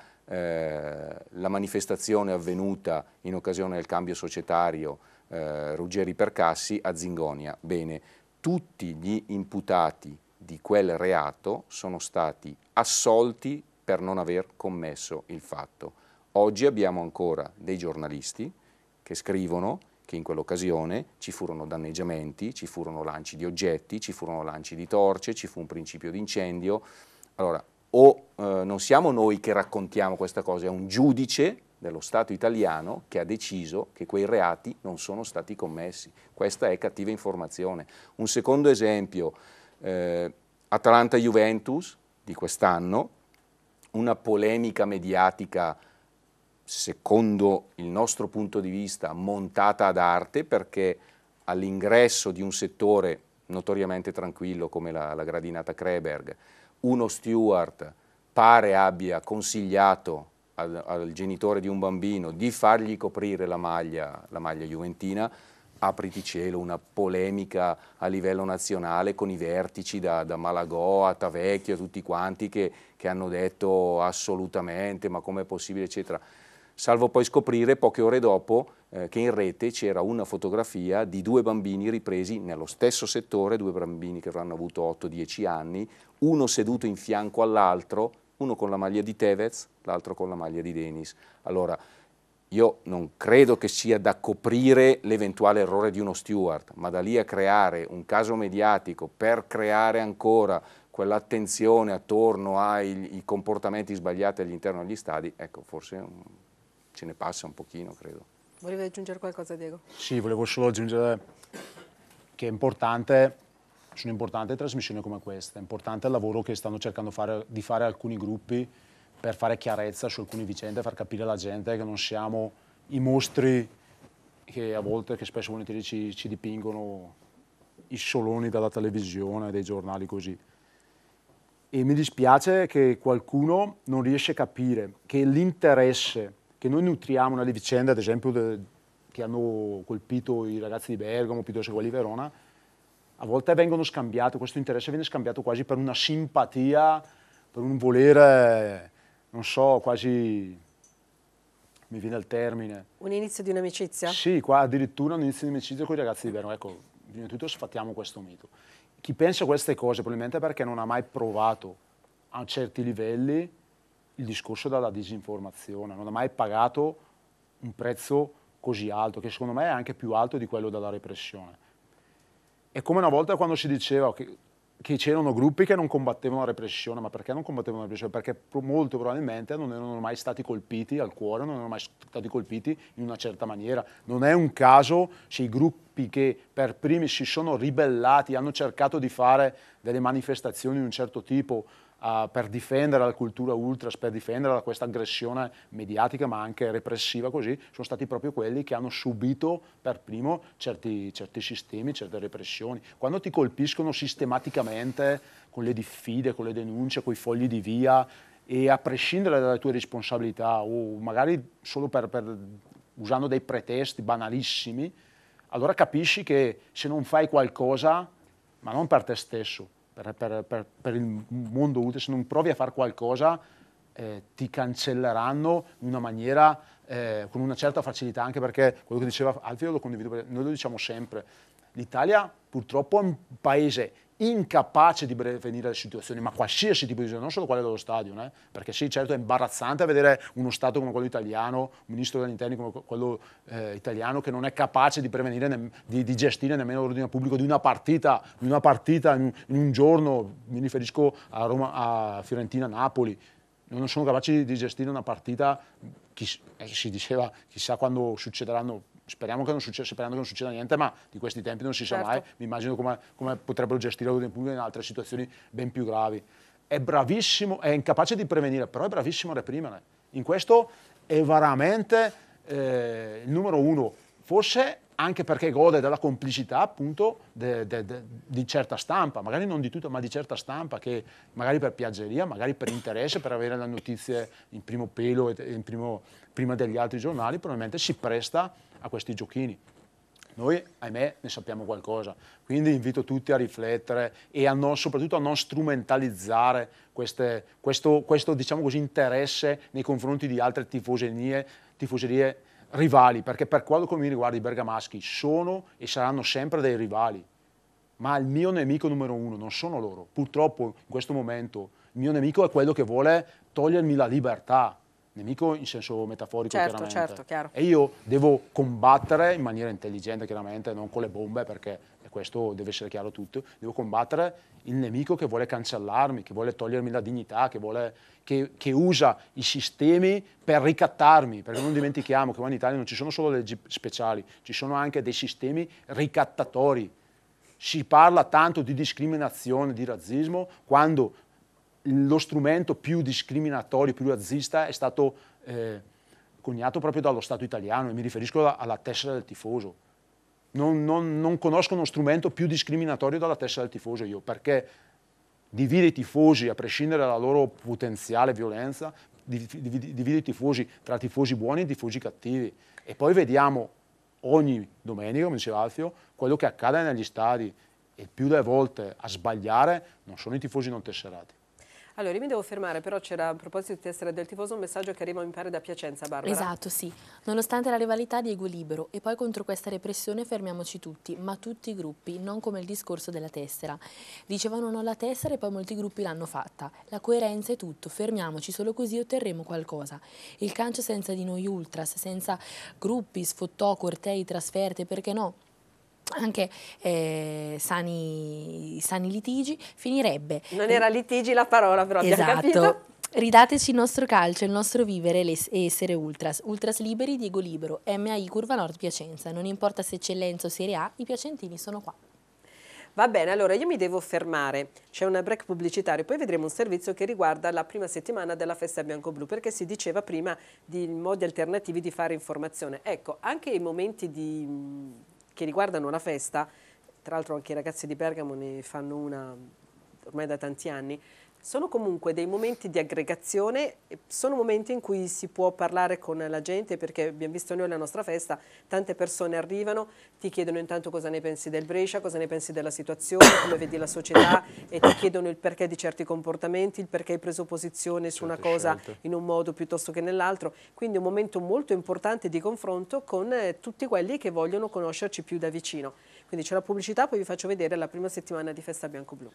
la manifestazione avvenuta in occasione del cambio societario Ruggeri-Percassi a Zingonia. Bene, tutti gli imputati di quel reato sono stati assolti per non aver commesso il fatto. Oggi abbiamo ancora dei giornalisti che scrivono che in quell'occasione ci furono danneggiamenti, ci furono lanci di oggetti, ci furono lanci di torce, ci fu un principio di incendio. Allora, non siamo noi che raccontiamo questa cosa, è un giudice dello Stato italiano che ha deciso che quei reati non sono stati commessi. Questa è cattiva informazione. Un secondo esempio, Atalanta-Juventus di quest'anno, una polemica mediatica secondo il nostro punto di vista montata ad arte, perché all'ingresso di un settore notoriamente tranquillo come la gradinata Kreberg, uno steward pare abbia consigliato al genitore di un bambino di fargli coprire la maglia juventina. Apriti cielo, una polemica a livello nazionale con i vertici da Malagò a Tavecchio, tutti quanti che hanno detto assolutamente, ma com'è possibile, eccetera. Salvo poi scoprire poche ore dopo che in rete c'era una fotografia di due bambini ripresi nello stesso settore, due bambini che avranno avuto 8-10 anni, uno seduto in fianco all'altro, uno con la maglia di Tevez, l'altro con la maglia di Denis. Allora, io non credo che sia da coprire l'eventuale errore di uno steward, ma da lì a creare un caso mediatico per creare ancora quell'attenzione attorno ai comportamenti sbagliati all'interno degli stadi, ecco, forse ce ne passa un pochino, credo. Volevi aggiungere qualcosa, Diego? Sì, volevo solo aggiungere che sono importanti trasmissioni come questa, è importante il lavoro che stanno cercando di fare alcuni gruppi per fare chiarezza su alcune vicende, far capire alla gente che non siamo i mostri che a volte, che spesso volentieri ci dipingono i soloni dalla televisione, dai giornali così. E mi dispiace che qualcuno non riesce a capire che l'interesse che noi nutriamo nelle vicende, ad esempio che hanno colpito i ragazzi di Bergamo piuttosto che quelli di Verona, a volte vengono scambiati, questo interesse viene scambiato quasi per una simpatia, per un volere, non so, quasi, mi viene il termine. Un inizio di un'amicizia? Sì, qua addirittura un inizio di amicizia con i ragazzi di Verona. Ecco, prima di tutto sfattiamo questo mito. Chi pensa a queste cose probabilmente è perché non ha mai provato a certi livelli il discorso della disinformazione, non ha mai pagato un prezzo così alto, che secondo me è anche più alto di quello della repressione. È come una volta quando si diceva che c'erano gruppi che non combattevano la repressione, ma perché non combattevano la repressione? Perché molto probabilmente non erano mai stati colpiti al cuore, non erano mai stati colpiti in una certa maniera. Non è un caso se i gruppi che per primi si sono ribellati, hanno cercato di fare delle manifestazioni di un certo tipo per difendere la cultura ultras, per difendere da questa aggressione mediatica ma anche repressiva così, sono stati proprio quelli che hanno subito per primo certi sistemi, certe repressioni. Quando ti colpiscono sistematicamente con le diffide, con le denunce, con i fogli di via, e a prescindere dalle tue responsabilità o magari solo usando dei pretesti banalissimi, allora capisci che se non fai qualcosa, ma non per te stesso, per il mondo utile, se non provi a fare qualcosa ti cancelleranno in una maniera con una certa facilità, anche perché quello che diceva Alfio lo condivido, perché noi lo diciamo sempre, l'Italia purtroppo è un paese incapace di prevenire le situazioni, ma qualsiasi tipo di situazione, non solo quelle dello stadio, perché sì, certo è imbarazzante vedere uno Stato come quello italiano, un ministro degli interni come quello italiano che non è capace di prevenire, di gestire nemmeno l'ordine pubblico di una partita in un giorno, mi riferisco a Roma, a Fiorentina-Napoli, non sono capaci di gestire una partita, si diceva chissà quando succederanno Speriamo che non succeda niente, ma di questi tempi non si sa Certo. mai. Mi immagino come potrebbero gestire l'ordine pubblico in altre situazioni ben più gravi. È bravissimo, è incapace di prevenire, però è bravissimo a reprimere. In questo è veramente il numero uno, forse anche perché gode della complicità appunto di certa stampa, magari non di tutta, ma di certa stampa, che magari per piaggeria, magari per interesse, per avere le notizie in primo pelo e prima degli altri giornali, probabilmente si presta a questi giochini. Noi, ahimè, ne sappiamo qualcosa, quindi invito tutti a riflettere e soprattutto a non strumentalizzare questo diciamo così, interesse nei confronti di altre tifoserie rivali, perché per quanto mi riguarda i bergamaschi sono e saranno sempre dei rivali, ma il mio nemico numero uno non sono loro. Purtroppo in questo momento il mio nemico è quello che vuole togliermi la libertà, nemico in senso metaforico chiaramente. Certo, chiaro. E io devo combattere in maniera intelligente chiaramente, non con le bombe, perché questo deve essere chiaro a tutti, devo combattere il nemico che vuole cancellarmi, che vuole togliermi la dignità, che usa i sistemi per ricattarmi, perché non dimentichiamo che qua in Italia non ci sono solo leggi speciali, ci sono anche dei sistemi ricattatori. Si parla tanto di discriminazione, di razzismo, quando lo strumento più discriminatorio, più razzista è stato coniato proprio dallo Stato italiano, e mi riferisco alla tessera del tifoso. Non conosco uno strumento più discriminatorio dalla tessera del tifoso io, perché divide i tifosi a prescindere dalla loro potenziale violenza, divide i tifosi tra tifosi buoni e tifosi cattivi. E poi vediamo ogni domenica, come diceva Alfio, quello che accade negli stadi, e più delle volte a sbagliare non sono i tifosi non tesserati. Allora, io mi devo fermare, però c'era, a proposito di tessera del tifoso, un messaggio che arriva, mi pare, da Piacenza, Barbara. Esatto, sì. Nonostante la rivalità, Diego libero, e poi contro questa repressione fermiamoci tutti, ma tutti i gruppi, non come il discorso della tessera. Dicevano no alla tessera e poi molti gruppi l'hanno fatta. La coerenza è tutto, fermiamoci, solo così otterremo qualcosa. Il calcio senza di noi ultras, senza gruppi, sfottò, cortei, trasferte, perché no? Anche sani litigi, finirebbe. Non era litigi la parola, però abbiamo capito. Esatto. Ridateci il nostro calcio, il nostro vivere e essere ultras. Ultras liberi, Diego libero, MAI Curva Nord Piacenza. Non importa se eccellenza o Serie A, i piacentini sono qua. Va bene, allora io mi devo fermare, c'è un break pubblicitario, poi vedremo un servizio che riguarda la prima settimana della festa bianco-blu, perché si diceva prima di modi alternativi di fare informazione. Ecco, anche i momenti che riguardano la festa, tra l'altro anche i ragazzi di Bergamo ne fanno una ormai da tanti anni, sono comunque dei momenti di aggregazione, sono momenti in cui si può parlare con la gente, perché abbiamo visto noi alla nostra festa, tante persone arrivano, ti chiedono intanto cosa ne pensi del Brescia, cosa ne pensi della situazione, come vedi la società, e ti chiedono il perché di certi comportamenti, il perché hai preso posizione su una cosa in un modo piuttosto che nell'altro, quindi un momento molto importante di confronto con tutti quelli che vogliono conoscerci più da vicino. Quindi c'è la pubblicità, poi vi faccio vedere la prima settimana di festa bianco-blu.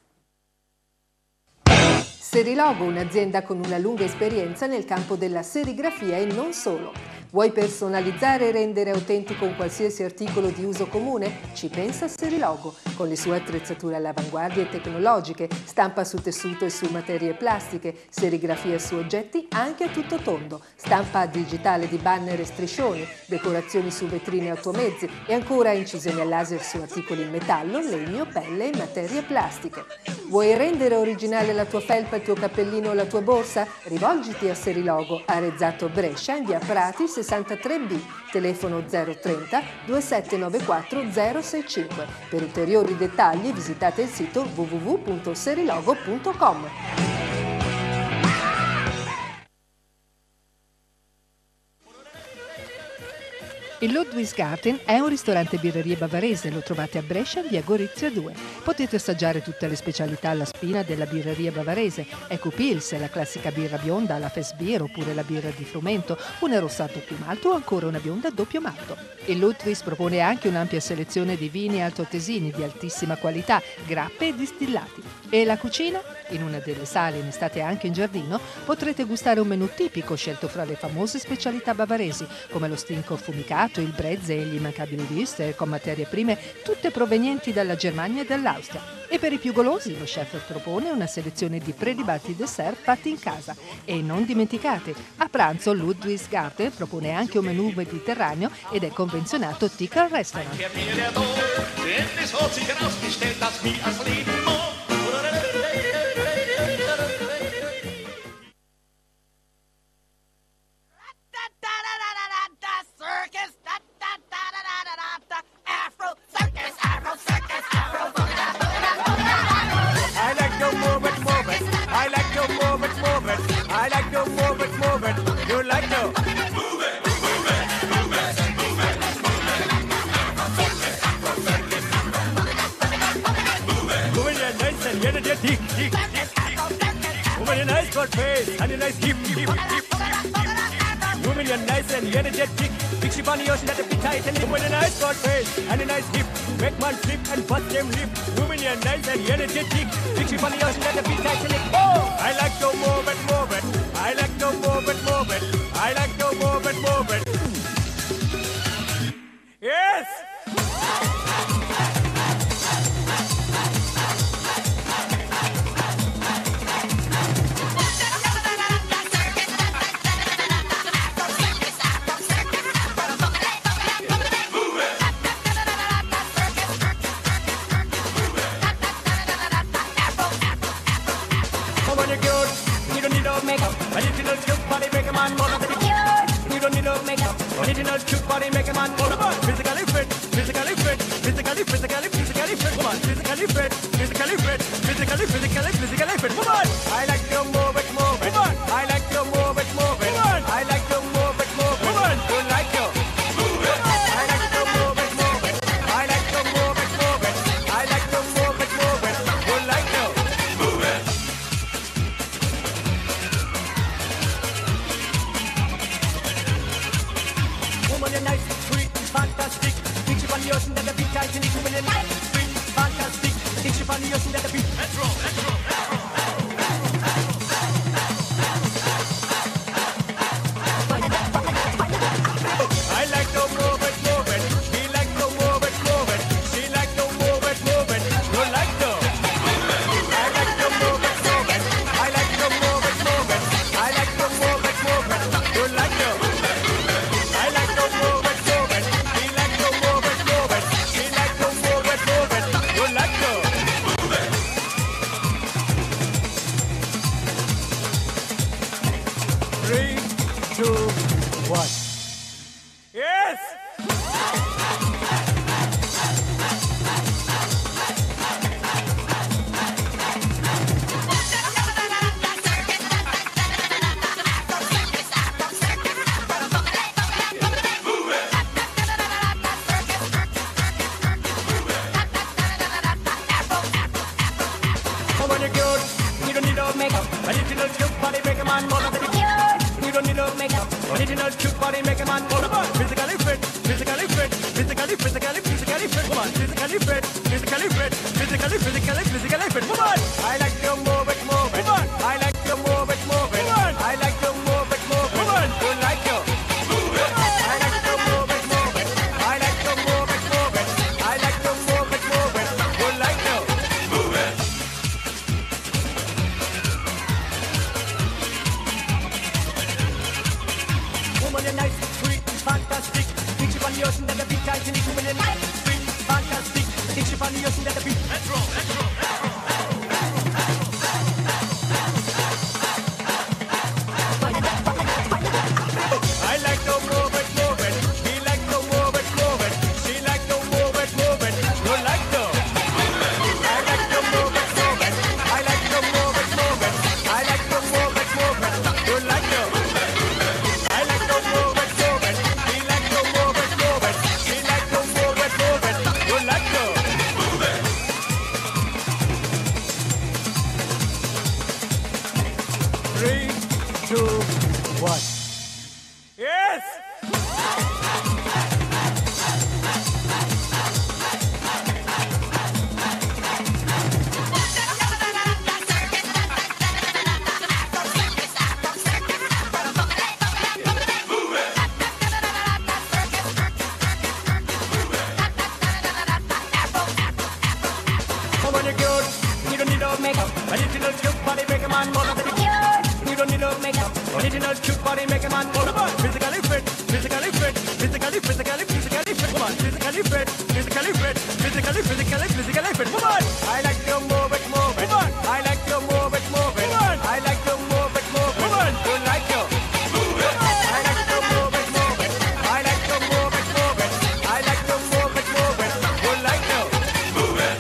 Serilogo, un'azienda con una lunga esperienza nel campo della serigrafia e non solo. Vuoi personalizzare e rendere autentico un qualsiasi articolo di uso comune? Ci pensa Serilogo, con le sue attrezzature all'avanguardia e tecnologiche, stampa su tessuto e su materie plastiche, serigrafia su oggetti anche a tutto tondo, stampa digitale di banner e striscioni, decorazioni su vetrine e automezzi e ancora incisioni a laser su articoli in metallo, legno, pelle e materie plastiche. Vuoi rendere originale la tua felpa, il tuo cappellino o la tua borsa? Rivolgiti a Serilogo, Arezzato Brescia, in via Prati 63B, telefono 030 2794 065. Per ulteriori dettagli visitate il sito www.serilogo.com. Il Ludwig's Garten è un ristorante birreria bavarese, lo trovate a Brescia, via Gorizia 2. Potete assaggiare tutte le specialità alla spina della birreria bavarese, Eco Pils, la classica birra bionda, la Festbier oppure la birra di frumento, una rossa a doppio malto o ancora una bionda a doppio malto. Il Ludwig's propone anche un'ampia selezione di vini altoatesini di altissima qualità, grappe e distillati. E la cucina? In una delle sale, in estate anche in giardino, potrete gustare un menù tipico scelto fra le famose specialità bavaresi, come lo stinco affumicato, soprattutto il brezze e gli immancabili würstel con materie prime tutte provenienti dalla Germania e dall'Austria. E per i più golosi lo chef propone una selezione di prelibati dessert fatti in casa. E non dimenticate, a pranzo Ludwig's Garten propone anche un menù mediterraneo ed è convenzionato Ticker Restaurant. Endlich hat sich herausgestellt, dass wir als Leben Woman, you're nice, got face, and you're nice, hip, hip, hip, hip. Woman, you're nice and energetic. Big ship on the ocean that the big tight and woman, you're nice, got face, and you're nice, hip. Make man flip and bust them lip. Woman, you're nice and energetic. Big ship on the ocean that the big tight and oh, I like to move it, move it. I like to move it, move it. I like to move it, move it. Yes! Original cute body make a man wanna be cute. You don't need no makeup. Original cute body make a man wanna be physically fit, physically fit, physically, physically, physically fit. Woman, physically fit, physically fit, physically, physically, physically fit. Woman, I like to move it, move it. Woman, I like to move it, move it. Woman, I like to move it, move it. Woman, you like to move it. I like to move it, move it. I like to move it, move it. I like to move it, move it. You like to move it. Woman, you're nice, sweet, fantastic. Think she on the ocean that the big Titanic. Woman, you're nice, sweet, fantastic. Think she on the ocean that the big. Let's roll, let's roll, let's roll. I like to move it, move it. He like to move it, move it. She like to move it, move it. You like to. I like to move it, move it. I like to move it, move it. I like to move it, move it. You like to. I like to move it, move it. He like to move it, move it. She like to move it, move it. You like to. Three, two, one. Yes! Woman, you're cute. You don't need no makeup. Original cute body make a man wanna be cute. You don't need no makeup. Original cute body make a man wanna be physically fit, physically fit, physically, physically, physically fit. Woman, physically fit, physically fit, physically, physically, physically fit. Woman, I like to move it, move it. Woman, I like to move it, move it. Woman, I like to move it, move it. Woman, you like to move it. I like to move it, move it. I like to move it, move it. I like to move it, move it. You like to move it. Woman, you're nice, sweet, fantastic. Think she on the ocean that the big Titanic. Woman, you're nice, sweet, fantastic. Think she on the ocean that the big. Let's roll, let's roll, let's roll. I like to move it, move it. He like to move it, move it. She like to move it, move it. You like to. I like to move it, move it. I like to move it, move it. I like to move it, move it. You like to. I like to move it, move it. He like to move it, move it. She like to move it, move it. You like to. Original cute body make a man wanna be cute. You don't need no makeup. Original cute body make a man wanna be physically fit, physically fit, physically, physically, physically fit. Woman, physically fit, physically fit, physically, physically, physically fit. Woman, I like to move it, move it. Woman, I like to move it, move it. Woman, I like to move it, move it. Woman, you like to move it. I like to move it, move it. I like to move it, move it. I like to move it, move it. You like to move it.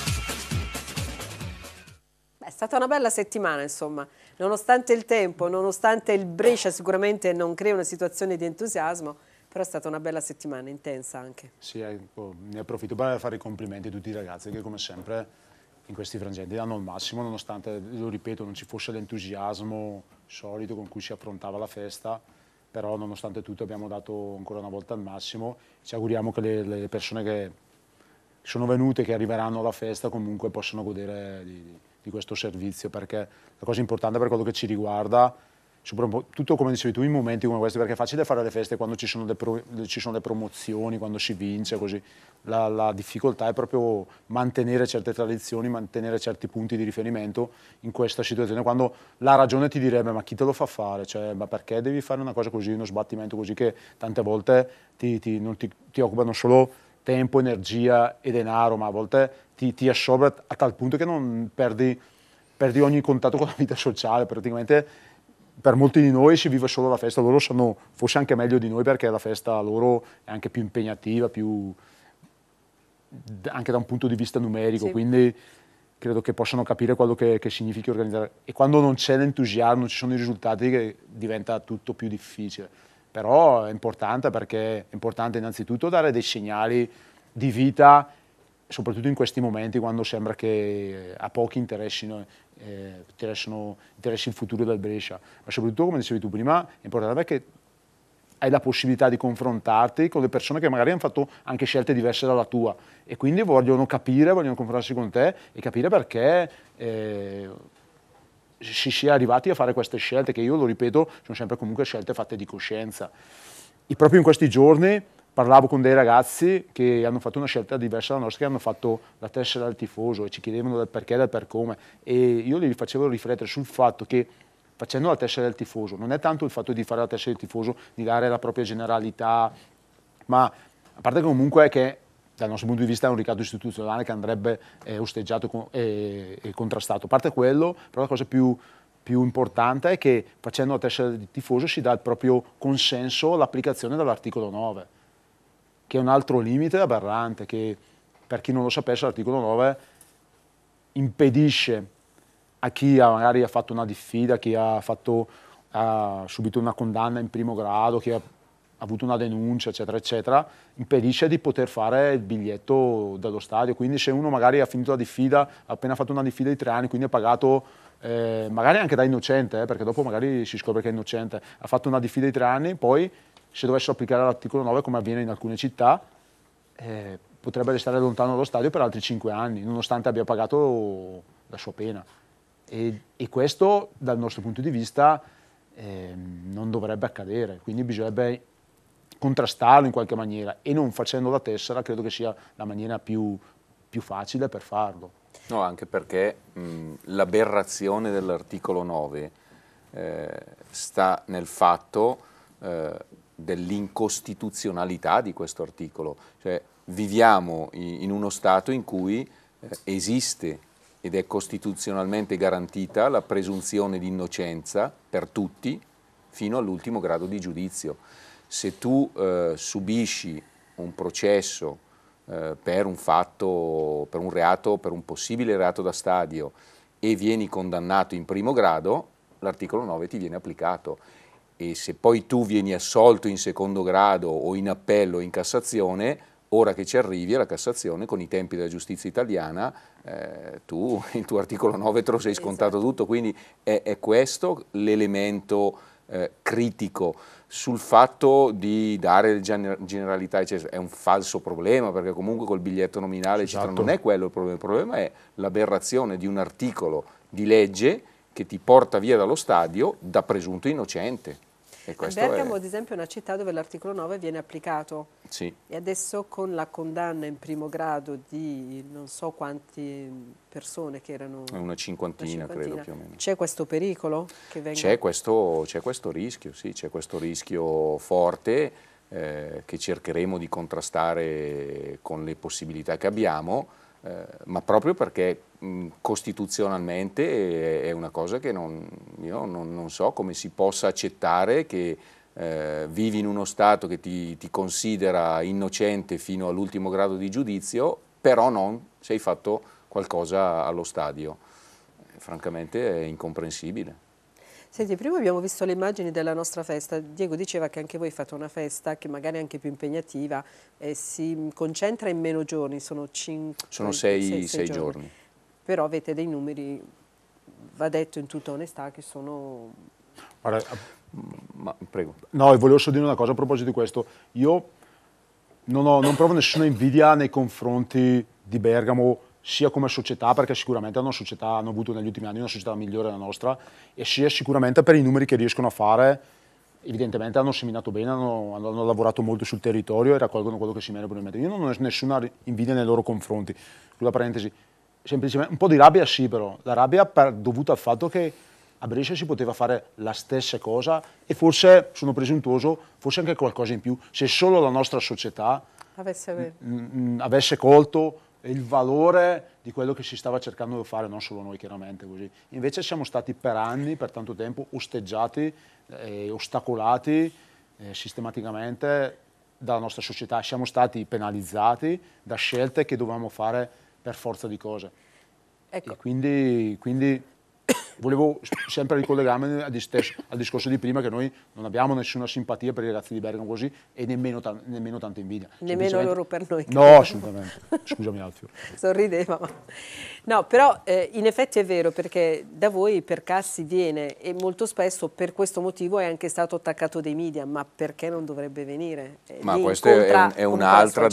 È stata una bella settimana, insomma, nonostante il tempo, nonostante il Brescia sicuramente non crea una situazione di entusiasmo, però è stata una bella settimana, intensa anche. Sì, ecco, ne approfitto per fare i complimenti a tutti i ragazzi che come sempre in questi frangenti danno il massimo, nonostante, lo ripeto, non ci fosse l'entusiasmo solito con cui si affrontava la festa, però nonostante tutto abbiamo dato ancora una volta il massimo. Ci auguriamo che le persone che sono venute, che arriveranno alla festa, comunque possano godere di questo servizio, perché la cosa importante per quello che ci riguarda, soprattutto come dicevi tu, in momenti come questi, perché è facile fare le feste quando ci sono le promozioni, quando si vince, così. La difficoltà è proprio mantenere certe tradizioni, mantenere certi punti di riferimento in questa situazione, quando la ragione ti direbbe ma chi te lo fa fare, cioè, ma perché devi fare una cosa così, uno sbattimento così che tante volte ti occupano solo tempo, energia e denaro, ma a volte ti assorbe a tal punto che non perdi ogni contatto con la vita sociale. Praticamente per molti di noi si vive solo la festa, loro sanno forse anche meglio di noi perché la festa loro è anche più impegnativa, anche da un punto di vista numerico, sì. Quindi credo che possano capire quello che significa organizzare. E quando non c'è l'entusiasmo, non ci sono i risultati, che diventa tutto più difficile. Però è importante, perché è importante innanzitutto dare dei segnali di vita, soprattutto in questi momenti quando sembra che a pochi interessi il futuro del Brescia. Ma soprattutto, come dicevi tu prima, è importante perché hai la possibilità di confrontarti con le persone che magari hanno fatto anche scelte diverse dalla tua e quindi vogliono confrontarsi con te e capire perché si sia arrivati a fare queste scelte, che io lo ripeto sono sempre comunque scelte fatte di coscienza. E proprio in questi giorni parlavo con dei ragazzi che hanno fatto una scelta diversa dalla nostra, che hanno fatto la tessera del tifoso e ci chiedevano del perché e del per come, e io li facevo riflettere sul fatto che facendo la tessera del tifoso non è tanto il fatto di fare la tessera del tifoso, di dare la propria generalità, ma a parte che comunque che dal nostro punto di vista è un ricatto istituzionale che andrebbe osteggiato e contrastato. A parte quello, però la cosa più importante è che facendo la tessera del tifoso si dà il proprio consenso all'applicazione dell'articolo 9, che è un altro limite aberrante, che per chi non lo sapesse l'articolo 9 impedisce a chi magari ha fatto una diffida, chi ha subito una condanna in primo grado, chi ha avuto una denuncia, eccetera, eccetera, impedisce di poter fare il biglietto dello stadio. Quindi se uno magari ha finito la diffida, ha appena fatto una diffida di 3 anni, quindi ha pagato, magari anche da innocente, perché dopo magari si scopre che è innocente, ha fatto una diffida di 3 anni, poi se dovessero applicare l'articolo 9, come avviene in alcune città, potrebbe restare lontano dallo stadio per altri 5 anni, nonostante abbia pagato la sua pena. E questo, dal nostro punto di vista, non dovrebbe accadere, quindi bisognerebbe contrastarlo in qualche maniera, e non facendo la tessera credo che sia la maniera più facile per farlo. No, anche perché l'aberrazione dell'articolo 9 sta nel fatto dell'incostituzionalità di questo articolo. Cioè, viviamo in uno Stato in cui esiste ed è costituzionalmente garantita la presunzione di innocenza per tutti fino all'ultimo grado di giudizio. Se tu subisci un processo per un fatto, per un reato, per un possibile reato da stadio e vieni condannato in primo grado, l'articolo 9 ti viene applicato. E se poi tu vieni assolto in secondo grado o in appello o in Cassazione, ora che ci arrivi alla Cassazione con i tempi della giustizia italiana, tu il tuo articolo 9 te lo sei scontato tutto, quindi è questo l'elemento critico. Sul fatto di dare generalità, eccetera, è un falso problema, perché comunque col biglietto nominale eccetera, non è quello il problema è l'aberrazione di un articolo di legge che ti porta via dallo stadio da presunto innocente. E questo Bergamo, è... ad esempio, è una città dove l'articolo 9 viene applicato. Sì. E adesso con la condanna in primo grado di non so quante persone che erano... Una cinquantina, credo più o meno. C'è questo pericolo? Che venga... C'è questo rischio, sì, c'è questo rischio forte che cercheremo di contrastare con le possibilità che abbiamo, ma proprio perché costituzionalmente è una cosa che io non so come si possa accettare che vivi in uno Stato che ti considera innocente fino all'ultimo grado di giudizio, però non sei fatto qualcosa allo stadio. Francamente è incomprensibile. Senti, prima abbiamo visto le immagini della nostra festa. Diego diceva che anche voi fate una festa che magari è anche più impegnativa e si concentra in meno giorni, sono 6 giorni. Però avete dei numeri, va detto in tutta onestà, che sono... Ma prego. No, e volevo solo dire una cosa a proposito di questo. Io non provo nessuna invidia nei confronti di Bergamo, sia come società, perché sicuramente hanno avuto negli ultimi anni una società migliore della nostra, e sia sicuramente per i numeri che riescono a fare. Evidentemente hanno seminato bene, hanno lavorato molto sul territorio e raccolgono quello che si merita probabilmente. Io non ho nessuna invidia nei loro confronti. Sulla parentesi, semplicemente un po' di rabbia sì, però la rabbia dovuta al fatto che a Brescia si poteva fare la stessa cosa e forse, sono presuntuoso, forse anche qualcosa in più, se solo la nostra società avesse colto il valore di quello che si stava cercando di fare, non solo noi chiaramente così. Invece siamo stati per anni, per tanto tempo, osteggiati, ostacolati sistematicamente dalla nostra società, siamo stati penalizzati da scelte che dovevamo fare per forza di cose. Ecco. E quindi volevo sempre ricollegarmi al discorso di prima, che noi non abbiamo nessuna simpatia per i ragazzi di Bergamo così e nemmeno tanta invidia. Nemmeno loro per noi. No, assolutamente. Scusami Alfio. Sorrideva. No, però in effetti è vero, perché da voi per Cassi viene e molto spesso per questo motivo è anche stato attaccato dai media, ma perché non dovrebbe venire? Ma questa è un'altra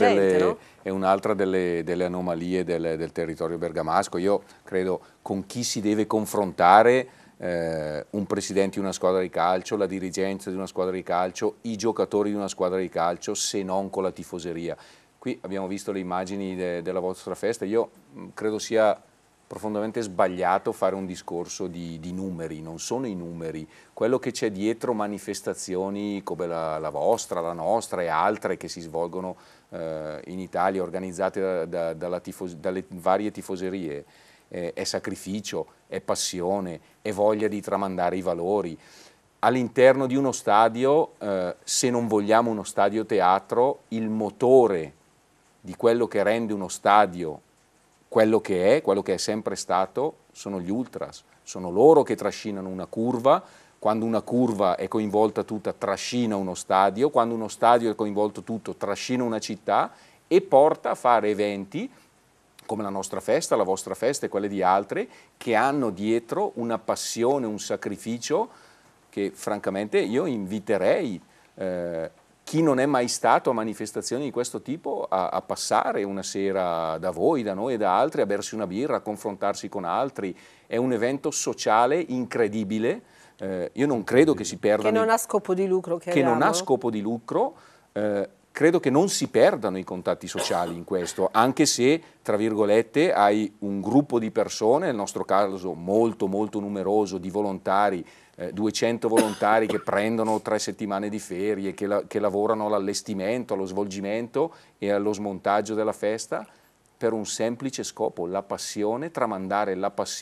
delle anomalie del territorio bergamasco. Io credo, con chi si deve confrontare un presidente di una squadra di calcio, la dirigenza di una squadra di calcio, i giocatori di una squadra di calcio, se non con la tifoseria. Qui abbiamo visto le immagini della vostra festa. Io credo sia profondamente sbagliato fare un discorso di numeri, non sono i numeri. Quello che c'è dietro manifestazioni come la vostra, la nostra e altre che si svolgono in Italia, organizzate dalle varie tifoserie, è sacrificio, è passione, è voglia di tramandare i valori. All'interno di uno stadio, se non vogliamo uno stadio teatro, il motore di quello che rende uno stadio quello che è sempre stato, sono gli ultras. Sono loro che trascinano una curva. Quando una curva è coinvolta tutta, trascina uno stadio. Quando uno stadio è coinvolto tutto, trascina una città e porta a fare eventi come la nostra festa, la vostra festa e quelle di altri, che hanno dietro una passione, un sacrificio che francamente io inviterei chi non è mai stato a manifestazioni di questo tipo a passare una sera da voi, da noi e da altri, a bersi una birra, a confrontarsi con altri. È un evento sociale incredibile. Io non credo che si perdano... Che non ha scopo di lucro. Che non ha scopo di lucro. Credo che non si perdano i contatti sociali in questo, anche se, tra virgolette, hai un gruppo di persone, nel nostro caso molto molto numeroso, di volontari, 200 volontari che prendono 3 settimane di ferie, che lavorano all'allestimento, allo svolgimento e allo smontaggio della festa per un semplice scopo, la passione, tramandare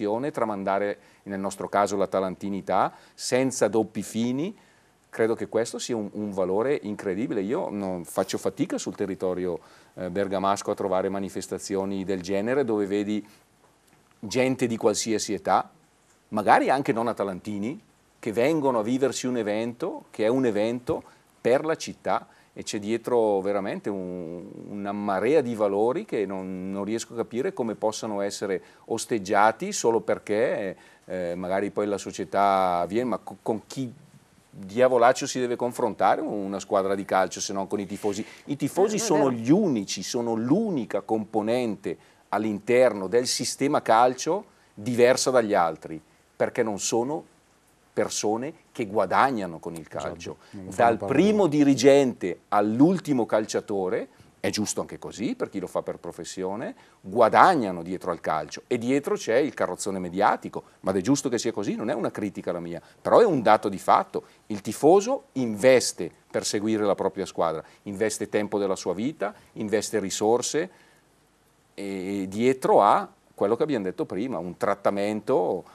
nel nostro caso la talantinità, senza doppi fini. Credo che questo sia un valore incredibile. Io non faccio fatica sul territorio bergamasco a trovare manifestazioni del genere dove vedi gente di qualsiasi età, magari anche non atalantini, che vengono a viversi un evento, che è un evento per la città, e c'è dietro veramente una marea di valori che non riesco a capire come possano essere osteggiati solo perché magari poi la società viene, ma con chi diavolaccio si deve confrontare una squadra di calcio se non con i tifosi? I tifosi sono gli unici, sono l'unica componente all'interno del sistema calcio diversa dagli altri, perché non sono persone che guadagnano con il calcio, non fanno dal paragone. primo dirigente all'ultimo calciatore, è giusto anche così per chi lo fa per professione, guadagnano dietro al calcio e dietro c'è il carrozzone mediatico, ma è giusto che sia così, non è una critica la mia, però è un dato di fatto. Il tifoso investe per seguire la propria squadra, investe tempo della sua vita, investe risorse e dietro ha quello che abbiamo detto prima, un trattamento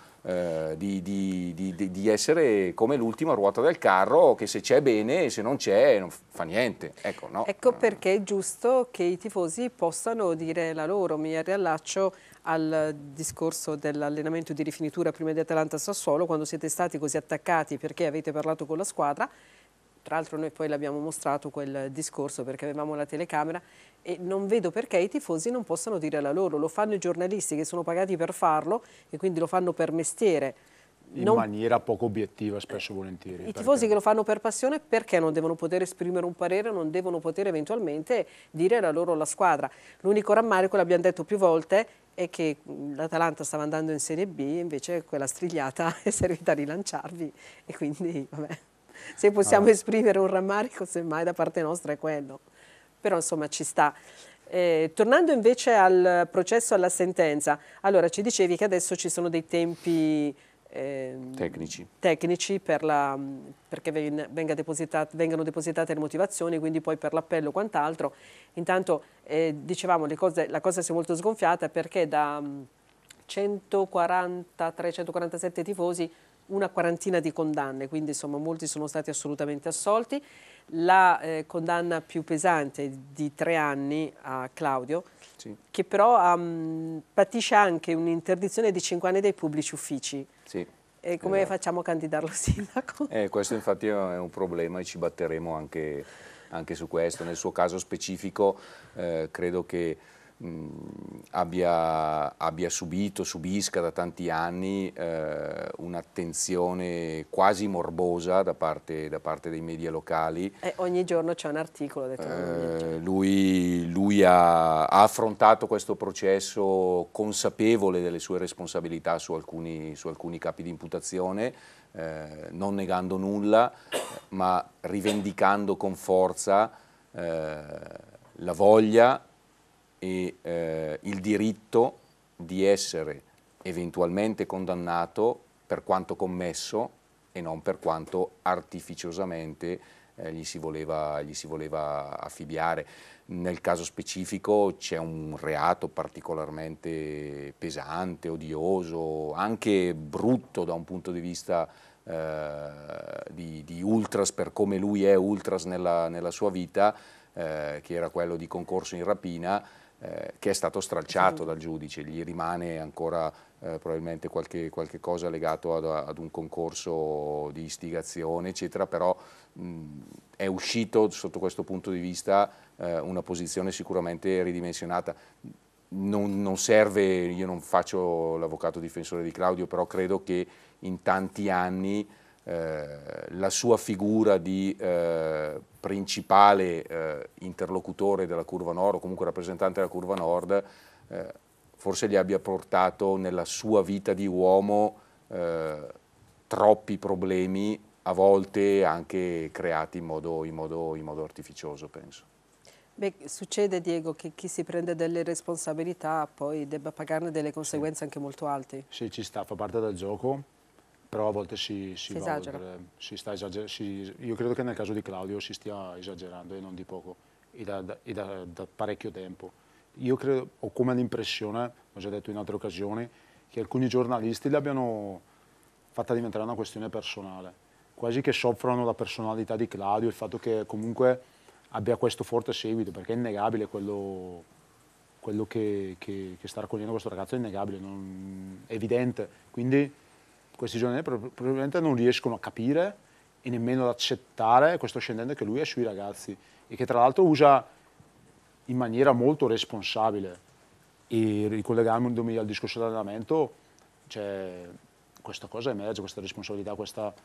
di essere come l'ultima ruota del carro, che se c'è bene e se non c'è non fa niente. Ecco, no? Ecco perché è giusto che i tifosi possano dire la loro. Mi riallaccio al discorso dell'allenamento di rifinitura prima di Atalanta-Sassuolo, quando siete stati così attaccati perché avete parlato con la squadra. Tra l'altro noi poi l'abbiamo mostrato quel discorso perché avevamo la telecamera e non vedo perché i tifosi non possano dire la loro. Lo fanno i giornalisti che sono pagati per farlo e quindi lo fanno per mestiere. In maniera poco obiettiva spesso e volentieri. I tifosi che lo fanno per passione perché non devono poter esprimere un parere, non devono poter eventualmente dire la loro alla squadra. L'unico rammarico, l'abbiamo detto più volte, è che l'Atalanta stava andando in Serie B e invece quella strigliata è servita a rilanciarvi e quindi vabbè. Se possiamo esprimere un rammarico, semmai da parte nostra è quello. Però insomma ci sta. Tornando invece al processo, alla sentenza, allora ci dicevi che adesso ci sono dei tempi tecnici perché vengano depositate le motivazioni, quindi poi per l'appello o quant'altro. Intanto dicevamo la cosa si è molto sgonfiata perché da 143-147 tifosi una quarantina di condanne, quindi insomma molti sono stati assolutamente assolti. La condanna più pesante di 3 anni a Claudio, sì, che però patisce anche un'interdizione di 5 anni dai pubblici uffici. Sì. E come facciamo a candidarlo sindaco? Questo infatti è un problema e ci batteremo anche su questo. Nel suo caso specifico credo che subisca da tanti anni un'attenzione quasi morbosa da parte dei media locali. Ogni giorno c'è un articolo. Lui ha affrontato questo processo consapevole delle sue responsabilità su alcuni capi di imputazione, non negando nulla, ma rivendicando con forza la voglia e il diritto di essere eventualmente condannato per quanto commesso e non per quanto artificiosamente gli si voleva affibbiare. Nel caso specifico c'è un reato particolarmente pesante, odioso, anche brutto da un punto di vista di ultras, per come lui è ultras nella sua vita, che era quello di concorso in rapina, che è stato stralciato dal giudice. Gli rimane ancora probabilmente qualche cosa legato ad un concorso di istigazione, eccetera, però è uscito sotto questo punto di vista una posizione sicuramente ridimensionata. Non serve, io non faccio l'avvocato difensore di Claudio, però credo che in tanti anni la sua figura di principale interlocutore della Curva Nord, o comunque rappresentante della Curva Nord, forse gli abbia portato nella sua vita di uomo troppi problemi, a volte anche creati in modo artificioso, penso. Beh, succede, Diego, che chi si prende delle responsabilità poi debba pagarne delle conseguenze anche molto alte. Sì, ci sta, fa parte del gioco, però a volte si esagera. Io credo che nel caso di Claudio si stia esagerando e non di poco, e da parecchio tempo. Io credo, ho come l'impressione, ho già detto in altre occasioni, che alcuni giornalisti l'abbiano fatta diventare una questione personale, quasi che soffrono la personalità di Claudio, il fatto che comunque abbia questo forte seguito, perché è innegabile quello che sta raccogliendo questo ragazzo, è innegabile, è evidente. Quindi questi giornalisti probabilmente non riescono a capire e nemmeno ad accettare questo scendente che lui ha sui ragazzi e che tra l'altro usa in maniera molto responsabile. E ricollegandomi al discorso dell'allenamento, cioè, questa cosa emerge, questa responsabilità, questa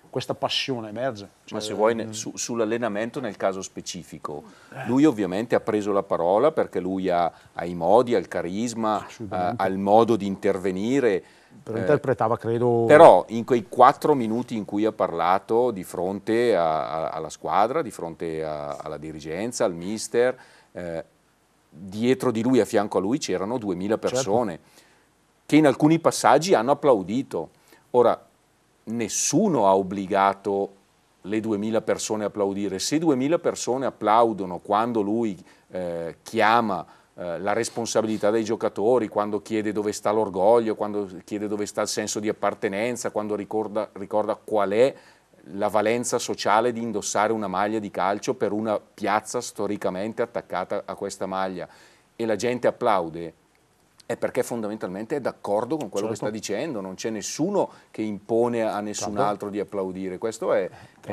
questa passione emerge. Ma se vuoi, sull'allenamento nel caso specifico, lui ovviamente ha preso la parola perché lui ha i modi, ha il carisma, ha il modo di intervenire. Però interpretava, credo... Però in quei 4 minuti in cui ha parlato di fronte alla squadra, di fronte alla dirigenza, al mister, dietro di lui, a fianco a lui, c'erano 2000 persone che in alcuni passaggi hanno applaudito. Ora, nessuno ha obbligato le 2000 persone a applaudire. Se 2000 persone applaudono quando lui chiama la responsabilità dei giocatori, quando chiede dove sta l'orgoglio, quando chiede dove sta il senso di appartenenza, quando ricorda qual è la valenza sociale di indossare una maglia di calcio per una piazza storicamente attaccata a questa maglia, e la gente applaude, è perché fondamentalmente è d'accordo con quello che sta dicendo, non c'è nessuno che impone a nessun altro di applaudire. Questo è...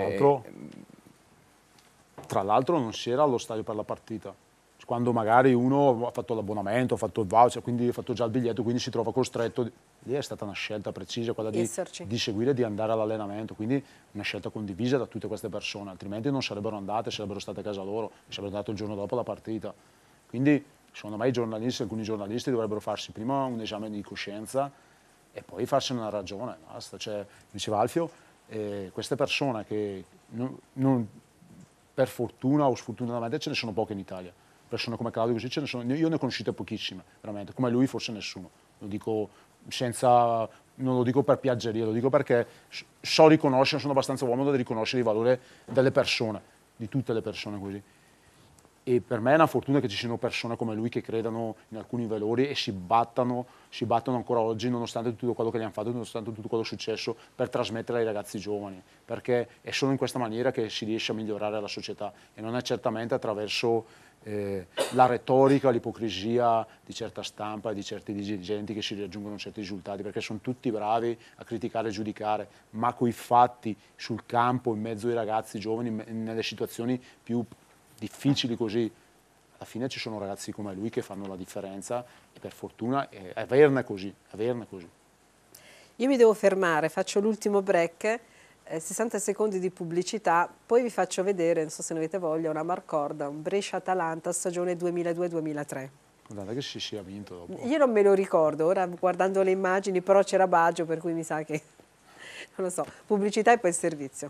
Tra l'altro non si era allo stadio per la partita, quando magari uno ha fatto l'abbonamento, ha fatto il voucher, quindi ha fatto già il biglietto, quindi si trova costretto. Lì è stata una scelta precisa, quella di seguire, di andare all'allenamento, quindi una scelta condivisa da tutte queste persone, altrimenti non sarebbero andate, sarebbero state a casa loro, sarebbero andate il giorno dopo la partita. Quindi secondo me alcuni giornalisti dovrebbero farsi prima un esame di coscienza e poi farsene una ragione, basta. Cioè, diceva Alfio, queste persone che per fortuna o sfortunatamente ce ne sono poche in Italia, persone come Claudio così ce ne sono, io ne ho conosciute pochissime, veramente, come lui forse nessuno, lo dico non lo dico per piaggeria, lo dico perché so riconoscere, sono abbastanza uomo da riconoscere il valore delle persone, di tutte le persone così. E per me è una fortuna che ci siano persone come lui che credano in alcuni valori e si battono ancora oggi, nonostante tutto quello che gli hanno fatto, nonostante tutto quello che è successo, per trasmettere ai ragazzi giovani, perché è solo in questa maniera che si riesce a migliorare la società e non è certamente attraverso la retorica, l'ipocrisia di certa stampa e di certi dirigenti che si raggiungono certi risultati, perché sono tutti bravi a criticare e giudicare, ma coi fatti sul campo, in mezzo ai ragazzi giovani, nelle situazioni più difficili così, alla fine ci sono ragazzi come lui che fanno la differenza e per fortuna averne così. Io mi devo fermare, faccio l'ultimo break, 60 secondi di pubblicità, poi vi faccio vedere, non so se ne avete voglia, una marcorda, un Brescia-Atalanta stagione 2002-2003. Guardate che si sia vinto dopo. Io non me lo ricordo, ora guardando le immagini, però c'era Baggio, per cui mi sa che, non lo so, pubblicità e poi il servizio.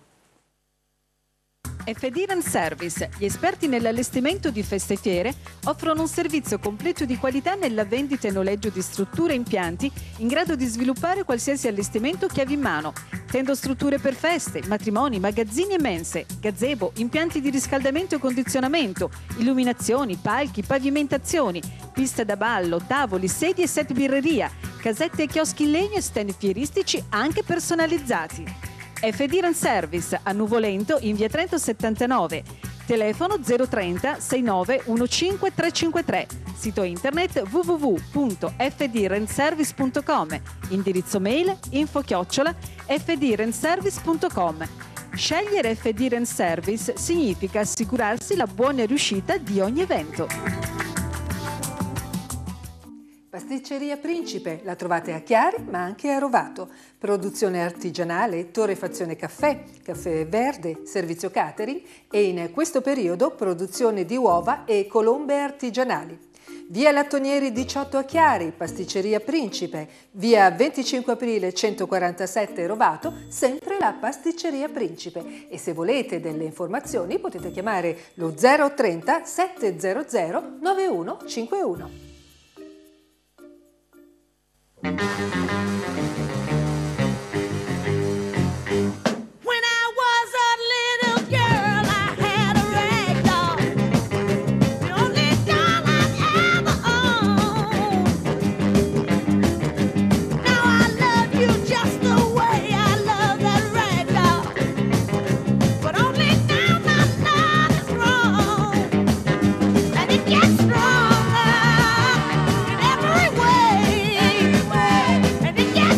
FD Service, gli esperti nell'allestimento di feste e fiere, offrono un servizio completo di qualità nella vendita e noleggio di strutture e impianti in grado di sviluppare qualsiasi allestimento chiavi in mano. Tendo strutture per feste, matrimoni, magazzini e mense, gazebo, impianti di riscaldamento e condizionamento, illuminazioni, palchi, pavimentazioni, piste da ballo, tavoli, sedie e set birreria, casette e chioschi in legno e stand fieristici anche personalizzati. FD Service a Nuvolento in via Trento 79, telefono 030 69 15 353, sito internet www.fdrenservice.com, indirizzo mail info@fdrenservice.com. Scegliere FD Service significa assicurarsi la buona riuscita di ogni evento. Pasticceria Principe, la trovate a Chiari ma anche a Rovato. Produzione artigianale, torrefazione caffè, caffè verde, servizio catering e in questo periodo produzione di uova e colombe artigianali. Via Lattonieri 18 a Chiari, Pasticceria Principe. Via 25 aprile 147 Rovato, sempre la Pasticceria Principe. E se volete delle informazioni potete chiamare lo 030 700 9151. When I was a little girl, I had a rag doll, the only doll I've ever owned. Now I love you just the way I love that rag doll, but only now my love is wrong, and it gets stronger in every way. And it gets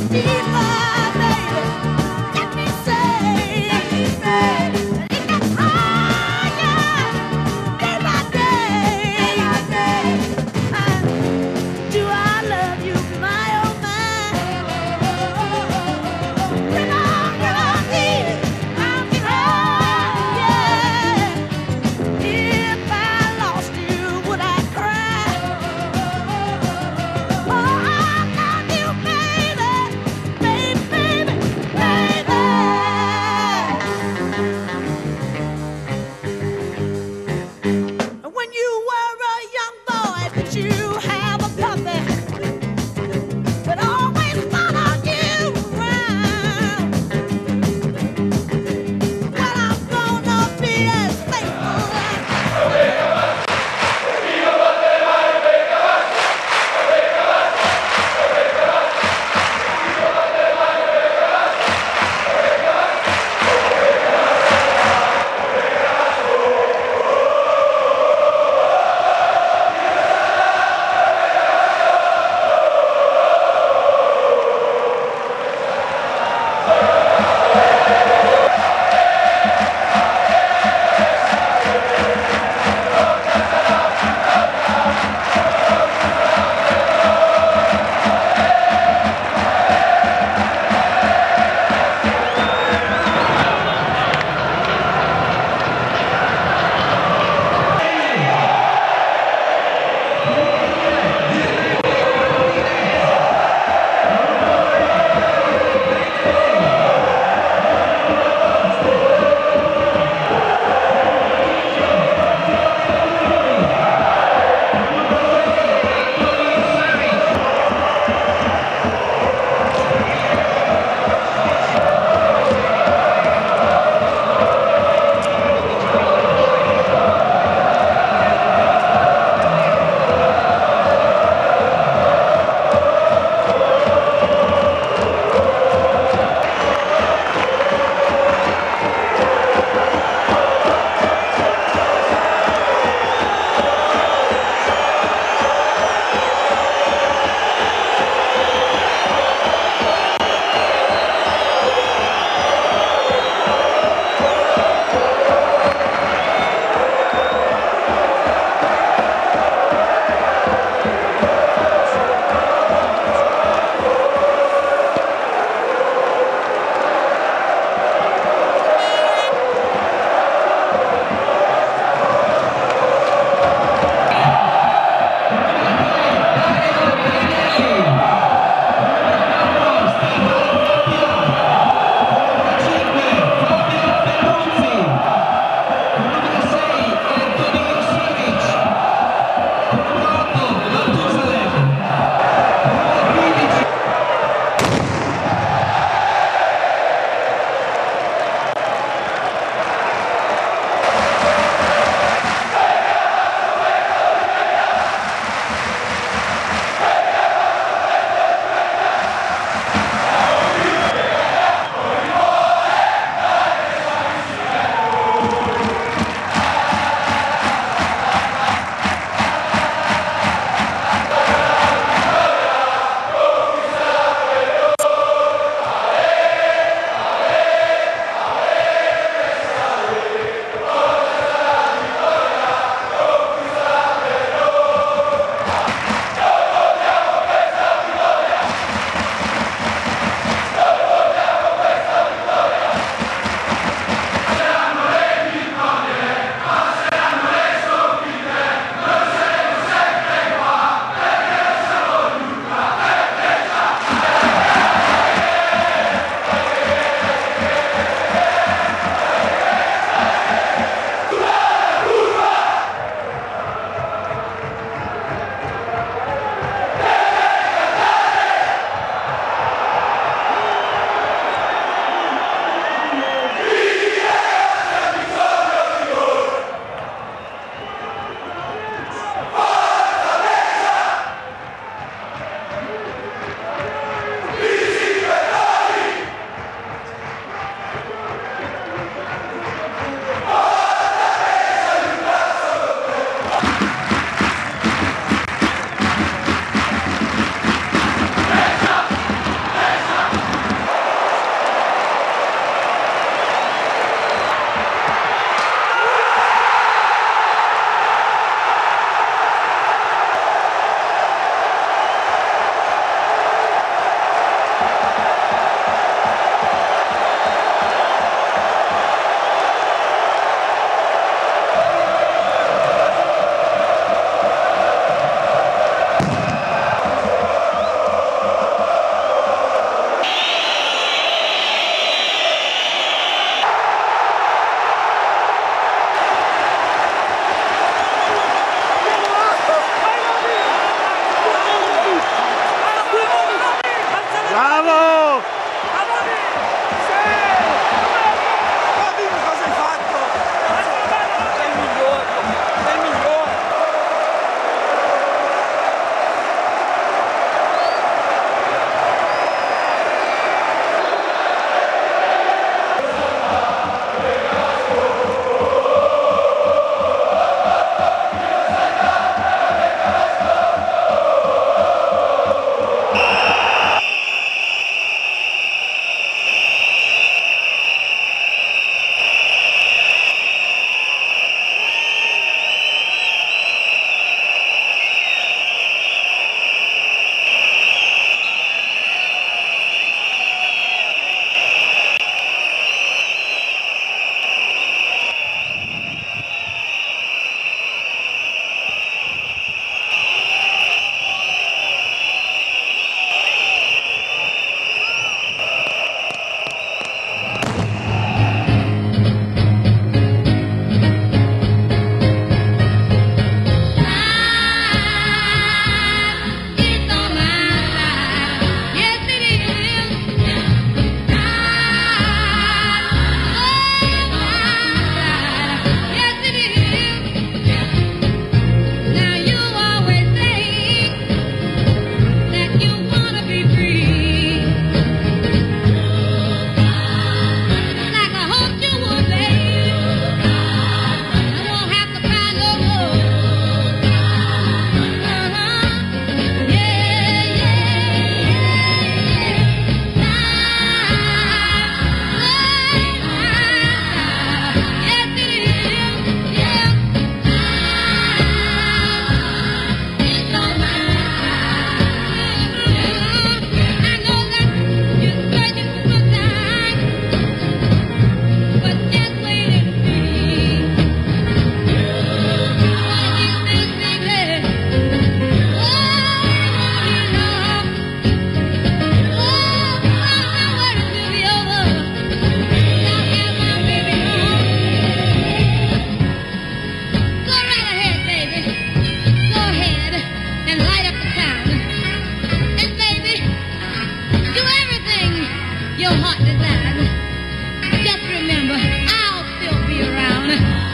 your heart desires, just remember, I'll still be around.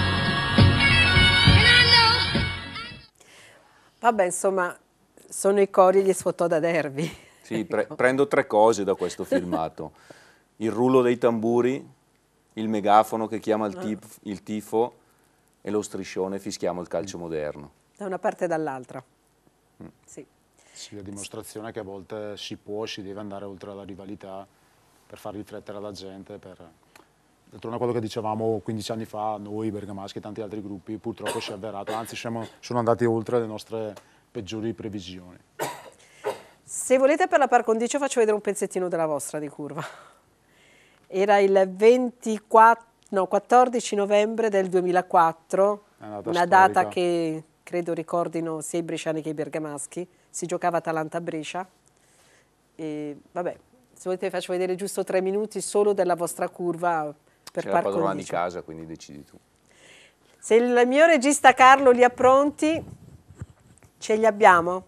And I know. Vabbè, insomma, sono i cori gli sfottò da Derby. Sì, prendo 3 cose da questo filmato. Il rullo dei tamburi, il megafono che chiama il tifo e lo striscione fischiamo il calcio moderno. Da una parte e dall'altra. Sì. Sì, la dimostrazione che a volte si deve andare oltre la rivalità per far riflettere la gente. Torno a quello che dicevamo 15 anni fa, noi bergamaschi e tanti altri gruppi, purtroppo si è avverato, anzi sono andati oltre le nostre peggiori previsioni. Se volete per la par condicio faccio vedere un pezzettino della vostra di curva. Era il 14 novembre del 2004, una data che credo ricordino sia i bresciani che i bergamaschi. Si giocava Atalanta-Brescia. E vabbè, se volete faccio vedere giusto 3 minuti solo della vostra curva per C'è la par padrona di condicio. casa, quindi decidi tu. Se il mio regista Carlo li ha pronti, ce li abbiamo?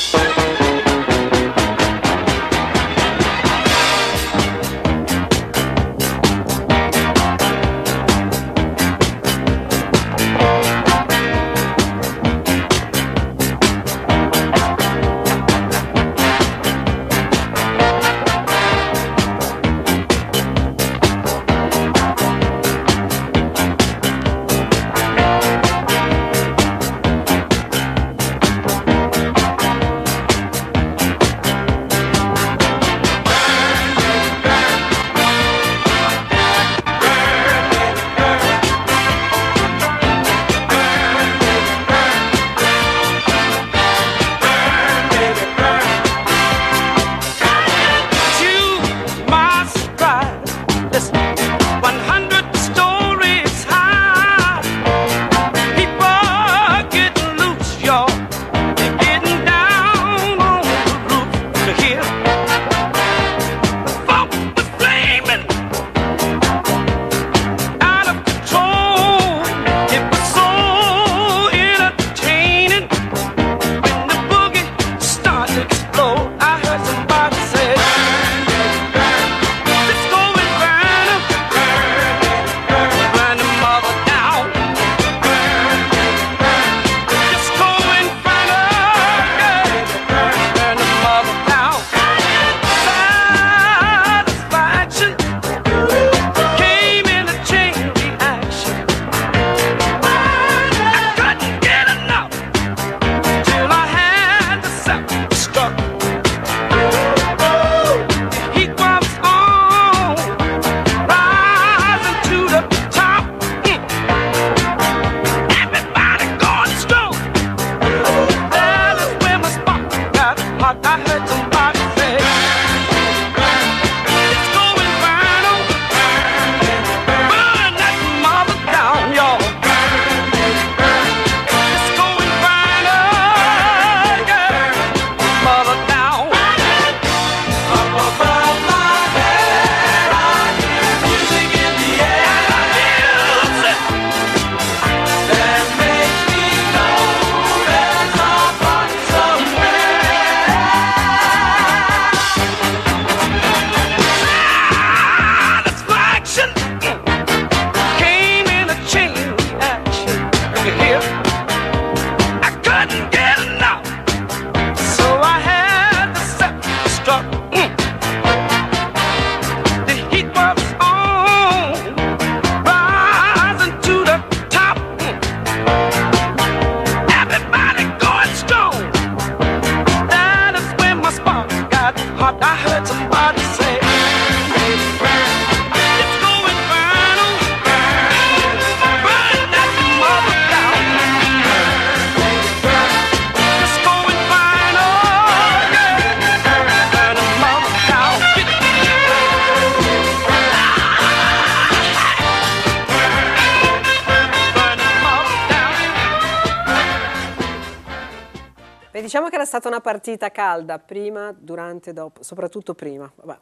Diciamo che era stata una partita calda, prima, durante, dopo, soprattutto prima. Vabbè.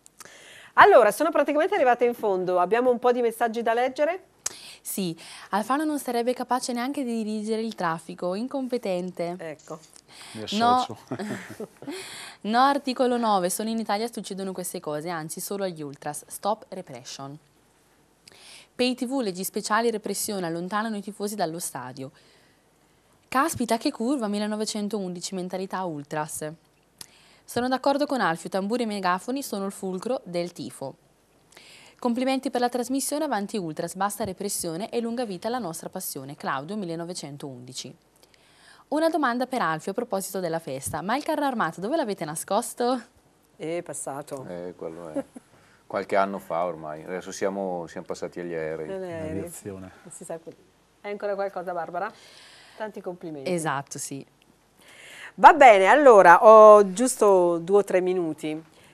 Allora, sono praticamente arrivate in fondo, abbiamo un po' di messaggi da leggere? Sì, Alfano non sarebbe capace neanche di dirigere il traffico, incompetente. Ecco. Mi No, associo. no, articolo 9, solo in Italia succedono queste cose, anzi solo agli ultras. Stop repression. Pay TV, leggi speciali, repressione, allontanano i tifosi dallo stadio. Caspita che curva, 1911, mentalità ultras. Sono d'accordo con Alfio, tamburi e megafoni sono il fulcro del tifo. Complimenti per la trasmissione, avanti ultras, basta repressione e lunga vita alla nostra passione. Claudio, 1911. Una domanda per Alfio a proposito della festa. Ma il carro armato dove l'avete nascosto? È passato. Quello è. Qualche anno fa ormai. Adesso siamo passati agli aerei. L'aviazione. Non si sa. Hai ancora qualcosa, Barbara? Tanti complimenti. Esatto, sì. Va bene, allora ho giusto 2 o 3 minuti.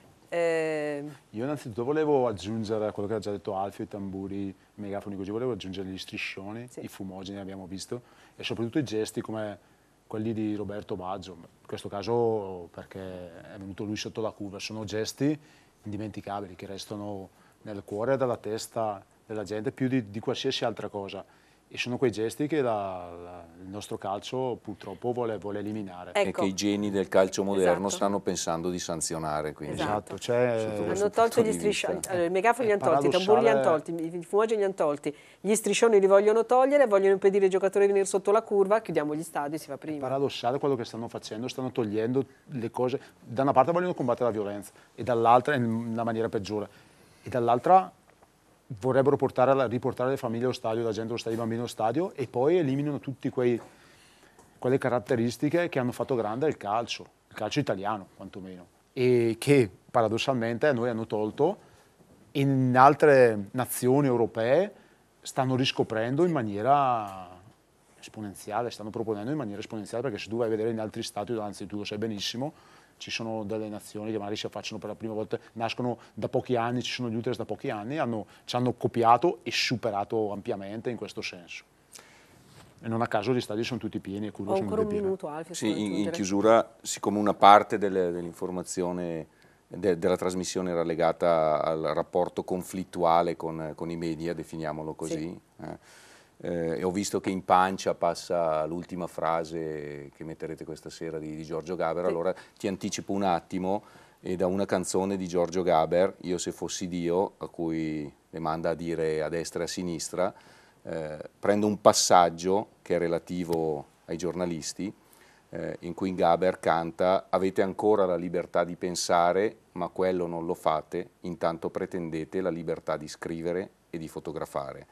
Io innanzitutto volevo aggiungere a quello che ha già detto Alfio, i tamburi, i megafoni così, volevo aggiungere gli striscioni, i fumogeni abbiamo visto, e soprattutto i gesti come quelli di Roberto Baggio, in questo caso perché è venuto lui sotto la curva, sono gesti indimenticabili che restano nel cuore e dalla testa della gente più di qualsiasi altra cosa. E sono quei gesti che il nostro calcio purtroppo vuole eliminare. E che i geni del calcio moderno stanno pensando di sanzionare. Quindi. Esatto. Hanno tolto gli striscioni, allora, i megafoni li hanno tolti, i tamburi li hanno tolti, i fumogeni li hanno tolti, gli striscioni li vogliono togliere, vogliono impedire ai giocatori di venire sotto la curva, chiudiamo gli stadi, si fa prima. È paradossale quello che stanno facendo, stanno togliendo le cose, da una parte vogliono combattere la violenza e dall'altra in una maniera peggiore, e dall'altra vorrebbero riportare le famiglie allo stadio, la gente allo stadio, i bambini allo stadio, e poi eliminano tutte quelle caratteristiche che hanno fatto grande il calcio italiano quantomeno, e che paradossalmente a noi hanno tolto, in altre nazioni europee stanno riscoprendo in maniera esponenziale, stanno proponendo in maniera esponenziale, perché se tu vai a vedere in altri stati, anzi tu lo sai benissimo, ci sono delle nazioni che magari si affacciano per la prima volta, nascono da pochi anni, ci sono gli ultras da pochi anni, ci hanno copiato e superato ampiamente in questo senso. E non a caso gli stadi sono tutti pieni e curve Ho sono ancora tutte un piene. minuto, Alfio. Sì, in chiusura, siccome una parte dell'informazione della trasmissione era legata al rapporto conflittuale con i media, definiamolo così, e ho visto che in pancia passa l'ultima frase che metterete questa sera di Giorgio Gaber, allora ti anticipo un attimo, e da una canzone di Giorgio Gaber, Io se fossi Dio, a cui le manda a dire a destra e a sinistra, prendo un passaggio che è relativo ai giornalisti, in cui Gaber canta: avete ancora la libertà di pensare, ma quello non lo fate, intanto pretendete la libertà di scrivere e di fotografare.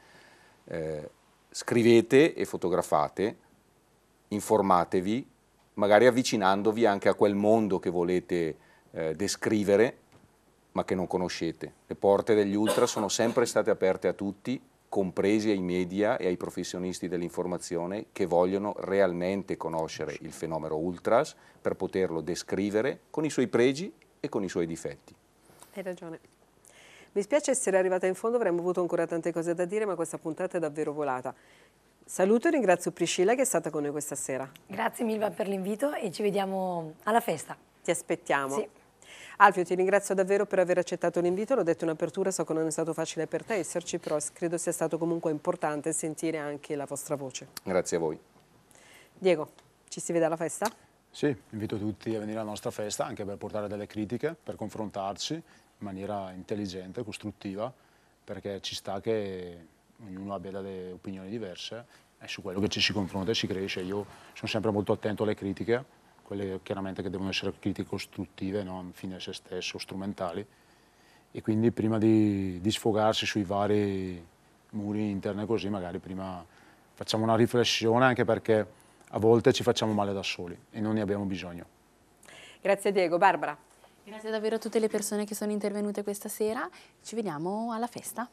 Scrivete e fotografate, informatevi, magari avvicinandovi anche a quel mondo che volete descrivere, ma che non conoscete. Le porte degli ultras sono sempre state aperte a tutti, compresi ai media e ai professionisti dell'informazione che vogliono realmente conoscere il fenomeno ultras per poterlo descrivere con i suoi pregi e con i suoi difetti. Hai ragione. Mi spiace essere arrivata in fondo, avremmo avuto ancora tante cose da dire, ma questa puntata è davvero volata. Saluto e ringrazio Priscilla che è stata con noi questa sera. Grazie Milva per l'invito e ci vediamo alla festa. Ti aspettiamo. Sì. Alfio, ti ringrazio davvero per aver accettato l'invito, l'ho detto in apertura, so che non è stato facile per te esserci, però credo sia stato comunque importante sentire anche la vostra voce. Grazie a voi. Diego, ci si vede alla festa? Sì, invito tutti a venire alla nostra festa anche per portare delle critiche, per confrontarci in maniera intelligente, costruttiva, perché ci sta che ognuno abbia delle opinioni diverse e su quello che ci si confronta e si cresce. Io sono sempre molto attento alle critiche, quelle chiaramente che devono essere critiche costruttive, non fine a se stesso, strumentali, e quindi prima di sfogarsi sui vari muri interni così, magari prima facciamo una riflessione, anche perché a volte ci facciamo male da soli e non ne abbiamo bisogno. Grazie Diego. Barbara? Grazie davvero a tutte le persone che sono intervenute questa sera, ci vediamo alla festa.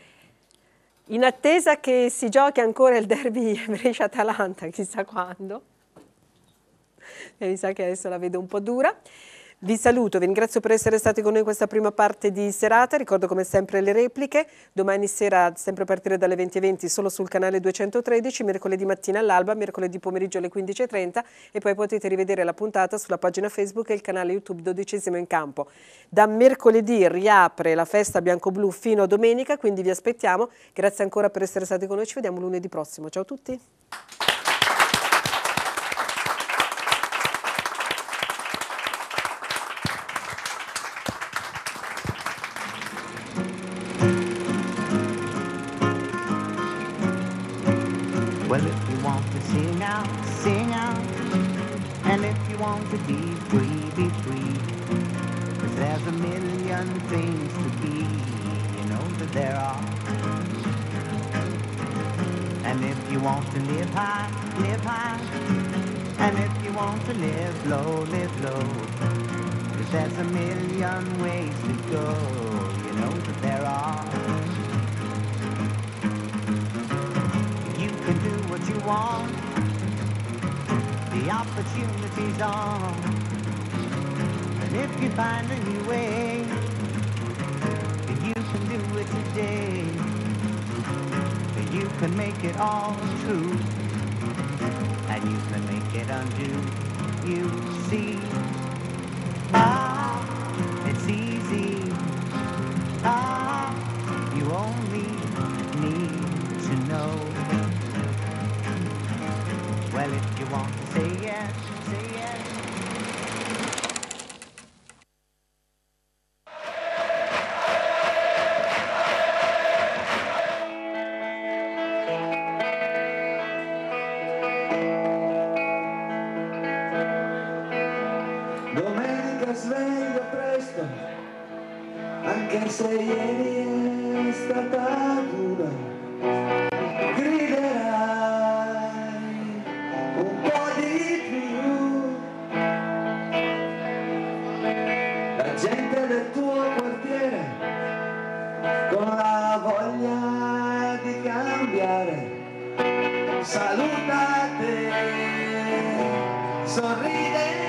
In attesa che si giochi ancora il derby Brescia-Atalanta, chissà quando, e mi sa che adesso la vedo un po' dura. Vi saluto, vi ringrazio per essere stati con noi in questa prima parte di serata, ricordo come sempre le repliche, domani sera sempre a partire dalle 20:20 solo sul canale 213, mercoledì mattina all'alba, mercoledì pomeriggio alle 15:30 e poi potete rivedere la puntata sulla pagina Facebook e il canale YouTube 12° in campo. Da mercoledì riapre la festa bianco-blu fino a domenica, quindi vi aspettiamo, grazie ancora per essere stati con noi, ci vediamo lunedì prossimo, ciao a tutti! Well, if you want to sing out, sing out. And if you want to be free, be free. 'Cause there's a million things to be, you know that there are. And if you want to live high, live high. And if you want to live low, live low. 'Cause there's a million ways to go, you know that there are. You can do what you want. The opportunity's on. And if you find a new way, you can do it today. You can make it all true. And you can make it undo. You see, it's easy. You only need to know. Well, if you want to say yes, say yes. Domenica sveglio presto, anche se ieri è stata dura, griderai un po' di più. La gente del tuo quartiere, con la voglia di cambiare, saluta te, sorride.